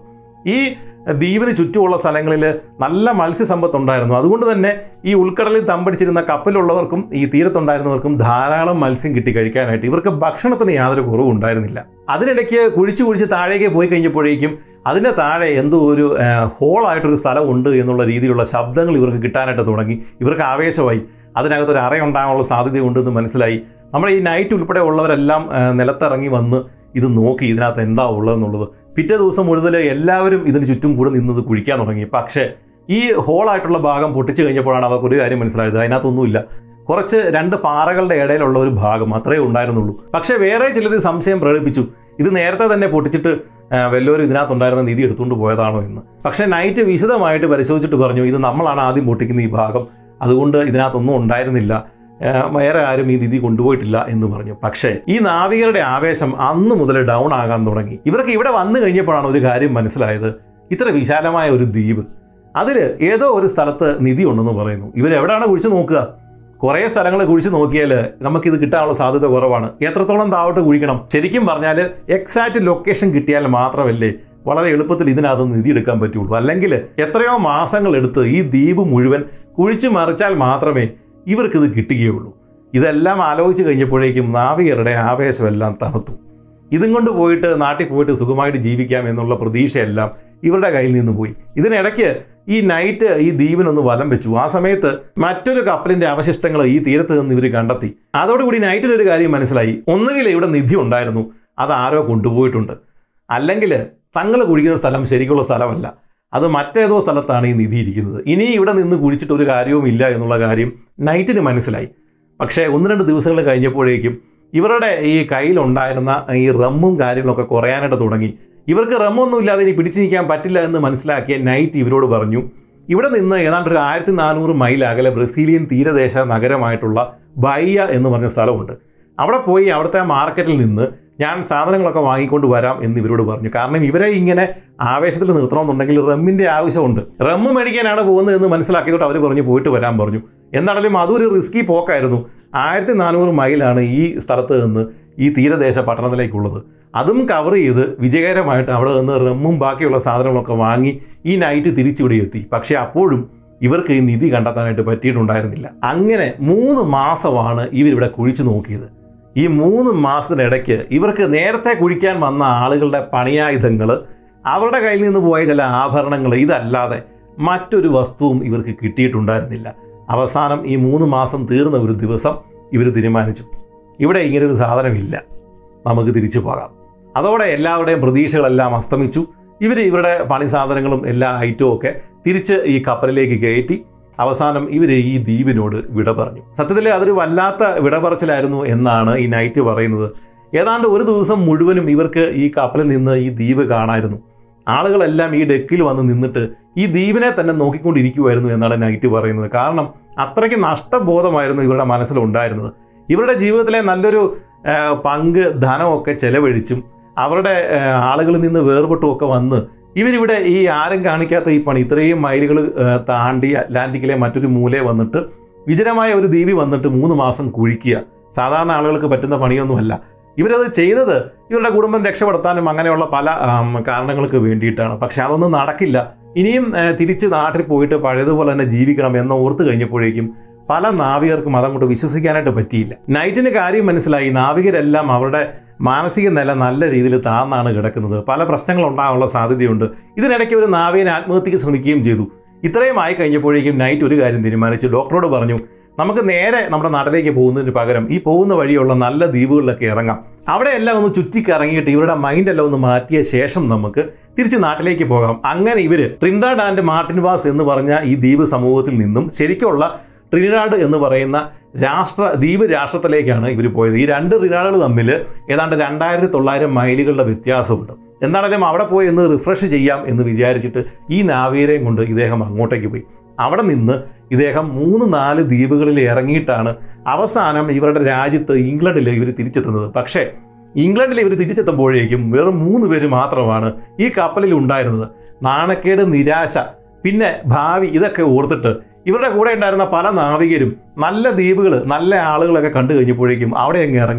ഈ ദ്വീപിന് ചുറ്റുമുള്ള സ്ഥലങ്ങളിൽ നല്ല മത്സ്യസമ്പത്ത് ഉണ്ടായിരുന്നു. അതുകൊണ്ട് തന്നെ ഈ ഉൾക്കടലിൽ തമ്പടിച്ചിരുന്ന കപ്പലുള്ളവർക്കും ഈ തീരത്തുണ്ടായിരുന്നവർക്കും ധാരാളം മത്സ്യം കിട്ടി കഴിക്കാനായിട്ട്. ഇവർക്ക് ഭക്ഷണത്തിന് യാതൊരു കുറവും ഉണ്ടായിരുന്നില്ല. അതിനിടയ്ക്ക് കുഴിച്ച് താഴേക്ക് പോയി കഴിഞ്ഞപ്പോഴേക്കും അതിൻ്റെ താഴെ എന്തോ ഒരു ഹോളായിട്ടൊരു സ്ഥലമുണ്ട് എന്നുള്ള രീതിയിലുള്ള ശബ്ദങ്ങൾ ഇവർക്ക് കിട്ടാനായിട്ട് തുടങ്ങി. ഇവർക്ക് ആവേശമായി. അതിനകത്തൊരു അറയുണ്ടാകാനുള്ള സാധ്യതയുണ്ടെന്ന് മനസ്സിലായി. നമ്മുടെ ഈ നൈറ്റ് ഉൾപ്പെടെ ഉള്ളവരെല്ലാം നിലത്തിറങ്ങി വന്ന് ഇത് നോക്കി ഇതിനകത്ത് എന്താ ഉള്ളതെന്നുള്ളത്. പിറ്റേ ദിവസം മുഴുവൻ എല്ലാവരും ഇതിന് ചുറ്റും കൂടെ നിന്നത് കുഴിക്കാൻ തുടങ്ങി. പക്ഷേ ഈ ഹോളായിട്ടുള്ള ഭാഗം പൊട്ടിച്ചു കഴിഞ്ഞപ്പോഴാണ് അവർക്ക് ഒരു കാര്യം മനസ്സിലായത്. അതിനകത്തൊന്നുമില്ല. കുറച്ച് 2 പാറകളുടെ ഇടയിലുള്ള ഒരു ഭാഗം അത്രേ ഉണ്ടായിരുന്നുള്ളൂ. പക്ഷേ വേറെ ചിലർ സംശയം പ്രകടിപ്പിച്ചു, ഇത് നേരത്തെ തന്നെ പൊട്ടിച്ചിട്ട് വല്ലവരും ഇതിനകത്തുണ്ടായിരുന്ന നിധി എടുത്തുകൊണ്ട് പോയതാണോ എന്ന്. പക്ഷേ നൈറ്റ് വിശദമായിട്ട് പരിശോധിച്ചിട്ട് പറഞ്ഞു, ഇത് നമ്മളാണ് ആദ്യം പൊട്ടിക്കുന്ന ഈ ഭാഗം, അതുകൊണ്ട് ഇതിനകത്തൊന്നും ഉണ്ടായിരുന്നില്ല, വേറെ ആരും ഈ നിധി കൊണ്ടുപോയിട്ടില്ല എന്ന് പറഞ്ഞു. പക്ഷേ ഈ നാവികരുടെ ആവേശം അന്ന് മുതൽ ഡൗൺ ആകാൻ തുടങ്ങി. ഇവർക്ക് ഇവിടെ വന്നു കഴിഞ്ഞപ്പോഴാണ് ഒരു കാര്യം മനസ്സിലായത്. ഇത്ര വിശാലമായ ഒരു ദ്വീപ്, അതിൽ ഏതോ ഒരു സ്ഥലത്ത് നിധി ഉണ്ടെന്ന് പറയുന്നു. ഇവരെവിടെയാണ് കുഴിച്ച് നോക്കുക? കുറേ സ്ഥലങ്ങൾ കുഴിച്ച് നോക്കിയാൽ നമുക്കിത് കിട്ടാനുള്ള സാധ്യത കുറവാണ്. എത്രത്തോളം താഴോട്ട് കുഴിക്കണം? ശരിക്കും പറഞ്ഞാൽ എക്സാക്റ്റ് ലൊക്കേഷൻ കിട്ടിയാൽ മാത്രമല്ലേ വളരെ എളുപ്പത്തിൽ ഇതിനകത്ത് നിധി എടുക്കാൻ പറ്റുള്ളൂ. അല്ലെങ്കിൽ എത്രയോ മാസങ്ങൾ എടുത്ത് ഈ ദ്വീപ് മുഴുവൻ കുഴിച്ച് മറിച്ചാൽ മാത്രമേ ഇവർക്കിത് കിട്ടുകയുള്ളൂ. ഇതെല്ലാം ആലോചിച്ച് കഴിഞ്ഞപ്പോഴേക്കും നാവികരുടെ ആവേശമെല്ലാം തണുത്തു. ഇതും കൊണ്ട് പോയിട്ട് നാട്ടിൽ പോയിട്ട് സുഖമായിട്ട് ജീവിക്കാം എന്നുള്ള പ്രതീക്ഷയെല്ലാം ഇവരുടെ കയ്യിൽ നിന്ന് പോയി. ഇതിനിടയ്ക്ക് ഈ നൈറ്റ് ഈ ദ്വീപിനൊന്ന് വലം വെച്ചു. ആ സമയത്ത് മറ്റൊരു കപ്പലിൻ്റെ അവശിഷ്ടങ്ങൾ ഈ തീരത്ത് നിന്ന് ഇവർ കണ്ടെത്തി. അതോടുകൂടി നൈറ്റിനൊരു കാര്യം മനസ്സിലായി. ഒന്നുകിൽ ഇവിടെ നിധി ഉണ്ടായിരുന്നു, അത് ആരോ കൊണ്ടുപോയിട്ടുണ്ട്, അല്ലെങ്കിൽ തങ്ങൾ കുഴിക്കുന്ന സ്ഥലം ശരിക്കുള്ള സ്ഥലമല്ല, അത് മറ്റേതോ സ്ഥലത്താണ് ഈ നിധി ഇരിക്കുന്നത്. ഇനി ഇവിടെ നിന്ന് കുഴിച്ചിട്ട് ഒരു കാര്യവും ഇല്ല എന്നുള്ള കാര്യം നൈറ്റിന് മനസ്സിലായി. പക്ഷേ 1-2 ദിവസങ്ങൾ കഴിഞ്ഞപ്പോഴേക്കും ഇവരുടെ ഈ കയ്യിലുണ്ടായിരുന്ന ഈ റമ്മും കാര്യങ്ങളൊക്കെ കുറയാനായിട്ട് തുടങ്ങി. ഇവർക്ക് റമ്മൊന്നും ഇല്ലാതെ ഇനി പിടിച്ചു നിൽക്കാൻ പറ്റില്ല എന്ന് മനസ്സിലാക്കിയ നൈറ്റ് ഇവരോട് പറഞ്ഞു, ഇവിടെ നിന്ന് ഏതാണ്ട് ഒരു 1400 മൈൽ അകലെ ബ്രസീലിയൻ തീരദേശ നഗരമായിട്ടുള്ള ബയ്യ എന്ന് പറഞ്ഞ സ്ഥലമുണ്ട്. അവിടെ പോയി അവിടുത്തെ മാർക്കറ്റിൽ നിന്ന് ഞാൻ സാധനങ്ങളൊക്കെ വാങ്ങിക്കൊണ്ട് വരാം എന്ന് ഇവരോട് പറഞ്ഞു. കാരണം ഇവരെ ഇങ്ങനെ ആവേശത്തിൽ നിർത്തണമെന്നുണ്ടെങ്കിൽ റമ്മിൻ്റെ ആവശ്യമുണ്ട്. റമ്മ് മേടിക്കാനാണ് പോകുന്നത് എന്ന് മനസ്സിലാക്കിയതോട്ട് അവർ പറഞ്ഞു പോയിട്ട് വരാൻ പറഞ്ഞു. എന്താണെങ്കിലും അതൊരു റിസ്കി പോക്കായിരുന്നു. 1400 മൈലാണ് ഈ സ്ഥലത്ത് നിന്ന് ഈ തീരദേശ പട്ടണത്തിലേക്കുള്ളത്. അതും കവർ ചെയ്ത് വിജയകരമായിട്ട് അവിടെ നിന്ന് റമ്മും ബാക്കിയുള്ള സാധനങ്ങളൊക്കെ വാങ്ങി ഈ നൈറ്റ് തിരിച്ചിവിടെ എത്തി. പക്ഷേ അപ്പോഴും ഇവർക്ക് ഈ നിധി കണ്ടെത്താനായിട്ട് പറ്റിയിട്ടുണ്ടായിരുന്നില്ല. അങ്ങനെ 3 മാസമാണ് ഇവരിവിടെ കുഴിച്ചു നോക്കിയത്. ഈ 3 മാസത്തിനിടയ്ക്ക് ഇവർക്ക് നേരത്തെ കുഴിക്കാൻ വന്ന ആളുകളുടെ പണിയായുധങ്ങൾ, അവരുടെ കയ്യിൽ നിന്ന് പോയ ചില ആഭരണങ്ങൾ, ഇതല്ലാതെ മറ്റൊരു വസ്തുവും ഇവർക്ക് കിട്ടിയിട്ടുണ്ടായിരുന്നില്ല. അവസാനം ഈ 3 മാസം തീർന്ന ഒരു ദിവസം ഇവർ തീരുമാനിച്ചു, ഇവിടെ ഇങ്ങനൊരു സാധനമില്ല, നമുക്ക് തിരിച്ചു പോകാം. അതോടെ എല്ലാവരുടെയും പ്രതീക്ഷകളെല്ലാം അസ്തമിച്ചു. ഇവരുടെ പണി സാധനങ്ങളും എല്ലാ ഐറ്റവും ഒക്കെ തിരിച്ച് ഈ കപ്പലിലേക്ക് കയറ്റി അവസാനം ഇവർ ഈ ദ്വീപിനോട് വിട പറഞ്ഞു. സത്യത്തിൽ അതൊരു വല്ലാത്ത വിട പറച്ചിലായിരുന്നു എന്നാണ് ഈ നൈറ്റ് പറയുന്നത്. ഏതാണ്ട് ഒരു ദിവസം മുഴുവനും ഇവർക്ക് ഈ കപ്പലിൽ നിന്ന് ഈ ദ്വീപ് കാണായിരുന്നു. ആളുകളെല്ലാം ഈ ഡെക്കിൽ വന്ന് നിന്നിട്ട് ഈ ദ്വീപിനെ തന്നെ നോക്കിക്കൊണ്ടിരിക്കുമായിരുന്നു എന്നാണ് നൈറ്റ് പറയുന്നത്. കാരണം അത്രയ്ക്ക് നഷ്ടബോധമായിരുന്നു ഇവരുടെ മനസ്സിലുണ്ടായിരുന്നത്. ഇവരുടെ ജീവിതത്തിലെ നല്ലൊരു പങ്ക് ധനമൊക്കെ ചെലവഴിച്ചും അവരുടെ ആളുകളിൽ നിന്ന് വേർപെട്ടുമൊക്കെ വന്ന് ഇവരിവിടെ ഈ ആരും കാണിക്കാത്ത ഈ പണി ഇത്രയും മൈലുകൾ താണ്ടി അറ്റ്ലാന്റിക്കിലെ മറ്റൊരു മൂലയെ വന്നിട്ട് വിജനമായ ഒരു ദ്വീപിൽ വന്നിട്ട് 3 മാസം കുഴിക്കുക സാധാരണ ആളുകൾക്ക് പറ്റുന്ന പണിയൊന്നുമല്ല. ഇവരത് ചെയ്തത് ഇവരുടെ കുടുംബം രക്ഷപ്പെടുത്താനും അങ്ങനെയുള്ള പല കാരണങ്ങൾക്ക് വേണ്ടിയിട്ടാണ്. പക്ഷെ അതൊന്നും നടക്കില്ല. ഇനിയും തിരിച്ച് നാട്ടിൽ പോയിട്ട് പഴയതുപോലെ തന്നെ ജീവിക്കണം എന്ന് ഓർത്ത് കഴിഞ്ഞപ്പോഴേക്കും പല നാവികർക്കും അതങ്ങോട്ട് വിശ്വസിക്കാനായിട്ട് പറ്റിയില്ല. നൈറ്റിന് കാര്യം മനസ്സിലായി. നാവികരെല്ലാം അവരുടെ മാനസിക നില നല്ല രീതിയിൽ താന്നാണ് കിടക്കുന്നത്. പല പ്രശ്നങ്ങൾ ഉണ്ടാകാനുള്ള സാധ്യതയുണ്ട്. ഇതിനിടയ്ക്ക് ഒരു നാവികൻ ആത്മഹത്യക്ക് ശ്രമിക്കുകയും ചെയ്തു. ഇത്രയും ആയി കഴിഞ്ഞപ്പോഴേക്കും നൈറ്റ് ഒരു കാര്യം തീരുമാനിച്ചു. ഡോക്ടറോട് പറഞ്ഞു, നമുക്ക് നേരെ നമ്മുടെ നാട്ടിലേക്ക് പോകുന്നതിന് പകരം ഈ പോകുന്ന വഴിയുള്ള നല്ല ദ്വീപുകളിലൊക്കെ ഇറങ്ങാം. അവിടെയെല്ലാം ഒന്ന് ചുറ്റിക്കറങ്ങിയിട്ട് ഇവരുടെ മൈൻഡെല്ലാം ഒന്ന് മാറ്റിയ ശേഷം നമുക്ക് തിരിച്ച് നാട്ടിലേക്ക് പോകാം. അങ്ങനെ ഇവർ ട്രിനിഡാഡ് ആൻഡ് മാർട്ടിൻവാസ് എന്ന് പറഞ്ഞ ഈ ദ്വീപ് സമൂഹത്തിൽ നിന്നും ശരിക്കുള്ള ട്രിനിഡാഡ് എന്ന് പറയുന്ന ദ്വീപ് രാഷ്ട്രത്തിലേക്കാണ് ഇവർ പോയത്. ഈ 2 ട്രിനിഡാഡുകൾ തമ്മിൽ ഏതാണ്ട് 2900 മൈലുകളുടെ വ്യത്യാസമുണ്ട്. എന്താണെങ്കിലും അവിടെ പോയി ഒന്ന് റിഫ്രഷ് ചെയ്യാം എന്ന് വിചാരിച്ചിട്ട് ഈ നാവികരെയും കൊണ്ട് ഇദ്ദേഹം അങ്ങോട്ടേക്ക് പോയി. അവിടെ നിന്ന് ഇദ്ദേഹം 3-4 ദ്വീപുകളിൽ ഇറങ്ങിയിട്ടാണ് അവസാനം ഇവരുടെ രാജ്യത്ത് ഇംഗ്ലണ്ടിൽ ഇവർ തിരിച്ചെത്തുന്നത്. പക്ഷേ ഇംഗ്ലണ്ടിൽ ഇവർ തിരിച്ചെത്തുമ്പോഴേക്കും വെറും 3 പേര് മാത്രമാണ് ഈ കപ്പലിൽ ഉണ്ടായിരുന്നത്. നാണക്കേട്, നിരാശ, പിന്നെ ഭാവി ഇതൊക്കെ ഓർത്തിട്ട് ഇവരുടെ കൂടെ ഉണ്ടായിരുന്ന പല നാവികരും നല്ല ദ്വീപുകൾ, നല്ല ആളുകളൊക്കെ കണ്ടു കഴിഞ്ഞപ്പോഴേക്കും അവിടെ അങ്ങ് ഇറങ്ങി.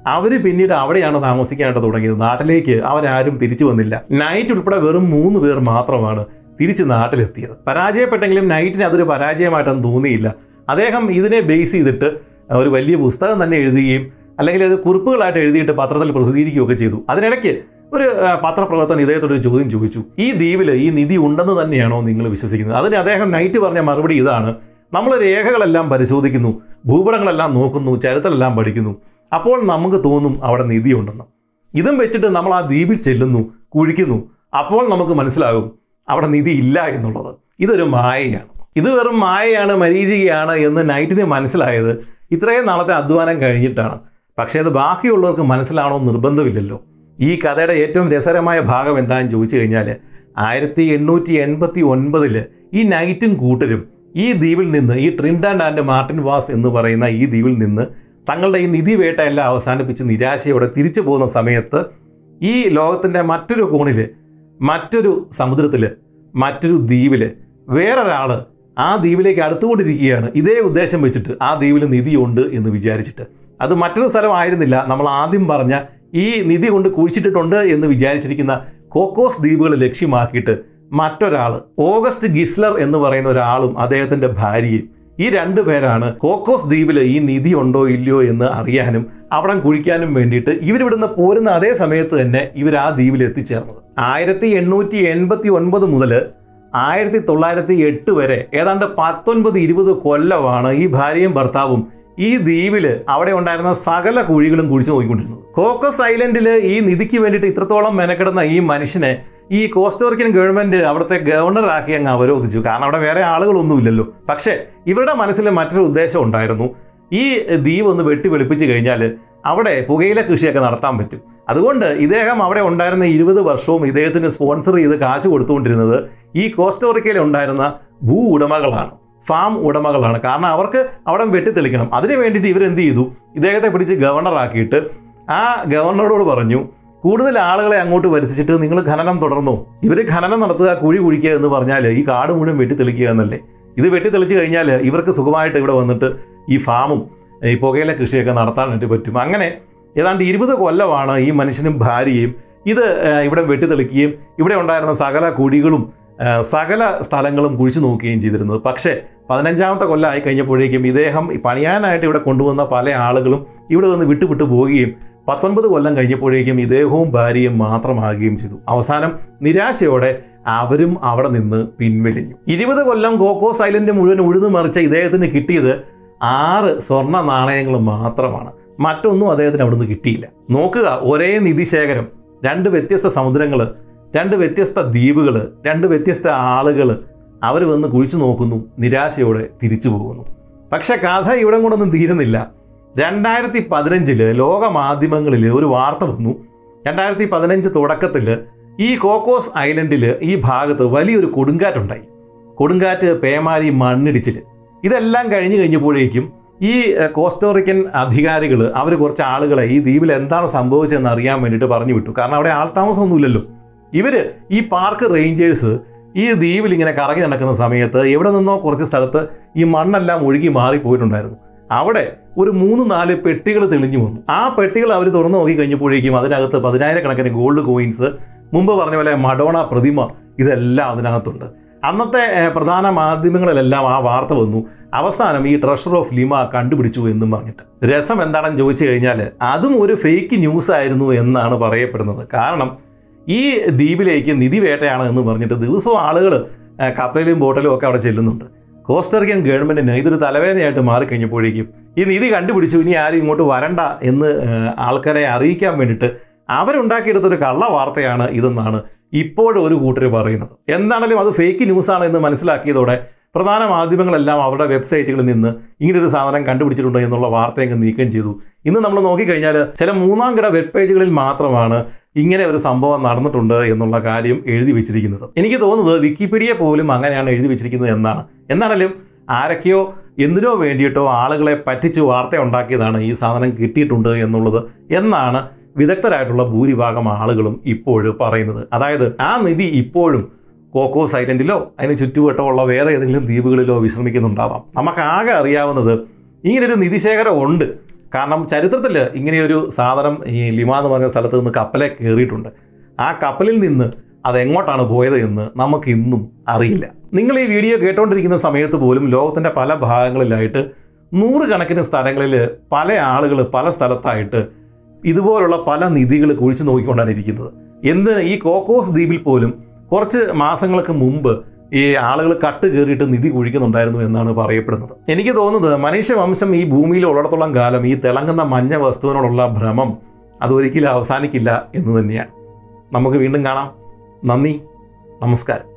അവർ പിന്നീട് അവിടെയാണ് താമസിക്കാനായിട്ട് തുടങ്ങിയത്. നാട്ടിലേക്ക് അവരാരും തിരിച്ചു വന്നില്ല. നൈറ്റ് ഉൾപ്പെടെ വെറും 3 പേർ മാത്രമാണ് തിരിച്ച് നാട്ടിലെത്തിയത്. പരാജയപ്പെട്ടെങ്കിലും നൈറ്റിന് അതൊരു പരാജയമായിട്ടൊന്നും തോന്നിയില്ല. അദ്ദേഹം ഇതിനെ ബേസ് ചെയ്തിട്ട് ഒരു വലിയ പുസ്തകം തന്നെ എഴുതുകയും അല്ലെങ്കിൽ അത് കുറിപ്പുകളായിട്ട് എഴുതിയിട്ട് പത്രത്തിൽ പ്രസിദ്ധീകരിക്കുകയൊക്കെ ചെയ്തു. അതിനിടയ്ക്ക് ഒരു പത്രപ്രവർത്തകൻ ഇദ്ദേഹത്തോടൊരു ചോദ്യം ചോദിച്ചു, ഈ ദ്വീപിൽ ഈ നിധി ഉണ്ടെന്ന് തന്നെയാണോ നിങ്ങൾ വിശ്വസിക്കുന്നത്? അതിന് അദ്ദേഹം നൈറ്റ് പറഞ്ഞ മറുപടി ഇതാണ്, നമ്മൾ രേഖകളെല്ലാം പരിശോധിക്കുന്നു, ഭൂപടങ്ങളെല്ലാം നോക്കുന്നു, ചരിത്രമെല്ലാം പഠിക്കുന്നു, അപ്പോൾ നമുക്ക് തോന്നും അവിടെ നിധിയുണ്ടെന്ന്. ഇതും വെച്ചിട്ട് നമ്മൾ ആ ദ്വീപിൽ ചെല്ലുന്നു, കുഴിക്കുന്നു, അപ്പോൾ നമുക്ക് മനസ്സിലാകും അവിടെ നിധി ഇല്ല എന്നുള്ളത്. ഇതൊരു മായയാണ്, ഇത് വെറും മായയാണ്, മരീചികയാണ് എന്ന് നൈറ്റിന് മനസ്സിലായത് ഇത്രയും നാളത്തെ അധ്വാനം കഴിഞ്ഞിട്ടാണ്. പക്ഷേ അത് ബാക്കിയുള്ളവർക്ക് മനസ്സിലാവണമെന്ന് നിർബന്ധമില്ലല്ലോ. ഈ കഥയുടെ ഏറ്റവും രസകരമായ ഭാഗം എന്താണെന്ന് ചോദിച്ചു കഴിഞ്ഞാൽ 1889 ഈ നൈറ്റും കൂട്ടരും ഈ ദ്വീപിൽ നിന്ന്, ഈ ട്രിനിഡാഡ് ആൻഡ് മാർട്ടിൻ വാസ് എന്ന് പറയുന്ന ഈ ദ്വീപിൽ നിന്ന് തങ്ങളുടെ ഈ നിധി വേട്ടയെല്ലാം അവസാനിപ്പിച്ച് നിരാശയോടെ തിരിച്ചു പോകുന്ന സമയത്ത് ഈ ലോകത്തിൻ്റെ മറ്റൊരു കോണിൽ, മറ്റൊരു സമുദ്രത്തിൽ, മറ്റൊരു ദ്വീപിൽ വേറൊരാൾ ആ ദ്വീപിലേക്ക് അടുത്തുകൊണ്ടിരിക്കുകയാണ്. ഇതേ ഉദ്ദേശം വെച്ചിട്ട് ആ ദ്വീപിൽ നിധിയുണ്ട് എന്ന് വിചാരിച്ചിട്ട്. അത് മറ്റൊരു സ്ഥലമായിരുന്നില്ല, നമ്മൾ ആദ്യം പറഞ്ഞ ഈ നിധി കൊണ്ട് കുഴിച്ചിട്ടിട്ടുണ്ട് എന്ന് വിചാരിച്ചിരിക്കുന്ന കോക്കോസ് ദ്വീപുകൾ ലക്ഷ്യമാക്കിയിട്ട് മറ്റൊരാൾ, ഓഗസ്റ്റ് ഗിസ്ലർ എന്ന് പറയുന്ന ഒരാളും അദ്ദേഹത്തിൻ്റെ ഭാര്യയും, ഈ 2 പേരാണ് കോക്കോസ് ദ്വീപിൽ ഈ നിധി ഉണ്ടോ ഇല്ലയോ എന്ന് അറിയാനും അവിടം കുഴിക്കാനും വേണ്ടിയിട്ട് ഇവരിവിടുന്ന് പോരുന്ന അതേ സമയത്ത് തന്നെ ഇവർ ആ ദ്വീപിൽ എത്തിച്ചേർന്നത്. 1889 മുതൽ 1908 വരെ ഏതാണ്ട് 19-20 കൊല്ലമാണ് ഈ ഭാര്യയും ഭർത്താവും ഈ ദ്വീപിൽ അവിടെ ഉണ്ടായിരുന്ന സകല കുഴികളും കുഴിച്ചു നോക്കിക്കൊണ്ടിരുന്നത്. കോക്കോസ് ഐലൻഡിൽ ഈ നിധിക്ക് വേണ്ടിയിട്ട് ഇത്രത്തോളം മെനക്കെടുന്ന ഈ മനുഷ്യനെ ഈ കോസ്റ്റോറിക്കൻ ഗവൺമെൻറ് അവിടുത്തെ ഗവർണറാക്കി അങ്ങ് അവരോധിച്ചു. കാരണം അവിടെ വേറെ ആളുകളൊന്നുമില്ലല്ലോ. പക്ഷേ ഇവരുടെ മനസ്സിൽ മറ്റൊരു ഉദ്ദേശം ഉണ്ടായിരുന്നു. ഈ ദ്വീപ് ഒന്ന് വെളിപ്പിച്ച് കഴിഞ്ഞാൽ അവിടെ പുകയില കൃഷിയൊക്കെ നടത്താൻ പറ്റും. അതുകൊണ്ട് ഇദ്ദേഹം അവിടെ ഉണ്ടായിരുന്ന 20 വർഷവും ഇദ്ദേഹത്തിന് സ്പോൺസർ ചെയ്ത് കാശ് കൊടുത്തുകൊണ്ടിരുന്നത് ഈ കോസ്റ്റോറിക്കയിൽ ഉണ്ടായിരുന്ന ഭൂ ഉടമകളാണ്, ഫാം ഉടമകളാണ്. കാരണം അവർക്ക് അവിടെ വെട്ടിത്തെളിക്കണം. അതിന് വേണ്ടിയിട്ട് ഇവരെന്ത് ചെയ്തു, ഇദ്ദേഹത്തെ പിടിച്ച് ഗവർണറാക്കിയിട്ട് ആ ഗവർണറോട് പറഞ്ഞു, കൂടുതൽ ആളുകളെ അങ്ങോട്ട് വരുത്തിച്ചിട്ട് നിങ്ങൾ ഖനനം തുടർന്നു. ഇവർ ഖനനം നടത്തുക, കുഴി കുഴിക്കുക എന്ന് പറഞ്ഞാൽ ഈ കാട് മുഴുവൻ വെട്ടിത്തെളിക്കുക എന്നല്ലേ. ഇത് വെട്ടിത്തെളിച്ച് കഴിഞ്ഞാൽ ഇവർക്ക് സുഖമായിട്ട് ഇവിടെ വന്നിട്ട് ഈ ഫാമും ഈ പുകയില കൃഷിയൊക്കെ നടത്താനായിട്ട് പറ്റും. അങ്ങനെ ഏതാണ്ട് 20 കൊല്ലമാണ് ഈ മനുഷ്യനും ഭാര്യയും ഇത് ഇവിടെ വെട്ടിത്തെളിക്കുകയും ഇവിടെ ഉണ്ടായിരുന്ന സകല കുഴികളും സകല സ്ഥലങ്ങളും കുഴിച്ചു നോക്കുകയും ചെയ്തിരുന്നത്. പക്ഷേ 15ാമത്തെ കൊല്ലം ആയി കഴിഞ്ഞപ്പോഴേക്കും ഇദ്ദേഹം പണിയാനായിട്ട് ഇവിടെ കൊണ്ടുവന്ന പല ആളുകളും ഇവിടെ നിന്ന് വിട്ടു പോവുകയും 19 കൊല്ലം കഴിഞ്ഞപ്പോഴേക്കും ഇദ്ദേഹവും ഭാര്യയും മാത്രമാകുകയും ചെയ്തു. അവസാനം നിരാശയോടെ അവരും അവിടെ നിന്ന് പിൻവലിഞ്ഞു. 20 കൊല്ലം കോക്കോസ് ഐലൻഡ് മുഴുവൻ ഉഴുതു മറിച്ച ഇദ്ദേഹത്തിന് കിട്ടിയത് 6 സ്വർണ്ണ നാണയങ്ങൾ മാത്രമാണ്. മറ്റൊന്നും അദ്ദേഹത്തിന് അവിടെ നിന്ന് കിട്ടിയില്ല. നോക്കുക, ഒരേ നിധിശേഖരം, 2 വ്യത്യസ്ത സമുദ്രങ്ങൾ, 2 വ്യത്യസ്ത ദ്വീപുകൾ, 2 വ്യത്യസ്ത ആളുകൾ അവർ വന്ന് കുഴിച്ചു നോക്കുന്നു, നിരാശയോടെ തിരിച്ചു പോകുന്നു. പക്ഷെ കഥ ഇവിടെ കൊണ്ടൊന്നും തീരുന്നില്ല. 2015 ലോകമാധ്യമങ്ങളിൽ ഒരു വാർത്ത വന്നു. 2015 തുടക്കത്തിൽ ഈ കോക്കോസ് ഐലൻഡിൽ ഈ ഭാഗത്ത് വലിയൊരു കൊടുങ്കാറ്റുണ്ടായി. കൊടുങ്കാറ്റ്, പേമാരി, മണ്ണിടിച്ചിൽ, ഇതെല്ലാം കഴിഞ്ഞപ്പോഴേക്കും ഈ കോസ്റ്റോറിക്കൻ അധികാരികൾ അവർ കുറച്ച് ആളുകളെ ഈ ദ്വീപിൽ എന്താണ് സംഭവിച്ചതെന്ന് അറിയാൻ വേണ്ടിയിട്ട് പറഞ്ഞു വിട്ടു. കാരണം അവിടെ ആൾതാമസമൊന്നുമില്ലല്ലോ. ഇവർ ഈ പാർക്ക് റേഞ്ചേഴ്സ് ഈ ദ്വീപിൽ ഇങ്ങനെ കറങ്ങി നടക്കുന്ന സമയത്ത് എവിടെ നിന്നോ കുറച്ച് സ്ഥലത്ത് ഈ മണ്ണെല്ലാം ഒഴുകി മാറിപ്പോയിട്ടുണ്ടായിരുന്നു. അവിടെ ഒരു 3-4 പെട്ടികൾ തെളിഞ്ഞു വന്നു. ആ പെട്ടികൾ അവർ തുറന്നു നോക്കി കഴിഞ്ഞപ്പോഴേക്കും അതിനകത്ത് 10,000 ഗോൾഡ് കോയിൻസ്, മുമ്പ് പറഞ്ഞ പോലെ മഡോണ പ്രതിമ, ഇതെല്ലാം അതിനകത്തുണ്ട്. അന്നത്തെ പ്രധാന മാധ്യമങ്ങളിലെല്ലാം ആ വാർത്ത വന്നു. അവസാനം ഈ ട്രഷർ ഓഫ് ലിമ കണ്ടുപിടിച്ചു എന്നും പറഞ്ഞിട്ട്. രസം എന്താണെന്ന് ചോദിച്ചു കഴിഞ്ഞാൽ അതും ഒരു ഫേക്ക് ന്യൂസ് ആയിരുന്നു എന്നാണ് പറയപ്പെടുന്നത്. കാരണം ഈ ദ്വീപിലേക്ക് നിധി വേട്ടയാണ് എന്ന് പറഞ്ഞിട്ട് ദിവസവും ആളുകൾ കപ്പലിലും ബോട്ടിലും ഒക്കെ അവിടെ ചെല്ലുന്നുണ്ട്. കോസ്റ്ററിക്കൻ ഗവൺമെൻറ്റിന് ഇതൊരു തലവേദനയായിട്ട് മാറിക്കഴിഞ്ഞപ്പോഴേക്കും ഈ നിധി കണ്ടുപിടിച്ചു, ഇനി ആരും ഇങ്ങോട്ട് വരണ്ട എന്ന് ആൾക്കാരെ അറിയിക്കാൻ വേണ്ടിയിട്ട് അവരുണ്ടാക്കിയെടുത്തൊരു കള്ള വാർത്തയാണ് ഇതെന്നാണ് ഇപ്പോഴും ഒരു കൂട്ടർ പറയുന്നത്. എന്താണെങ്കിലും അത് ഫേക്ക് ന്യൂസാണ് എന്ന് മനസ്സിലാക്കിയതോടെ പ്രധാന മാധ്യമങ്ങളെല്ലാം അവരുടെ വെബ്സൈറ്റുകളിൽ നിന്ന് ഇങ്ങനൊരു സാധനം കണ്ടുപിടിച്ചിട്ടുണ്ട് എന്നുള്ള വാർത്തയൊക്കെ നീക്കം ചെയ്തു. ഇന്ന് നമ്മൾ നോക്കിക്കഴിഞ്ഞാൽ ചില 3ാം കിട വെബ് പേജുകളിൽ മാത്രമാണ് ഇങ്ങനെ ഒരു സംഭവം നടന്നിട്ടുണ്ട് എന്നുള്ള കാര്യം എഴുതി വെച്ചിരിക്കുന്നത്. എനിക്ക് തോന്നുന്നത് വിക്കിപീഡിയ പോലും അങ്ങനെയാണ് എഴുതി വെച്ചിരിക്കുന്നത് എന്നാണ്. എന്നാണെങ്കിലും ആരൊക്കെയോ എന്തിനോ വേണ്ടിയിട്ടോ ആളുകളെ പറ്റിച്ച് വാർത്ത ഉണ്ടാക്കിയതാണ് ഈ സാധനം കിട്ടിയിട്ടുണ്ട് എന്നുള്ളത് എന്നാണ് വിദഗ്ധരായിട്ടുള്ള ഭൂരിഭാഗം ആളുകളും ഇപ്പോഴും പറയുന്നത്. അതായത് ആ നിധി ഇപ്പോഴും കോക്കോസ് ഐലൻഡിലോ അതിന് ചുറ്റുവട്ടമുള്ള വേറെ ഏതെങ്കിലും ദ്വീപുകളിലോ വിശ്രമിക്കുന്നുണ്ടാവാം. നമുക്കാകെ അറിയാവുന്നത് ഇങ്ങനൊരു നിധിശേഖരം ഉണ്ട്. കാരണം ചരിത്രത്തിൽ ഇങ്ങനെയൊരു സാധനം ഈ ലിമ എന്ന് പറഞ്ഞ സ്ഥലത്ത് നിന്ന് കപ്പലെ കയറിയിട്ടുണ്ട്. ആ കപ്പലിൽ നിന്ന് അതെങ്ങോട്ടാണ് പോയത് എന്ന് നമുക്ക് ഇന്നും അറിയില്ല. നിങ്ങൾ ഈ വീഡിയോ കേട്ടുകൊണ്ടിരിക്കുന്ന സമയത്ത് പോലും ലോകത്തിൻ്റെ പല ഭാഗങ്ങളിലായിട്ട് നൂറുകണക്കിന് സ്ഥലങ്ങളിൽ പല ആളുകൾ പല സ്ഥലത്തായിട്ട് ഇതുപോലുള്ള പല നിധികൾ കുഴിച്ചു നോക്കിക്കൊണ്ടാണ് ഇരിക്കുന്നത്. ഈ കോക്കോസ് ദ്വീപിൽ പോലും കുറച്ച് മാസങ്ങൾക്ക് മുമ്പ് ഈ ആളുകൾ കട്ട് കയറിയിട്ട് നിധി കുഴിക്കുന്നുണ്ടായിരുന്നു എന്നാണ് പറയപ്പെടുന്നത്. എനിക്ക് തോന്നുന്നത് മനുഷ്യവംശം ഈ ഭൂമിയിൽ ഉള്ളിടത്തോളം കാലം ഈ തിളങ്ങുന്ന മഞ്ഞ വസ്തുവിനോടുള്ള ഭ്രമം അതൊരിക്കലും അവസാനിക്കില്ല എന്ന് തന്നെയാണ്. നമുക്ക് വീണ്ടും കാണാം. നന്ദി, നമസ്കാരം.